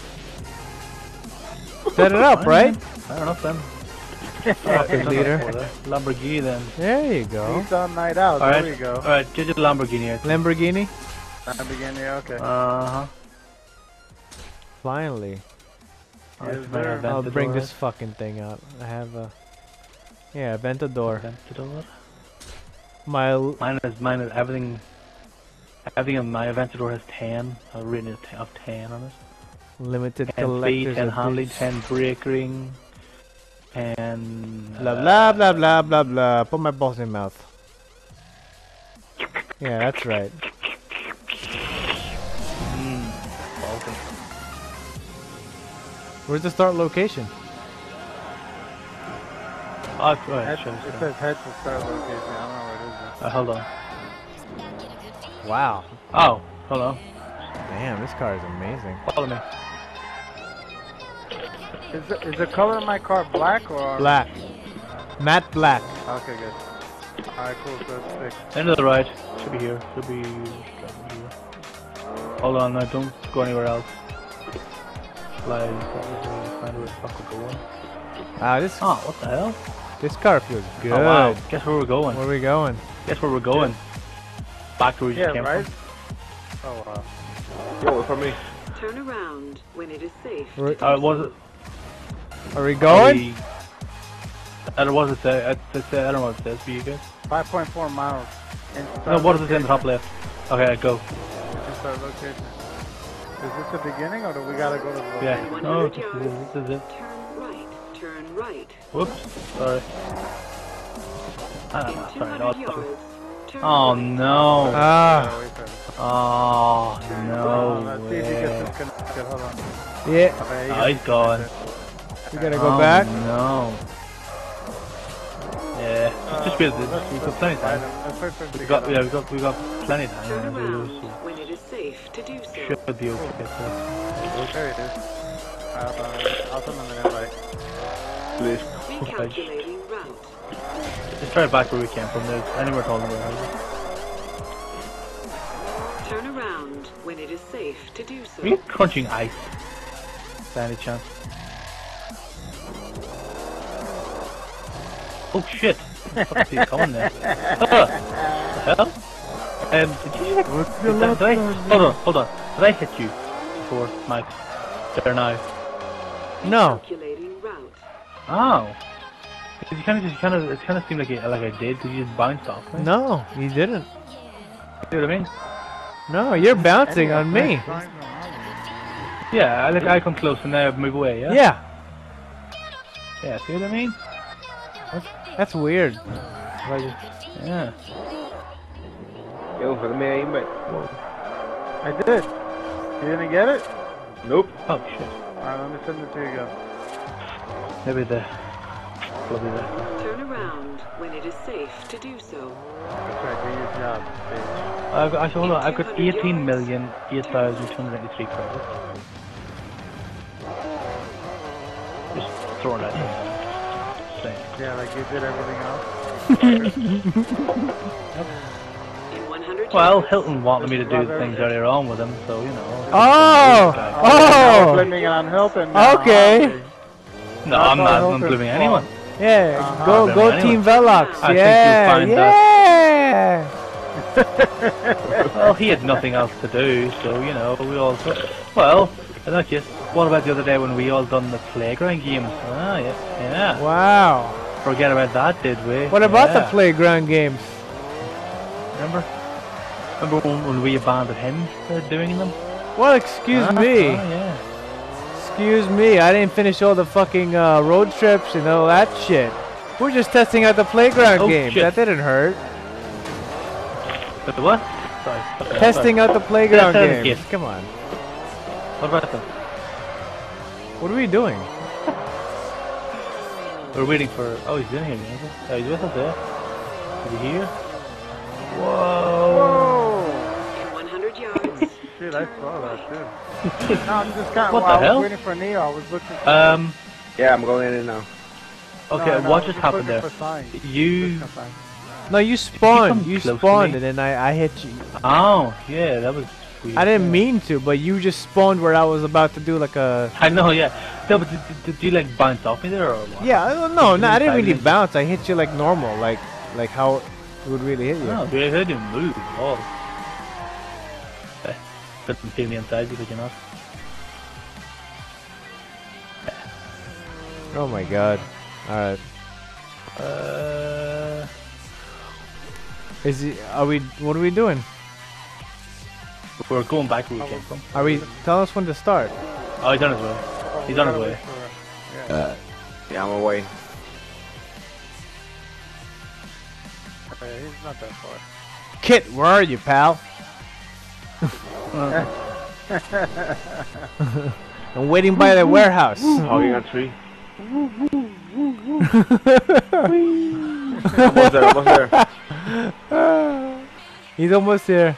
[SPEAKER 2] Set it up, right?
[SPEAKER 3] I don't know then.
[SPEAKER 2] Fucking leader.
[SPEAKER 3] Lamborghini then.
[SPEAKER 2] There you go.
[SPEAKER 4] Nissan Night Out.
[SPEAKER 3] Alright.
[SPEAKER 4] There we go.
[SPEAKER 3] Alright, get your Lamborghini.
[SPEAKER 2] Lamborghini.
[SPEAKER 4] Lamborghini. Okay.
[SPEAKER 3] Uh huh.
[SPEAKER 2] Finally.
[SPEAKER 3] Alright,
[SPEAKER 4] Yes,
[SPEAKER 3] my
[SPEAKER 4] sir.
[SPEAKER 2] I'll
[SPEAKER 3] Aventador.
[SPEAKER 2] bring this fucking thing out. I have a yeah, Aventador.
[SPEAKER 3] Aventador.
[SPEAKER 2] My l-
[SPEAKER 3] Mine is mine is everything. Everything in my Aventador has ten. I've written a t of ten on it.
[SPEAKER 2] limited
[SPEAKER 3] ten feet,
[SPEAKER 2] collector's
[SPEAKER 3] ten handling,
[SPEAKER 2] edition.
[SPEAKER 3] ten brake ring, ten.
[SPEAKER 2] Blah blah blah blah blah blah. Put my balls in your mouth. Yeah, that's right.
[SPEAKER 3] Mm, awesome.
[SPEAKER 2] Where's the start location?
[SPEAKER 3] Oh, it's right.
[SPEAKER 4] Head,
[SPEAKER 3] Sure,
[SPEAKER 4] it
[SPEAKER 3] sure.
[SPEAKER 4] says head to start location. I don't know where it is.
[SPEAKER 3] Uh, hold on.
[SPEAKER 2] Wow.
[SPEAKER 3] Oh, hold on.
[SPEAKER 2] Damn, this car is amazing.
[SPEAKER 3] Follow me.
[SPEAKER 4] Is the, is the color of my car black or?
[SPEAKER 2] Black. Matte black.
[SPEAKER 4] Okay, good. Alright, cool. So it's fixed.
[SPEAKER 3] End of the right. Should be here. Should be. Here. Hold on, no, don't go anywhere else. Slide. Find where the fuck we're going.
[SPEAKER 2] Ah, this
[SPEAKER 3] Oh, what the hell?
[SPEAKER 2] this car feels good.
[SPEAKER 3] Oh wow. Guess where we're going.
[SPEAKER 2] Where are we going?
[SPEAKER 3] Guess where we're going. Back to where we
[SPEAKER 4] Yeah,
[SPEAKER 3] just came
[SPEAKER 4] right?
[SPEAKER 3] from.
[SPEAKER 4] Oh wow.
[SPEAKER 7] Yo, for me.
[SPEAKER 5] Turn around when it is safe.
[SPEAKER 2] Where-
[SPEAKER 3] Uh, was it?
[SPEAKER 2] Are we going?
[SPEAKER 3] We- I don't know what it says. It says- I don't know what it says for you guys.
[SPEAKER 4] five point four miles. In
[SPEAKER 3] No,
[SPEAKER 4] start
[SPEAKER 3] what does it say in the top
[SPEAKER 4] location.
[SPEAKER 3] left? Okay, go.
[SPEAKER 4] In start location. Is this the beginning or do we gotta go to the location?
[SPEAKER 3] Yeah.
[SPEAKER 5] one
[SPEAKER 3] No,
[SPEAKER 5] hundred
[SPEAKER 3] this is,
[SPEAKER 5] yards.
[SPEAKER 3] this is it.
[SPEAKER 5] Turn right. Turn right.
[SPEAKER 3] Whoops. Sorry. Ah,
[SPEAKER 5] In
[SPEAKER 3] sorry.
[SPEAKER 5] two
[SPEAKER 3] No,
[SPEAKER 5] hundred
[SPEAKER 3] it's-
[SPEAKER 5] yards. Turn
[SPEAKER 3] oh
[SPEAKER 5] right.
[SPEAKER 3] no.
[SPEAKER 2] Ah.
[SPEAKER 4] Oh, wait for it.
[SPEAKER 3] Oh
[SPEAKER 4] Oh, let's
[SPEAKER 3] no
[SPEAKER 4] see if he
[SPEAKER 3] way.
[SPEAKER 4] gets disconnected. Hold on.
[SPEAKER 2] Yeah.
[SPEAKER 4] Okay, he
[SPEAKER 3] Oh,
[SPEAKER 4] gets
[SPEAKER 3] he's gone.
[SPEAKER 4] disconnected.
[SPEAKER 2] We gotta go
[SPEAKER 3] Oh,
[SPEAKER 2] back.
[SPEAKER 3] no. Yeah. Just, just wait.
[SPEAKER 4] Let's-
[SPEAKER 3] We've got
[SPEAKER 4] let's
[SPEAKER 3] plenty of
[SPEAKER 4] fight
[SPEAKER 3] time.
[SPEAKER 4] him. Let's wait for him to
[SPEAKER 3] We
[SPEAKER 4] get
[SPEAKER 3] got
[SPEAKER 4] up.
[SPEAKER 3] yeah. We got we got plenty of
[SPEAKER 5] Turn
[SPEAKER 3] time.
[SPEAKER 5] around
[SPEAKER 3] So
[SPEAKER 5] when it is safe to do so.
[SPEAKER 3] should be okay. So.
[SPEAKER 4] There it is. Alright, hold on. I'll send him an invite.
[SPEAKER 7] Please.
[SPEAKER 5] Recalculating route.
[SPEAKER 3] Just try back where we came from. There's anywhere talking about houses.
[SPEAKER 5] Turn around when it is safe to do so.
[SPEAKER 3] Are you crunching ice? By any chance? Oh shit! I fucking see it coming there. Ah, the hell? Um, did you hit? Did, that, did I? Hold on, hold on. Did I hit you before, Mike? There now.
[SPEAKER 2] No.
[SPEAKER 5] Calculating route.
[SPEAKER 3] Oh. You kind of just kind of it kind of seemed like I, like I did because you just bounced off me.
[SPEAKER 2] No, you didn't.
[SPEAKER 3] See what I mean?
[SPEAKER 2] No, you're bouncing on me.
[SPEAKER 3] Yeah, I like I come close and then I move away. Yeah.
[SPEAKER 2] Yeah.
[SPEAKER 3] Yeah. See what I mean?
[SPEAKER 2] That's weird.
[SPEAKER 3] If I just, yeah.
[SPEAKER 7] Yo, for me, I mate.
[SPEAKER 4] I did. You didn't get it?
[SPEAKER 7] Nope.
[SPEAKER 3] Oh shit.
[SPEAKER 4] Alright, let me send it to you again.
[SPEAKER 3] Maybe the bloody the.
[SPEAKER 5] Turn around when it is safe to do so.
[SPEAKER 4] That's right, do your job, bitch.
[SPEAKER 3] I've got, actually, hold on. I've got eighteen million eight thousand two hundred eighty-three credits. Just throwing that thing.
[SPEAKER 4] Yeah, like you did everything else.
[SPEAKER 5] In one hundred
[SPEAKER 3] Well,
[SPEAKER 5] yards.
[SPEAKER 3] Hilton wanted me to do things earlier on with him, so you know.
[SPEAKER 2] Oh!
[SPEAKER 4] Now
[SPEAKER 2] Oh!
[SPEAKER 4] blaming it on Hilton now,
[SPEAKER 2] Okay.
[SPEAKER 4] aren't we?
[SPEAKER 3] No,
[SPEAKER 4] That's
[SPEAKER 3] I'm
[SPEAKER 4] all
[SPEAKER 3] not. I'm
[SPEAKER 4] Hilton's
[SPEAKER 3] blaming
[SPEAKER 4] fault.
[SPEAKER 3] anyone.
[SPEAKER 2] Yeah,
[SPEAKER 4] Uh-huh.
[SPEAKER 2] go
[SPEAKER 3] I'll
[SPEAKER 2] go
[SPEAKER 3] blame
[SPEAKER 2] Team
[SPEAKER 3] anyone.
[SPEAKER 2] Velox.
[SPEAKER 3] I think
[SPEAKER 2] Yeah,
[SPEAKER 3] you'll find
[SPEAKER 2] yeah.
[SPEAKER 3] Well, he had nothing else to do, so you know we all. Well, in that case, what about the other day when we all done the playground games? Ah, yeah, yeah.
[SPEAKER 2] Wow.
[SPEAKER 3] Forget about that, did we?
[SPEAKER 2] What about
[SPEAKER 3] Yeah.
[SPEAKER 2] the playground games?
[SPEAKER 3] Remember? Remember when, when we abandoned him for doing them?
[SPEAKER 2] Well, excuse
[SPEAKER 3] Ah,
[SPEAKER 2] me.
[SPEAKER 3] ah, yeah.
[SPEAKER 2] Excuse me. I didn't finish all the fucking uh, road trips and all that shit. We're just testing out the playground
[SPEAKER 3] Oh,
[SPEAKER 2] games.
[SPEAKER 3] shit.
[SPEAKER 2] That didn't hurt.
[SPEAKER 3] But the what? Sorry. Okay,
[SPEAKER 2] Testing
[SPEAKER 3] sorry.
[SPEAKER 2] out the playground
[SPEAKER 3] Yeah, tell
[SPEAKER 2] games.
[SPEAKER 3] us,
[SPEAKER 2] Come on.
[SPEAKER 3] What about them?
[SPEAKER 2] What are we doing?
[SPEAKER 3] We're waiting for. Oh, he's in here. Isn't he? Oh, he's with us there. Is he here? Whoa!
[SPEAKER 5] In one hundred yards.
[SPEAKER 4] Shit, I saw that too. No, I'm just kind of.
[SPEAKER 3] What
[SPEAKER 4] Well,
[SPEAKER 3] the
[SPEAKER 4] I
[SPEAKER 3] hell?
[SPEAKER 4] was waiting for Neo. I was looking. For,
[SPEAKER 3] Um.
[SPEAKER 7] Yeah, I'm going in now.
[SPEAKER 3] Okay,
[SPEAKER 4] no, no,
[SPEAKER 3] what
[SPEAKER 4] I was
[SPEAKER 3] just happened
[SPEAKER 4] looking
[SPEAKER 3] there?
[SPEAKER 4] for signs.
[SPEAKER 3] You.
[SPEAKER 4] Looking for signs.
[SPEAKER 2] No, you spawned.
[SPEAKER 3] come
[SPEAKER 2] You
[SPEAKER 3] close to
[SPEAKER 2] spawned,
[SPEAKER 3] me?
[SPEAKER 2] and then I, I hit you.
[SPEAKER 3] Oh, yeah, that was weird.
[SPEAKER 2] I didn't mean to, but you just spawned where I was about to do like a.
[SPEAKER 3] I know, yeah. No, but did, did, did you like bounce off me there or what?
[SPEAKER 2] Yeah, I don't know.
[SPEAKER 3] Did
[SPEAKER 2] No,
[SPEAKER 3] you
[SPEAKER 2] I didn't
[SPEAKER 3] inside
[SPEAKER 2] really
[SPEAKER 3] me?
[SPEAKER 2] bounce. I hit you like normal, like like how it would really hit you.
[SPEAKER 3] No, dude, I heard you move at all. Eh, couldn't feel me inside because you're not.
[SPEAKER 2] Oh my god. All right.
[SPEAKER 3] Uh,
[SPEAKER 2] Is he? Are we? What are we doing?
[SPEAKER 3] we're going back where we came from.
[SPEAKER 2] Are we? Tell us when to start.
[SPEAKER 3] Oh, he's on his way.
[SPEAKER 4] Oh,
[SPEAKER 3] He's
[SPEAKER 4] we
[SPEAKER 3] on his
[SPEAKER 4] gotta
[SPEAKER 3] way.
[SPEAKER 4] wait for- yeah.
[SPEAKER 7] Yeah, I'm away.
[SPEAKER 4] Okay, he's not that far.
[SPEAKER 2] Kit, where are you, pal? I'm waiting by the warehouse.
[SPEAKER 7] Hogging on tree. Almost there, almost there.
[SPEAKER 2] He's almost here.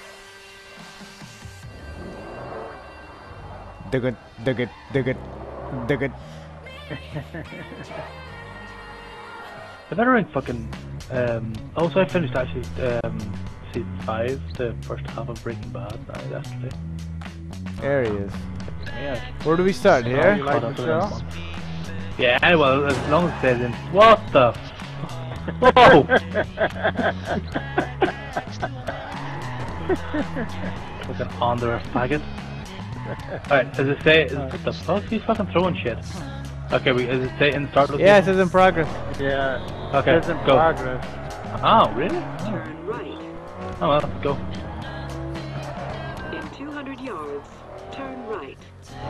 [SPEAKER 2] Dig it, dig it, dig it, dig it.
[SPEAKER 3] I better ring fucking. Um, also, I finished actually um, season five, the first half of Breaking Bad. Uh, yesterday.
[SPEAKER 2] There he is.
[SPEAKER 3] Yeah.
[SPEAKER 2] Where do we start?
[SPEAKER 4] Oh, you
[SPEAKER 2] Here?
[SPEAKER 4] like
[SPEAKER 3] Caught
[SPEAKER 4] the
[SPEAKER 3] up with it in a
[SPEAKER 4] show?
[SPEAKER 3] month. Yeah, well, as long as it says in. What the? F- Whoa! Fucking on there, faggot. Alright, does it say. Is, what the fuck? He's fucking throwing shit. Okay, we, does it say in start location?
[SPEAKER 2] Yeah, it says in progress.
[SPEAKER 4] Yeah.
[SPEAKER 3] Okay,
[SPEAKER 4] It's in
[SPEAKER 3] go.
[SPEAKER 4] progress.
[SPEAKER 3] Oh, really?
[SPEAKER 5] Turn right.
[SPEAKER 3] Oh, well, let's go.
[SPEAKER 5] In two hundred yards, turn right.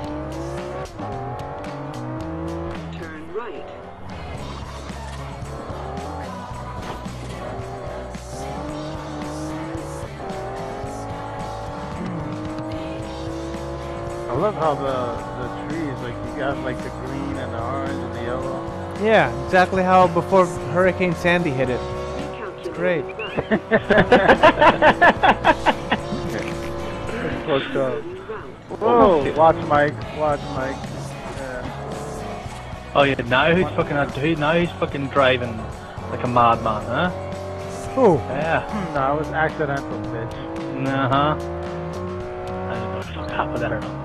[SPEAKER 5] Turn right.
[SPEAKER 4] I love how the the trees, like you got like the green and the orange and the yellow.
[SPEAKER 2] Yeah, exactly how before Hurricane Sandy hit it.
[SPEAKER 5] Recalculate
[SPEAKER 2] Great.
[SPEAKER 5] right.
[SPEAKER 4] Fucked up.
[SPEAKER 5] New route.
[SPEAKER 4] Whoa! Watch Mike. Watch Mike. Yeah.
[SPEAKER 3] Oh yeah, now he's fucking out. He, now he's fucking driving like a madman, huh?
[SPEAKER 2] Oh,
[SPEAKER 3] Yeah.
[SPEAKER 4] No, it was accidental, bitch.
[SPEAKER 3] Uh huh. I don't know what the fuck happened there or not.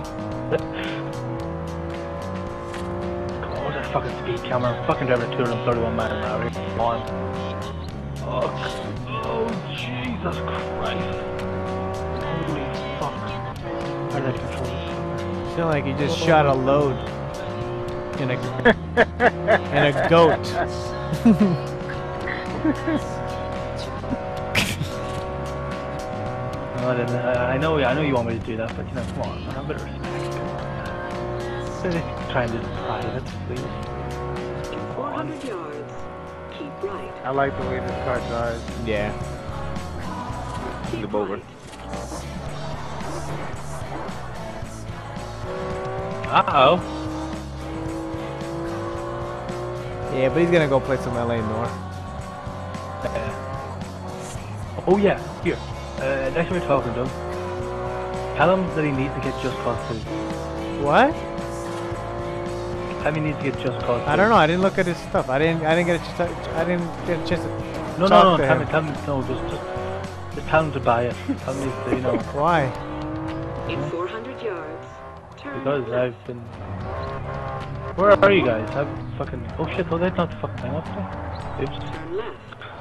[SPEAKER 3] Come on, what's that fucking speed camera? I'm fucking driving at two hundred thirty-one miles an hour. Come on. Oh, oh, Jesus Christ. Holy fuck. How did I control this?
[SPEAKER 2] I feel like you just shot a load in a in a goat.
[SPEAKER 3] No, I, didn't, I, I know, I know you want me to do that, but you know, come on, man, have a bit of respect. Come on. Try and do it private, please.
[SPEAKER 5] In four hundred yards, keep right.
[SPEAKER 4] I like the way this car drives.
[SPEAKER 2] Yeah.
[SPEAKER 5] Keep
[SPEAKER 7] The boulder.
[SPEAKER 5] right.
[SPEAKER 3] Uh-oh.
[SPEAKER 2] Yeah, but he's gonna go play some L A North.
[SPEAKER 3] Uh, oh yeah, here. Uh, next time we're talking to him, tell him that he needs to get Just Cause two.
[SPEAKER 2] What?
[SPEAKER 3] Timmy needs to get Just Cause.
[SPEAKER 2] I don't know. I didn't look at his stuff. I didn't. I didn't get a chance. To, I didn't get a chance to
[SPEAKER 3] No,
[SPEAKER 2] talk
[SPEAKER 3] no, no.
[SPEAKER 2] to
[SPEAKER 3] Tell
[SPEAKER 2] him.
[SPEAKER 3] me, tell me, no. Just, just, just tell him to buy it. Tell me, to, you know.
[SPEAKER 2] Why?
[SPEAKER 5] In four hundred yards, turn
[SPEAKER 3] Because
[SPEAKER 5] left.
[SPEAKER 3] I've been. Where are you guys? I've fucking. Oh shit! Oh, that's not the fucking thing up there. Oops.
[SPEAKER 5] Turn left.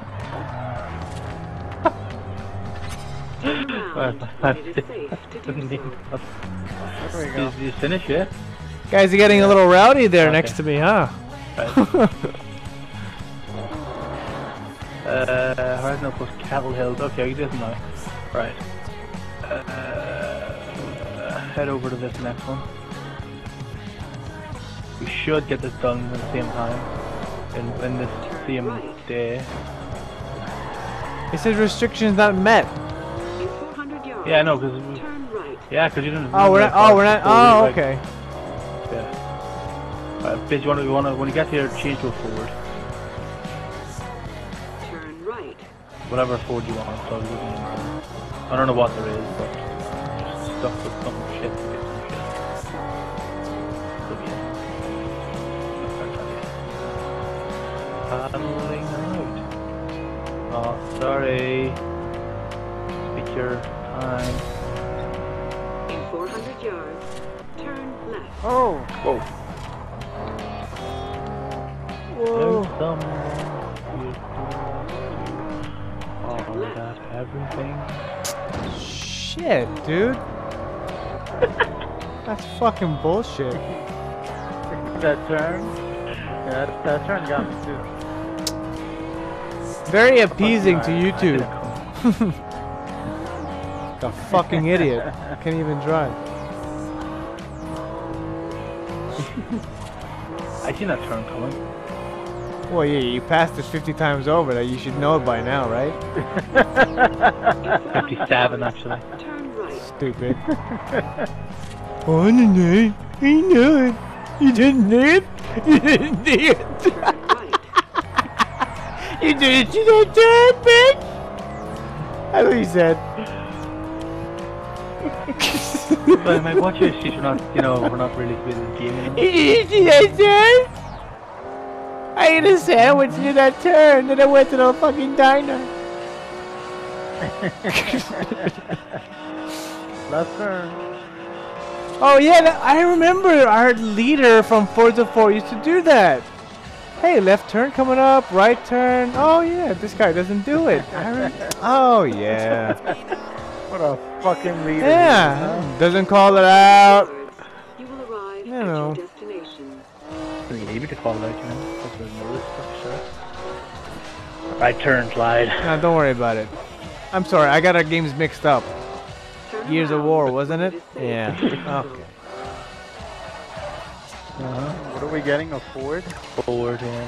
[SPEAKER 3] Right,
[SPEAKER 5] Turn around when it is safe to do so.
[SPEAKER 4] There we go.
[SPEAKER 3] Is you finished yet?
[SPEAKER 2] Guys are getting a little rowdy there
[SPEAKER 3] Okay.
[SPEAKER 2] next to me, huh?
[SPEAKER 3] Right. uh, Horizon Outpost Cattle Hills. Okay, you didn't know. Right. Uh, head over to this next one. We should get this done at the same time. In, in this same day.
[SPEAKER 2] It says restrictions not met.
[SPEAKER 5] In four hundred yards,
[SPEAKER 3] Yeah, I know, because.
[SPEAKER 5] turn right.
[SPEAKER 3] Yeah, because you didn't.
[SPEAKER 2] Oh, we're not. Oh, we're not. Oh, okay.
[SPEAKER 3] Yeah. Alright, bitch, you wanna, you wanna, when you get here, change to a Ford.
[SPEAKER 5] Turn right.
[SPEAKER 3] Whatever Ford you want, so you can, I don't know what there is, but just stuff with some shit to get some shit. Could be it. Paddling out. Oh, sorry. Speak your time.
[SPEAKER 5] In four hundred yards, turn left.
[SPEAKER 4] Oh!
[SPEAKER 3] Whoa.
[SPEAKER 2] Whoa.
[SPEAKER 3] There's someone who's all that everything.
[SPEAKER 2] Shit, dude. That's fucking bullshit.
[SPEAKER 4] That turn? Yeah, that, that turn got me too.
[SPEAKER 2] Very appeasing to YouTube. The fucking idiot. Can't even drive.
[SPEAKER 3] I seen that turn coming.
[SPEAKER 2] Well, yeah, you passed it fifty times over. That you should know it by now, right?
[SPEAKER 3] fifty-seven actually.
[SPEAKER 5] Turn right.
[SPEAKER 2] Stupid. Oh, no, no. I know it. You didn't know it? You didn't do it.
[SPEAKER 5] Turn right.
[SPEAKER 2] You didn't see that turn, bitch? That's what he said.
[SPEAKER 3] But mate, watch your shit, you're not, you know, we're not really good at the game.
[SPEAKER 2] You didn't see that turn? I ate a sandwich near that turn, then I went to the fucking diner.
[SPEAKER 4] Left turn.
[SPEAKER 2] Oh yeah, that, I remember our leader from Forza four used to do that. Hey, left turn coming up, right turn. Oh yeah, this guy doesn't do it. I rem oh yeah.
[SPEAKER 4] What a fucking leader.
[SPEAKER 2] Yeah,
[SPEAKER 4] he is, huh?
[SPEAKER 2] doesn't call it out.
[SPEAKER 5] You will arrive
[SPEAKER 2] You
[SPEAKER 5] at
[SPEAKER 2] know.
[SPEAKER 5] your destination.
[SPEAKER 3] Do you need me to call it out, you know? That's what I know this stuff, sure. Right turn, slide.
[SPEAKER 2] No, don't worry about it. I'm sorry, I got our games mixed up.
[SPEAKER 5] Turn
[SPEAKER 2] Gears of
[SPEAKER 5] around
[SPEAKER 2] War,
[SPEAKER 5] when
[SPEAKER 2] wasn't it?
[SPEAKER 5] is safe
[SPEAKER 2] Yeah.
[SPEAKER 5] to do so.
[SPEAKER 2] Okay.
[SPEAKER 3] Uh-huh.
[SPEAKER 4] What are we getting? A Ford?
[SPEAKER 3] Forward, yeah.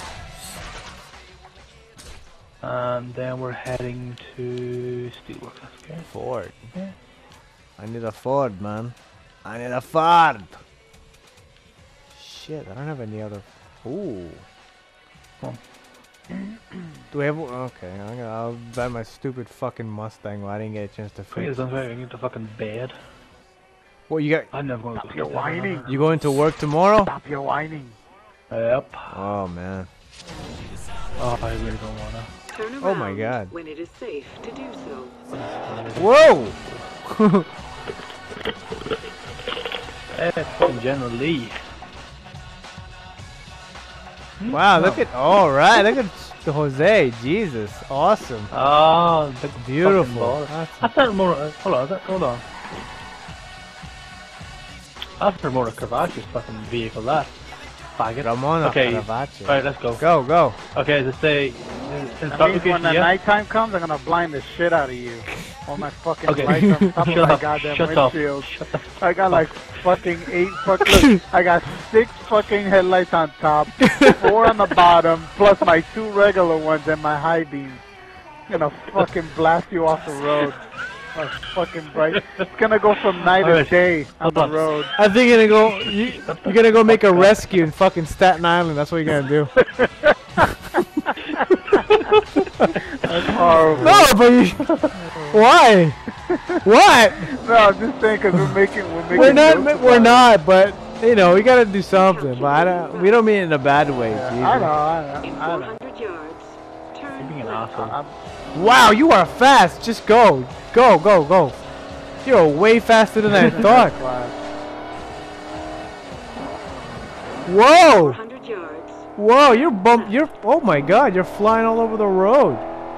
[SPEAKER 3] And then we're heading to Steelworks, okay?
[SPEAKER 2] Ford.
[SPEAKER 3] Yeah.
[SPEAKER 2] I need a Ford, man. I need a Ford. Shit, I don't have any other. Ooh.
[SPEAKER 3] Come
[SPEAKER 2] Do we have? Okay, I'm gonna. I'll buy my stupid fucking Mustang. Well, I didn't get a chance to
[SPEAKER 3] Please
[SPEAKER 2] fix.
[SPEAKER 3] don't say I need the fucking bed.
[SPEAKER 2] Well, you got.
[SPEAKER 3] I'm never going to
[SPEAKER 4] Stop your whining.
[SPEAKER 2] You going to work tomorrow?
[SPEAKER 4] Stop your whining.
[SPEAKER 3] Yep.
[SPEAKER 2] Oh man.
[SPEAKER 3] Oh, I really don't wanna.
[SPEAKER 5] Turn around
[SPEAKER 2] Oh my God.
[SPEAKER 5] when it is safe to do so.
[SPEAKER 2] Whoa!
[SPEAKER 3] Hey, it's fucking General Lee.
[SPEAKER 2] Wow, look at. All right, look at the Jose. Jesus, awesome.
[SPEAKER 3] Oh, the
[SPEAKER 2] Beautiful.
[SPEAKER 3] fucking ball.
[SPEAKER 2] That's-
[SPEAKER 3] That's not more. Uh, hold on, that, hold on. That's for more Caravaggio's fucking vehicle. That faggot.
[SPEAKER 2] Ramona
[SPEAKER 3] Okay.
[SPEAKER 2] Caravaggio.
[SPEAKER 3] Alright, let's go.
[SPEAKER 2] Go, go.
[SPEAKER 3] Okay, let's say. In
[SPEAKER 4] That
[SPEAKER 3] front
[SPEAKER 4] means
[SPEAKER 3] location,
[SPEAKER 4] when the
[SPEAKER 3] yeah?
[SPEAKER 4] nighttime comes, I'm gonna blind the shit out of you. All my fucking
[SPEAKER 3] Okay.
[SPEAKER 4] lights on top of
[SPEAKER 3] Shut
[SPEAKER 4] my
[SPEAKER 3] up.
[SPEAKER 4] goddamn
[SPEAKER 3] Shut up.
[SPEAKER 4] windshield.
[SPEAKER 3] Shut the
[SPEAKER 4] I got like fucking eight fucking. I got six fucking headlights on top, four on the bottom, plus my two regular ones and my high beams. Gonna fucking blast you off the road. My fucking bright. It's gonna go from night to
[SPEAKER 3] Alright.
[SPEAKER 4] day on
[SPEAKER 3] Hold
[SPEAKER 4] the
[SPEAKER 3] on.
[SPEAKER 4] road.
[SPEAKER 2] I think you're gonna go. You, you're gonna go make a rescue in fucking Staten Island. That's what you're gonna do.
[SPEAKER 4] That's horrible.
[SPEAKER 2] No, but you. Why? What?
[SPEAKER 4] No, I'm just saying because we're making we're making.
[SPEAKER 2] We're not.
[SPEAKER 4] jokes
[SPEAKER 2] We're
[SPEAKER 4] about it.
[SPEAKER 2] not. But You know, we gotta do something, but I don't, we don't mean it in a bad way,
[SPEAKER 4] Yeah,
[SPEAKER 2] Jesus.
[SPEAKER 4] I know, I
[SPEAKER 5] In
[SPEAKER 4] know, I
[SPEAKER 5] four
[SPEAKER 4] know.
[SPEAKER 5] hundred yards, turn
[SPEAKER 3] You're being an
[SPEAKER 5] left.
[SPEAKER 3] asshole.
[SPEAKER 4] I'm,
[SPEAKER 2] Wow, you are fast. Just go. Go, go, go. You're way faster than I thought.
[SPEAKER 4] Class.
[SPEAKER 5] four
[SPEAKER 2] Whoa!
[SPEAKER 5] hundred yards,
[SPEAKER 2] Whoa, you're bump you're oh my god, you're flying all over the road.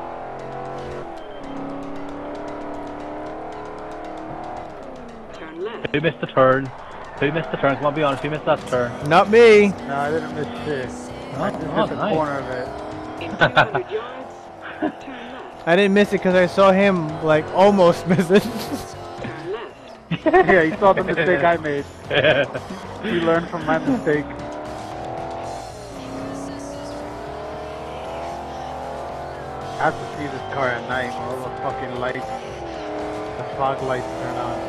[SPEAKER 5] turn left.
[SPEAKER 3] Who missed the turn? Who missed the turn? Come on, be honest. Who missed that turn?
[SPEAKER 2] Not me.
[SPEAKER 4] No, I didn't miss shit. I just
[SPEAKER 3] oh,
[SPEAKER 4] hit the
[SPEAKER 3] nice.
[SPEAKER 4] corner of it.
[SPEAKER 5] In two hundred yards, turn left.
[SPEAKER 2] I didn't miss it because I saw him like almost miss it.
[SPEAKER 5] Turn left.
[SPEAKER 4] Yeah, you saw the mistake I made. You learned from my mistake. I have to see this car at night when all the fucking lights, the fog lights turn on.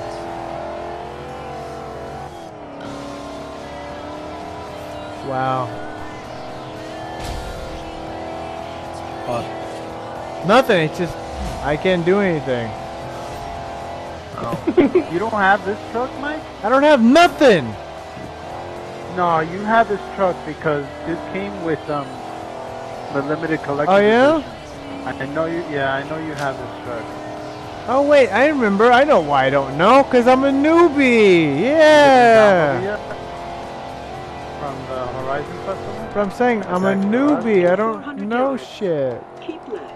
[SPEAKER 2] Wow.
[SPEAKER 3] What?
[SPEAKER 2] Nothing, it's just I can't do anything.
[SPEAKER 4] You don't have this truck, Mike?
[SPEAKER 2] I don't have nothing.
[SPEAKER 4] No, you have this truck because this came with um the limited collection.
[SPEAKER 2] Oh yeah?
[SPEAKER 4] edition. I know you. Yeah, I know you have this truck.
[SPEAKER 2] Oh wait, I remember. I know why I don't know, cause I'm a newbie. Yeah.
[SPEAKER 4] Yeah. From the Horizon Festival.
[SPEAKER 2] But I'm saying I'm a
[SPEAKER 4] Exactly.
[SPEAKER 2] newbie. I
[SPEAKER 5] four
[SPEAKER 2] don't
[SPEAKER 5] hundred
[SPEAKER 2] know
[SPEAKER 5] yards.
[SPEAKER 2] shit.
[SPEAKER 5] Keep left.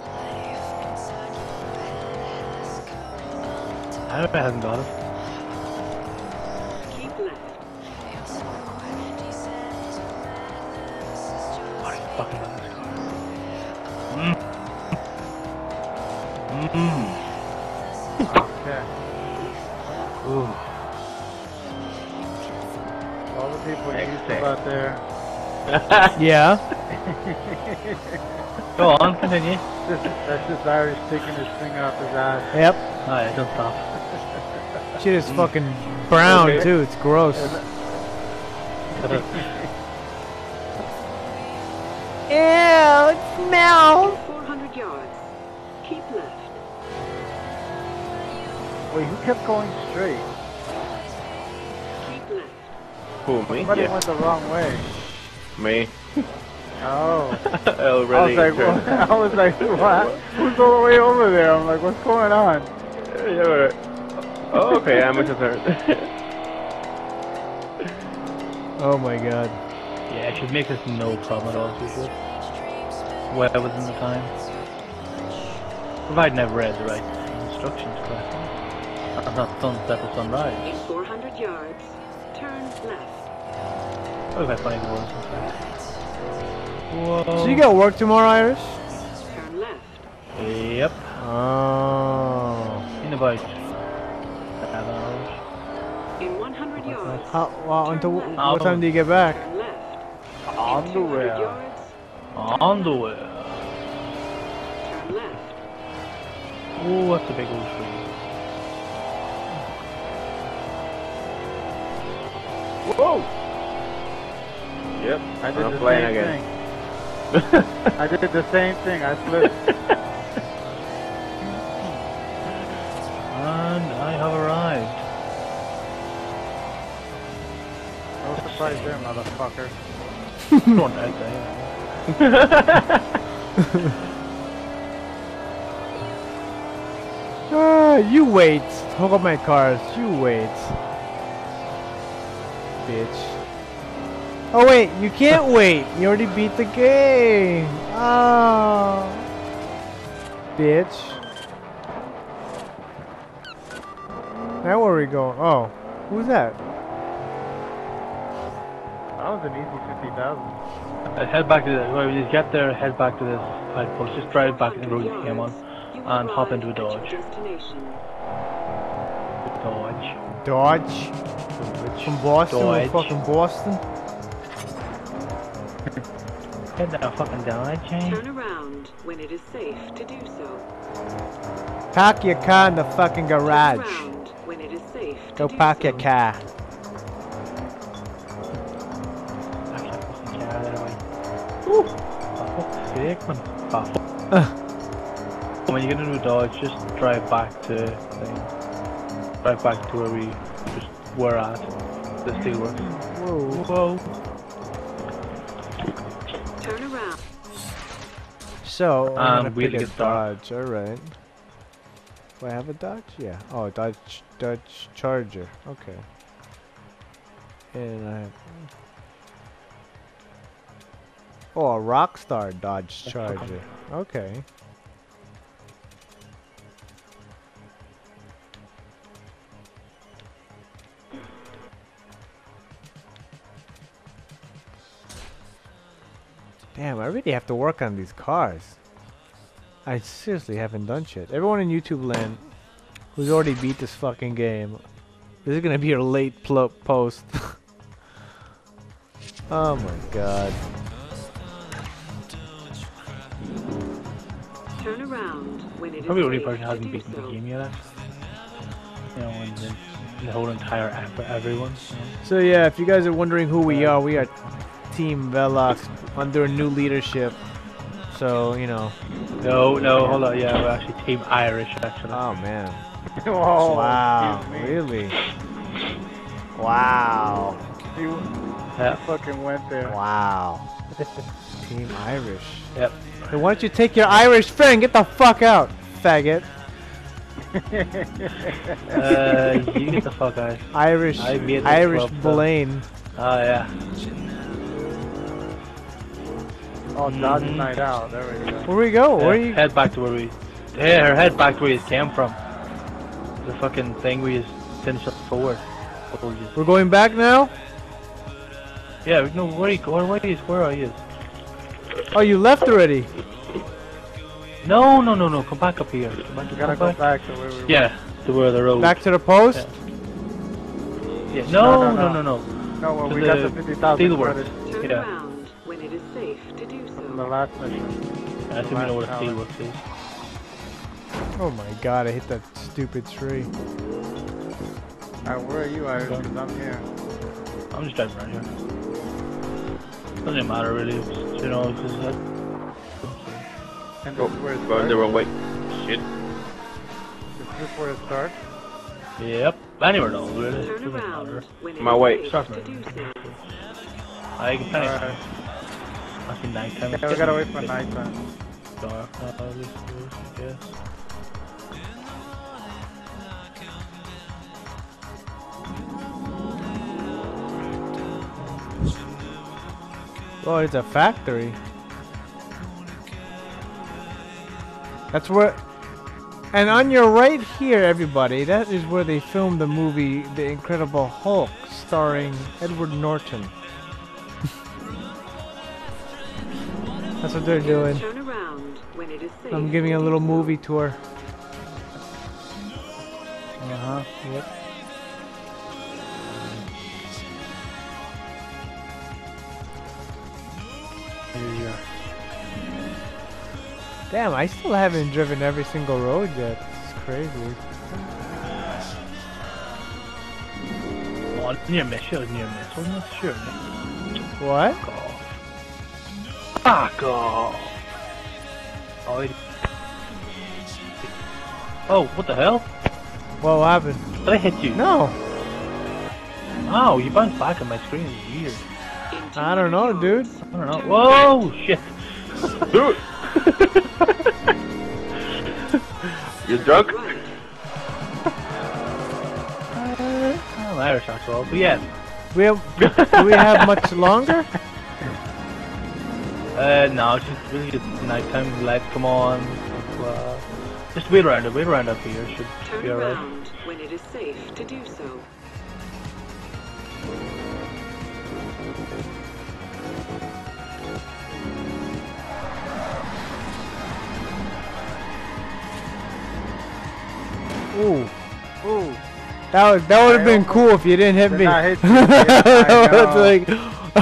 [SPEAKER 3] I hope I haven't got it.
[SPEAKER 5] Keep left.
[SPEAKER 3] What is fucking on this car? Mmm. Mmm.
[SPEAKER 4] Okay.
[SPEAKER 3] Ooh.
[SPEAKER 4] All the people you used
[SPEAKER 3] Sick.
[SPEAKER 4] to out there.
[SPEAKER 2] Yeah.
[SPEAKER 3] Go on, continue.
[SPEAKER 4] This, that's just Irish sticking his finger up his ass.
[SPEAKER 2] Yep.
[SPEAKER 3] Alright, don't stop.
[SPEAKER 2] Shit is fucking brown
[SPEAKER 3] Okay.
[SPEAKER 2] too. It's gross. Ew, it smells.
[SPEAKER 5] In four hundred yards, keep left.
[SPEAKER 4] Wait, who kept going straight?
[SPEAKER 5] Keep left.
[SPEAKER 7] Who, me?
[SPEAKER 4] Somebody
[SPEAKER 7] Yeah,
[SPEAKER 4] went the wrong way.
[SPEAKER 7] me.
[SPEAKER 4] Oh.
[SPEAKER 7] I
[SPEAKER 4] I
[SPEAKER 7] already
[SPEAKER 4] was like,
[SPEAKER 7] turned.
[SPEAKER 4] well, I was like, what? Who's all the way over there? I'm like, what's going on?
[SPEAKER 7] Yeah, alright. Oh, okay, I must have turned.
[SPEAKER 2] Oh my god.
[SPEAKER 3] Yeah, it should make this no problem at all, so we should. Well within the time. Provided I've read the right instructions correctly. I'm not sunset to sunrise.
[SPEAKER 5] In four hundred yards, turn left.
[SPEAKER 3] What if I find the words inside? Whoa.
[SPEAKER 2] So you got work tomorrow, Irish?
[SPEAKER 5] Turn left.
[SPEAKER 3] Yep.
[SPEAKER 2] Oh.
[SPEAKER 3] In about seven hours.
[SPEAKER 5] In one hundred yards,
[SPEAKER 2] How, well, until
[SPEAKER 5] Turn
[SPEAKER 2] wh-
[SPEAKER 5] left.
[SPEAKER 2] what time do you get back?
[SPEAKER 5] turn left.
[SPEAKER 3] On
[SPEAKER 5] In
[SPEAKER 3] the
[SPEAKER 5] two hundred
[SPEAKER 3] way.
[SPEAKER 5] yards,
[SPEAKER 3] On the way.
[SPEAKER 5] turn left.
[SPEAKER 3] Oh, that's a big old tree.
[SPEAKER 7] Whoa! Yep,
[SPEAKER 4] I did
[SPEAKER 7] I'm
[SPEAKER 4] the
[SPEAKER 7] playing
[SPEAKER 4] same
[SPEAKER 7] again.
[SPEAKER 4] thing. I did the same thing. I slipped.
[SPEAKER 3] And I have arrived.
[SPEAKER 4] No surprise there, motherfucker.
[SPEAKER 3] Don't die there.
[SPEAKER 2] Ah, you wait. Hook up my cars. You wait. Bitch. Oh wait, you can't wait. You already beat the game. Oh. Bitch. Now where are we going? Oh. Who's that?
[SPEAKER 4] That was an easy fifty thousand.
[SPEAKER 3] Uh, head back to the, well, you get there, head back to this outpost, just drive back to the road you came on,
[SPEAKER 5] You have
[SPEAKER 3] and hop into a
[SPEAKER 5] arrived at
[SPEAKER 3] Dodge.
[SPEAKER 5] your destination.
[SPEAKER 3] Dodge.
[SPEAKER 2] Dodge. From Boston. We're
[SPEAKER 3] Dodge.
[SPEAKER 2] fucking Boston.
[SPEAKER 3] Get that fucking Dodge, eh?
[SPEAKER 5] Turn around when it is safe to do so.
[SPEAKER 2] Park your car in the fucking
[SPEAKER 5] Turn
[SPEAKER 2] garage.
[SPEAKER 5] around when it is safe to
[SPEAKER 2] Go
[SPEAKER 5] do
[SPEAKER 2] park
[SPEAKER 5] so.
[SPEAKER 2] your car.
[SPEAKER 3] I can't fucking care that way. Ooh! For fuck's sake, man. Ah, fuck.
[SPEAKER 2] Uh.
[SPEAKER 3] When you get into a Dodge, just drive back to, thing. Drive back to where we just were at. The steelworks.
[SPEAKER 2] Whoa.
[SPEAKER 3] Whoa.
[SPEAKER 5] Turn around.
[SPEAKER 2] So, I'm
[SPEAKER 3] Um,
[SPEAKER 2] gonna
[SPEAKER 3] we
[SPEAKER 2] pick
[SPEAKER 3] need
[SPEAKER 2] a
[SPEAKER 3] to get started.
[SPEAKER 2] Dodge, alright. Do I have a Dodge? Yeah. Oh, Dodge, Dodge Charger. Okay. And I have... Oh, a Rockstar Dodge Charger. Okay. Damn, I really have to work on these cars. I seriously haven't done shit. Everyone in YouTube land who's already beat this fucking game, this is gonna be your late pl post. Oh my god.
[SPEAKER 5] Turn around when it is
[SPEAKER 3] Probably the only
[SPEAKER 5] safe
[SPEAKER 3] person
[SPEAKER 5] to
[SPEAKER 3] hasn't
[SPEAKER 5] do
[SPEAKER 3] beaten
[SPEAKER 5] so.
[SPEAKER 3] the game yet. You know, and then the whole entire app for everyone. You know.
[SPEAKER 2] So yeah, if you guys are wondering who we are, we are Team Velox under new leadership. So, you know.
[SPEAKER 3] No, no, hold on. Yeah, we're actually Team Irish, actually.
[SPEAKER 2] Oh man.
[SPEAKER 4] Oh,
[SPEAKER 2] Wow.
[SPEAKER 4] excuse me.
[SPEAKER 2] Really? Wow.
[SPEAKER 4] You
[SPEAKER 3] Yeah.
[SPEAKER 4] fucking went there.
[SPEAKER 2] Wow. Team Irish.
[SPEAKER 3] Yep.
[SPEAKER 2] Hey, why don't you take your Irish friend? Get the fuck out, faggot.
[SPEAKER 3] Uh, you get the fuck out.
[SPEAKER 2] Irish,
[SPEAKER 3] I made the
[SPEAKER 2] Irish
[SPEAKER 3] club, though.
[SPEAKER 2] Blaine.
[SPEAKER 3] Oh, yeah.
[SPEAKER 4] Oh, Dodge
[SPEAKER 3] Mhm.
[SPEAKER 4] night out. There we go.
[SPEAKER 2] Where we go? Where
[SPEAKER 3] Yeah,
[SPEAKER 2] you?
[SPEAKER 3] head back to where we... Yeah, her head back to where you came from. The fucking thing we just finished up forward. Oh, just-
[SPEAKER 2] We're going back now?
[SPEAKER 3] Yeah, no, where are you going? Where are you? Where are you?
[SPEAKER 2] Oh, you left already.
[SPEAKER 3] No, no, no, no. Come back up here. Come back,
[SPEAKER 4] We gotta
[SPEAKER 3] come
[SPEAKER 4] go back to where we were.
[SPEAKER 3] Yeah, to where the road.
[SPEAKER 2] Back to the post?
[SPEAKER 3] Yeah. No,
[SPEAKER 4] No,
[SPEAKER 3] no,
[SPEAKER 4] no,
[SPEAKER 3] no, no.
[SPEAKER 4] No, well,
[SPEAKER 3] To
[SPEAKER 4] we
[SPEAKER 3] the
[SPEAKER 4] got the fifty thousand
[SPEAKER 3] steelworks.
[SPEAKER 4] credits
[SPEAKER 5] Turn
[SPEAKER 3] Yeah.
[SPEAKER 5] around when it is safe to do
[SPEAKER 4] from the
[SPEAKER 5] so.
[SPEAKER 4] last mission.
[SPEAKER 3] I assume you know what a
[SPEAKER 4] Last
[SPEAKER 3] steelworks is.
[SPEAKER 2] Oh my god, I hit that stupid tree.
[SPEAKER 4] Alright, where are you, Irish? Because I'm here.
[SPEAKER 3] I'm just driving around here. Doesn't matter really. It's, you know, it's just like,
[SPEAKER 4] And
[SPEAKER 7] Oh,
[SPEAKER 4] this is where it
[SPEAKER 7] going
[SPEAKER 4] starts?
[SPEAKER 7] the wrong way. Shit.
[SPEAKER 4] Is this where it starts?
[SPEAKER 3] yep. Anywhere though, really.
[SPEAKER 5] Turn
[SPEAKER 3] Doesn't
[SPEAKER 5] around
[SPEAKER 3] matter.
[SPEAKER 5] when it
[SPEAKER 7] My
[SPEAKER 5] is
[SPEAKER 7] way.
[SPEAKER 5] safe
[SPEAKER 3] Start
[SPEAKER 5] to
[SPEAKER 3] from
[SPEAKER 5] do so.
[SPEAKER 3] I can panic.
[SPEAKER 4] Alright.
[SPEAKER 3] Actually, nighttime.
[SPEAKER 4] Yeah, we gotta wait for nighttime.
[SPEAKER 3] Dark. Uh, this is, yes.
[SPEAKER 2] Oh, it's a factory. That's where... And on your right here, everybody, that is where they filmed the movie The Incredible Hulk, starring Edward Norton. That's what they're doing.
[SPEAKER 5] Turn around when it is safe.
[SPEAKER 2] I'm giving a little movie tour.
[SPEAKER 3] Uh-huh.
[SPEAKER 2] Yep.
[SPEAKER 3] Here you are.
[SPEAKER 2] Damn, I still haven't driven every single road yet. It's crazy.
[SPEAKER 3] Oh, near miss. She was near miss. Wasn't it? Sure.
[SPEAKER 2] What?
[SPEAKER 3] Fuck off. Fuck off. Oh, it... oh, what the hell?
[SPEAKER 2] What happened?
[SPEAKER 3] Did I hit you?
[SPEAKER 2] No.
[SPEAKER 3] Oh, you bounced back on my screen. It's weird.
[SPEAKER 2] I don't know, dude.
[SPEAKER 3] I don't know. Whoa, shit.
[SPEAKER 7] Dude! You drunk?
[SPEAKER 3] I'm Irish after all, but yeah.
[SPEAKER 2] We have, do we have much longer?
[SPEAKER 3] Uh, no, it's just really just nighttime lights come on. Uh, just wait around it, wait around up here. Should
[SPEAKER 5] Turn
[SPEAKER 3] be alright.
[SPEAKER 5] around when it is safe to do so.
[SPEAKER 2] Ooh.
[SPEAKER 4] Ooh.
[SPEAKER 2] That was that would have
[SPEAKER 4] I
[SPEAKER 2] been
[SPEAKER 4] almost
[SPEAKER 2] cool if you didn't hit
[SPEAKER 4] did
[SPEAKER 2] me.
[SPEAKER 4] not hit you, yeah, I
[SPEAKER 2] That was
[SPEAKER 4] know.
[SPEAKER 2] like,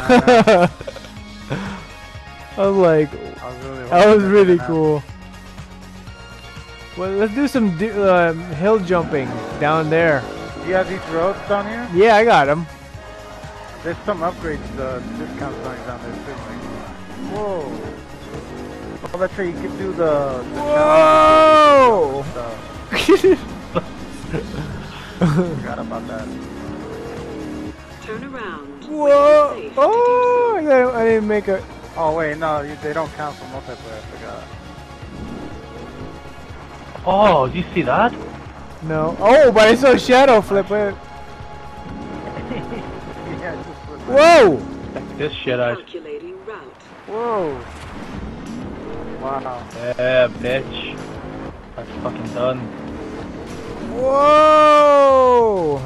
[SPEAKER 2] I was like,
[SPEAKER 4] I was really
[SPEAKER 2] that was
[SPEAKER 4] hoping
[SPEAKER 2] really
[SPEAKER 4] that
[SPEAKER 2] cool. Well, let's do some do, uh, hill jumping down there.
[SPEAKER 4] happened. You have these roads down here?
[SPEAKER 2] Yeah, I got him.
[SPEAKER 4] There's some upgrades, uh, discount signs down there too. Like, whoa. Oh, that's right. You can do the. the
[SPEAKER 2] Whoa!
[SPEAKER 4] stuff. Forgot about that.
[SPEAKER 5] Turn around.
[SPEAKER 2] Whoa!
[SPEAKER 5] Safe to
[SPEAKER 2] Oh, I didn't, I didn't make a.
[SPEAKER 4] Oh wait, no, you, they don't count for multiplayer. I forgot.
[SPEAKER 3] Oh, do you see that?
[SPEAKER 2] No. Oh, but I saw a shadow flip. Wait.
[SPEAKER 4] Yeah, just flip it.
[SPEAKER 2] Whoa!
[SPEAKER 3] Check this shit out.
[SPEAKER 5] Calculating route.
[SPEAKER 4] Whoa! Wow.
[SPEAKER 3] Yeah, bitch. That's fucking done.
[SPEAKER 2] Whoa!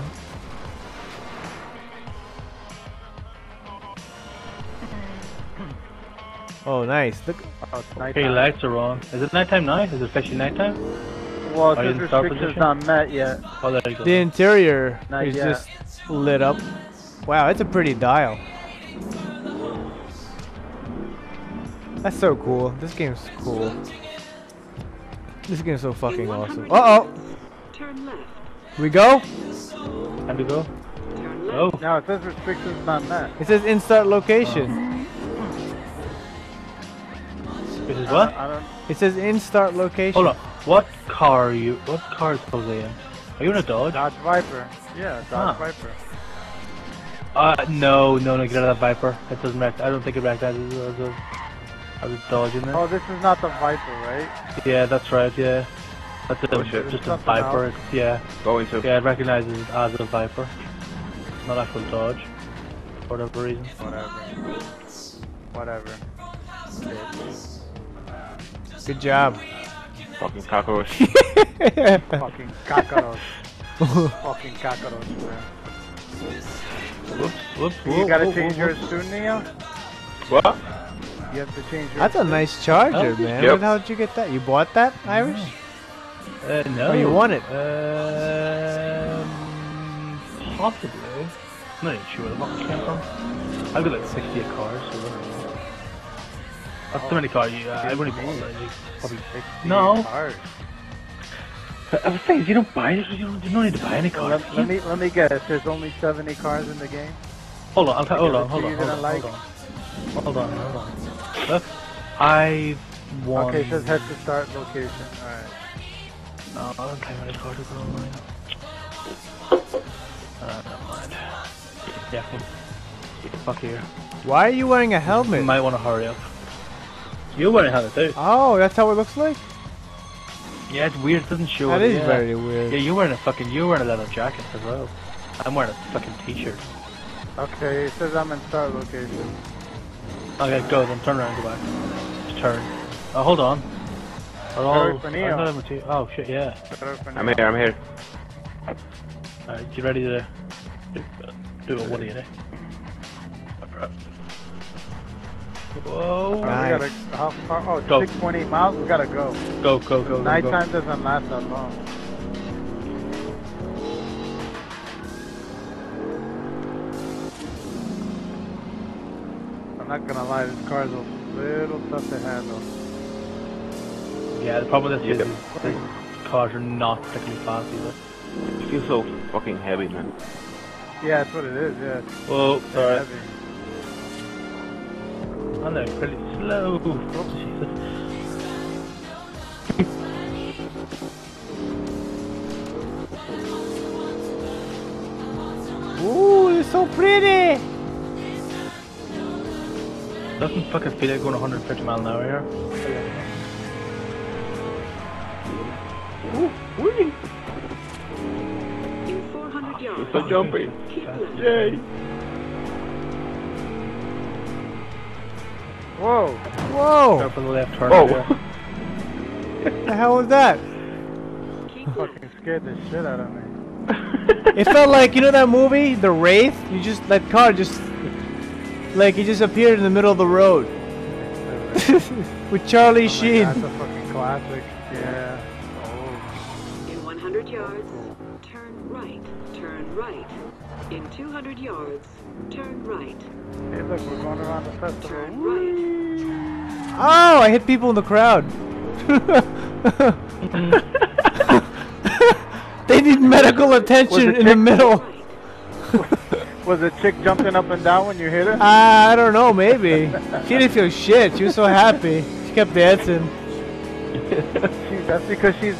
[SPEAKER 2] Oh, nice. Look.
[SPEAKER 4] Oh, it's
[SPEAKER 3] Okay,
[SPEAKER 4] nighttime.
[SPEAKER 3] lights are on. Is it nighttime now? Is it officially nighttime?
[SPEAKER 4] Well,
[SPEAKER 3] Are you
[SPEAKER 4] this
[SPEAKER 3] in start
[SPEAKER 4] restriction's
[SPEAKER 3] position?
[SPEAKER 4] not met yet.
[SPEAKER 3] Oh, there you go.
[SPEAKER 2] The interior
[SPEAKER 4] Not
[SPEAKER 2] is
[SPEAKER 4] yet.
[SPEAKER 2] just lit up. Wow, it's a pretty dial. That's so cool. This game's cool. This game's so fucking
[SPEAKER 5] In one
[SPEAKER 2] awesome.
[SPEAKER 5] hundred
[SPEAKER 2] Uh oh!
[SPEAKER 5] yards, turn left.
[SPEAKER 2] We go?
[SPEAKER 3] Time to go.
[SPEAKER 5] Turn left.
[SPEAKER 3] Oh.
[SPEAKER 4] No, it says restrictions not met.
[SPEAKER 2] It says in start location.
[SPEAKER 3] This is
[SPEAKER 4] I
[SPEAKER 3] what?
[SPEAKER 4] don't, I don't.
[SPEAKER 2] It says in start location.
[SPEAKER 3] Hold on. What car are you? What car is Jose in? Are you in a Dodge?
[SPEAKER 4] Dodge Viper. Yeah, Dodge
[SPEAKER 3] Huh.
[SPEAKER 4] Viper.
[SPEAKER 3] Uh, no, no, no, get out of that Viper. It doesn't rec- I don't think it recognizes it as a, as a Dodge in there.
[SPEAKER 4] Oh, this is not the Viper, right?
[SPEAKER 3] Yeah, that's right, yeah. That's a,
[SPEAKER 7] Oh, shit.
[SPEAKER 3] just a
[SPEAKER 4] Something
[SPEAKER 3] Viper.
[SPEAKER 4] else.
[SPEAKER 3] It's, yeah,
[SPEAKER 7] Going to.
[SPEAKER 3] yeah, it recognizes it as a Viper. Not actual Dodge. For whatever reason.
[SPEAKER 4] Whatever. Whatever. Bitch.
[SPEAKER 2] Good job.
[SPEAKER 7] Fucking cockroach.
[SPEAKER 4] Fucking cockroach. Fucking cockroach, man.
[SPEAKER 3] Whoops, whoops,
[SPEAKER 4] You
[SPEAKER 3] whoop,
[SPEAKER 4] gotta
[SPEAKER 3] whoop,
[SPEAKER 4] change
[SPEAKER 3] whoop,
[SPEAKER 4] yours soon, Neo?
[SPEAKER 7] What?
[SPEAKER 4] You have to change yours.
[SPEAKER 2] That's a nice charger,
[SPEAKER 3] Oh,
[SPEAKER 2] man.
[SPEAKER 7] yep.
[SPEAKER 2] Where the hell did you get that? You bought that, Irish?
[SPEAKER 3] Uh, no.
[SPEAKER 2] Oh, you won it.
[SPEAKER 3] Um, possibly. I'm not even sure where the fuck it came from. I've got like sixty cars, so I don't know. That's too many cars. You, uh, I've only bought like probably
[SPEAKER 4] sixty
[SPEAKER 3] No.
[SPEAKER 4] cars.
[SPEAKER 3] I was saying, you don't buy it. You don't, you don't need to buy any
[SPEAKER 4] Well,
[SPEAKER 3] cars.
[SPEAKER 4] let, let me let me guess. There's only seventy cars in the game.
[SPEAKER 3] Hold on, I'll t- hold on, hold on,
[SPEAKER 4] You
[SPEAKER 3] hold
[SPEAKER 4] didn't
[SPEAKER 3] on,
[SPEAKER 4] like-
[SPEAKER 3] hold on, hold on, hold on. Look, I won.
[SPEAKER 4] Okay, it says head to start location. Alright.
[SPEAKER 3] No, I don't play many cards with online. Uh, never mind. Yeah, well, fuck here.
[SPEAKER 2] Why are you wearing a
[SPEAKER 3] You
[SPEAKER 2] helmet?
[SPEAKER 3] might want to hurry up. You're wearing a helmet too.
[SPEAKER 2] Oh, that's how it looks like?
[SPEAKER 3] Yeah, it's weird. It doesn't show.
[SPEAKER 2] That
[SPEAKER 3] it,
[SPEAKER 2] is
[SPEAKER 3] yeah.
[SPEAKER 2] very weird.
[SPEAKER 3] Yeah, you're wearing a fucking. You're wearing a leather jacket as well. I'm wearing a fucking t-shirt.
[SPEAKER 4] Okay, it says I'm in start location.
[SPEAKER 3] Okay, go then. Turn around, go back. Just turn. Oh, hold on. Are all,
[SPEAKER 4] for
[SPEAKER 3] I
[SPEAKER 4] Neo.
[SPEAKER 3] thought I was here. Oh shit, yeah.
[SPEAKER 7] I'm here, I'm here.
[SPEAKER 3] Alright, you ready to do, do a what do you do? Whoa!
[SPEAKER 4] Oh, we
[SPEAKER 2] Nice.
[SPEAKER 4] gotta, how far? Oh,
[SPEAKER 3] Go.
[SPEAKER 4] six point eight miles. We gotta go.
[SPEAKER 3] Go, go, go, go, go.
[SPEAKER 4] Nighttime doesn't last that long. I'm not gonna lie, this car's a little tough to handle.
[SPEAKER 3] Yeah, the problem with this
[SPEAKER 7] Yeah.
[SPEAKER 3] is these cars are not particularly fast either.
[SPEAKER 7] It feels so fucking heavy, man.
[SPEAKER 4] Yeah, that's what it is. Yeah.
[SPEAKER 3] Whoa,
[SPEAKER 4] It's
[SPEAKER 3] sorry.
[SPEAKER 4] heavy.
[SPEAKER 3] And they're pretty slow. Oh, Jesus.
[SPEAKER 2] Ooh, it's so pretty!
[SPEAKER 3] Doesn't fucking feel like going one hundred fifty miles an hour here. Ooh, wee.
[SPEAKER 5] In four hundred yards,
[SPEAKER 7] It's so jumpy.
[SPEAKER 5] keep left.
[SPEAKER 7] Yay!
[SPEAKER 4] Whoa!
[SPEAKER 2] Whoa!
[SPEAKER 3] Go for the left turn.
[SPEAKER 7] Oh!
[SPEAKER 3] There.
[SPEAKER 2] What the hell was that?
[SPEAKER 5] Keep left.
[SPEAKER 4] Fucking scared the shit out of me.
[SPEAKER 2] It felt like, you know that movie, The Wraith? You just, that car just, like, he just appeared in the middle of the road. With Charlie
[SPEAKER 4] Oh my
[SPEAKER 2] Sheen.
[SPEAKER 4] God, that's a fucking classic. Yeah. Oh.
[SPEAKER 5] In one hundred yards, turn right. Turn right. In two hundred yards, turn right.
[SPEAKER 4] Hey, look, we're going around the festival.
[SPEAKER 5] Turn right.
[SPEAKER 2] Oh, I hit people in the crowd. They need medical attention
[SPEAKER 4] it
[SPEAKER 2] in the
[SPEAKER 4] chick?
[SPEAKER 2] middle.
[SPEAKER 5] Right.
[SPEAKER 4] Was the chick jumping up and down when you hit her?
[SPEAKER 2] Uh, I don't know, maybe. She didn't feel shit. She was so happy. She kept dancing.
[SPEAKER 4] She, that's because she's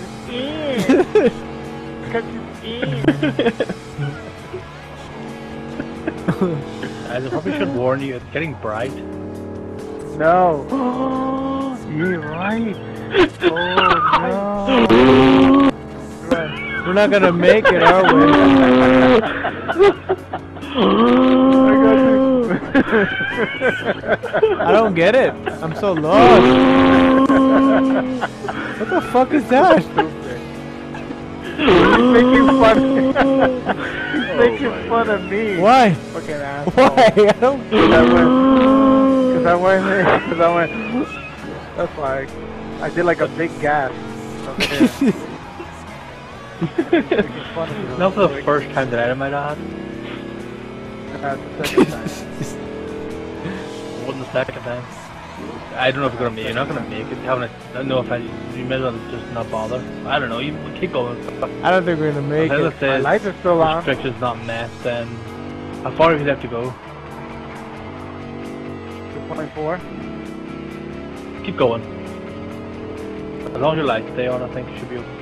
[SPEAKER 4] in. Because she's in.
[SPEAKER 3] I probably should warn you, it's getting bright.
[SPEAKER 4] No. You're right. Oh no.
[SPEAKER 2] We're not gonna make it, are we? I don't get it. I'm so lost. What the fuck is that?
[SPEAKER 4] He's making fun. He's making fun of me.
[SPEAKER 2] Why?
[SPEAKER 4] Fucking asshole.
[SPEAKER 2] Why? I don't.
[SPEAKER 4] Cause I went. Cause I went. Cause I went. That's why I did like a big gas. Okay.
[SPEAKER 3] Not for the first time that I might have had.
[SPEAKER 4] That's the second time.
[SPEAKER 3] Wasn't the second time. I don't know if you're gonna make. You're not gonna make it. Having a no offense, you may as well just not bother. I don't know. You keep going.
[SPEAKER 2] I don't think we're gonna make
[SPEAKER 3] Let's
[SPEAKER 2] it.
[SPEAKER 3] say
[SPEAKER 4] My lights are still on.
[SPEAKER 3] restrictions not met. Then how far do you have to go?
[SPEAKER 4] two point four.
[SPEAKER 3] Keep going. As long as your lights stay on, I think you should be okay.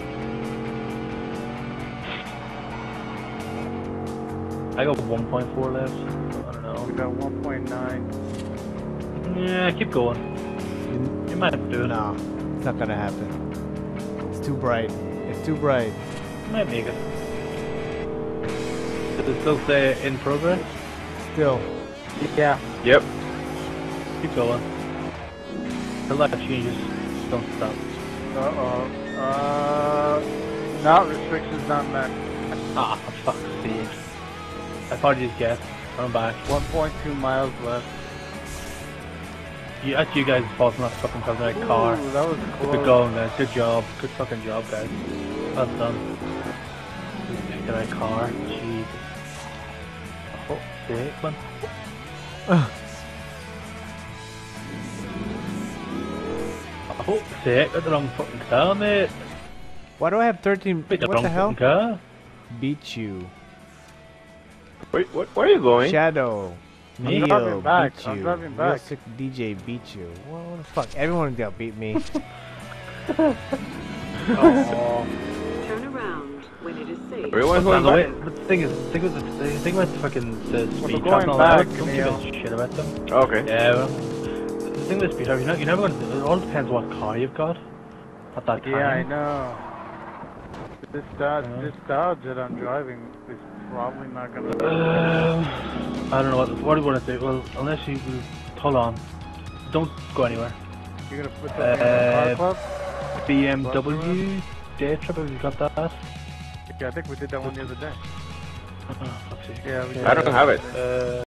[SPEAKER 3] I got one point four left. I don't know.
[SPEAKER 4] We got one point nine.
[SPEAKER 3] Yeah, keep going. You might do it.
[SPEAKER 2] No, it's not gonna happen. It's too bright. It's too bright.
[SPEAKER 3] You might make it. Does it still say in progress?
[SPEAKER 2] Still.
[SPEAKER 4] Yeah.
[SPEAKER 7] Yep.
[SPEAKER 3] Keep going. Till that changes. Don't stop.
[SPEAKER 4] Uh oh. Uh. No restrictions not met.
[SPEAKER 3] Ah, for fuck's sake. I thought you'd guess. Turn back.
[SPEAKER 4] one point two miles left.
[SPEAKER 3] You, that's you guys' fault for not fucking coming that car.
[SPEAKER 4] Ooh, that was close.
[SPEAKER 3] Good going, guys. Good job. Good fucking job, guys. Well done. Look at that car. Jeez. Oh, sick one. Oh, sick. That's the wrong fucking car, mate.
[SPEAKER 2] Why do I have thirteen?
[SPEAKER 3] Wait, the
[SPEAKER 2] What
[SPEAKER 3] wrong
[SPEAKER 2] the hell?
[SPEAKER 3] fucking car?
[SPEAKER 2] Beat you.
[SPEAKER 7] Wait, what, where are you going?
[SPEAKER 2] Shadow.
[SPEAKER 4] I'm
[SPEAKER 2] Neil
[SPEAKER 4] driving back.
[SPEAKER 2] beat
[SPEAKER 4] I'm
[SPEAKER 2] you.
[SPEAKER 4] driving
[SPEAKER 2] Real
[SPEAKER 4] back.
[SPEAKER 2] sick D J beat you. What, what the fuck? Everyone got beat me.
[SPEAKER 3] Oh.
[SPEAKER 5] Turn around when it is safe.
[SPEAKER 7] Everyone's
[SPEAKER 3] By
[SPEAKER 7] going
[SPEAKER 3] the way,
[SPEAKER 7] back?
[SPEAKER 3] but the thing is, think about the, the thing about the fucking the
[SPEAKER 4] Well,
[SPEAKER 3] speed
[SPEAKER 4] we're
[SPEAKER 3] trap
[SPEAKER 4] going
[SPEAKER 3] and all
[SPEAKER 4] back,
[SPEAKER 3] that. Don't give
[SPEAKER 4] Neil.
[SPEAKER 3] a shit about them.
[SPEAKER 7] Okay.
[SPEAKER 3] Yeah, well, the thing with speed trap, you're, not, you're never going to. It all depends what car you've got at that time.
[SPEAKER 4] Yeah, I know. This Dodge,
[SPEAKER 3] Yeah.
[SPEAKER 4] this Dodge that I'm driving is probably not gonna.
[SPEAKER 3] Um, I don't know what. What do you want to do? Well, unless you, you hold on, don't go anywhere.
[SPEAKER 4] You're gonna put that in the
[SPEAKER 3] Uh,
[SPEAKER 4] car club?
[SPEAKER 3] B M W day trip. Have you got that?
[SPEAKER 4] Yeah, I think we did that one the other day.
[SPEAKER 3] Oh, fuck's sake.
[SPEAKER 4] Yeah, we
[SPEAKER 3] Okay.
[SPEAKER 7] I don't have it.
[SPEAKER 3] Uh,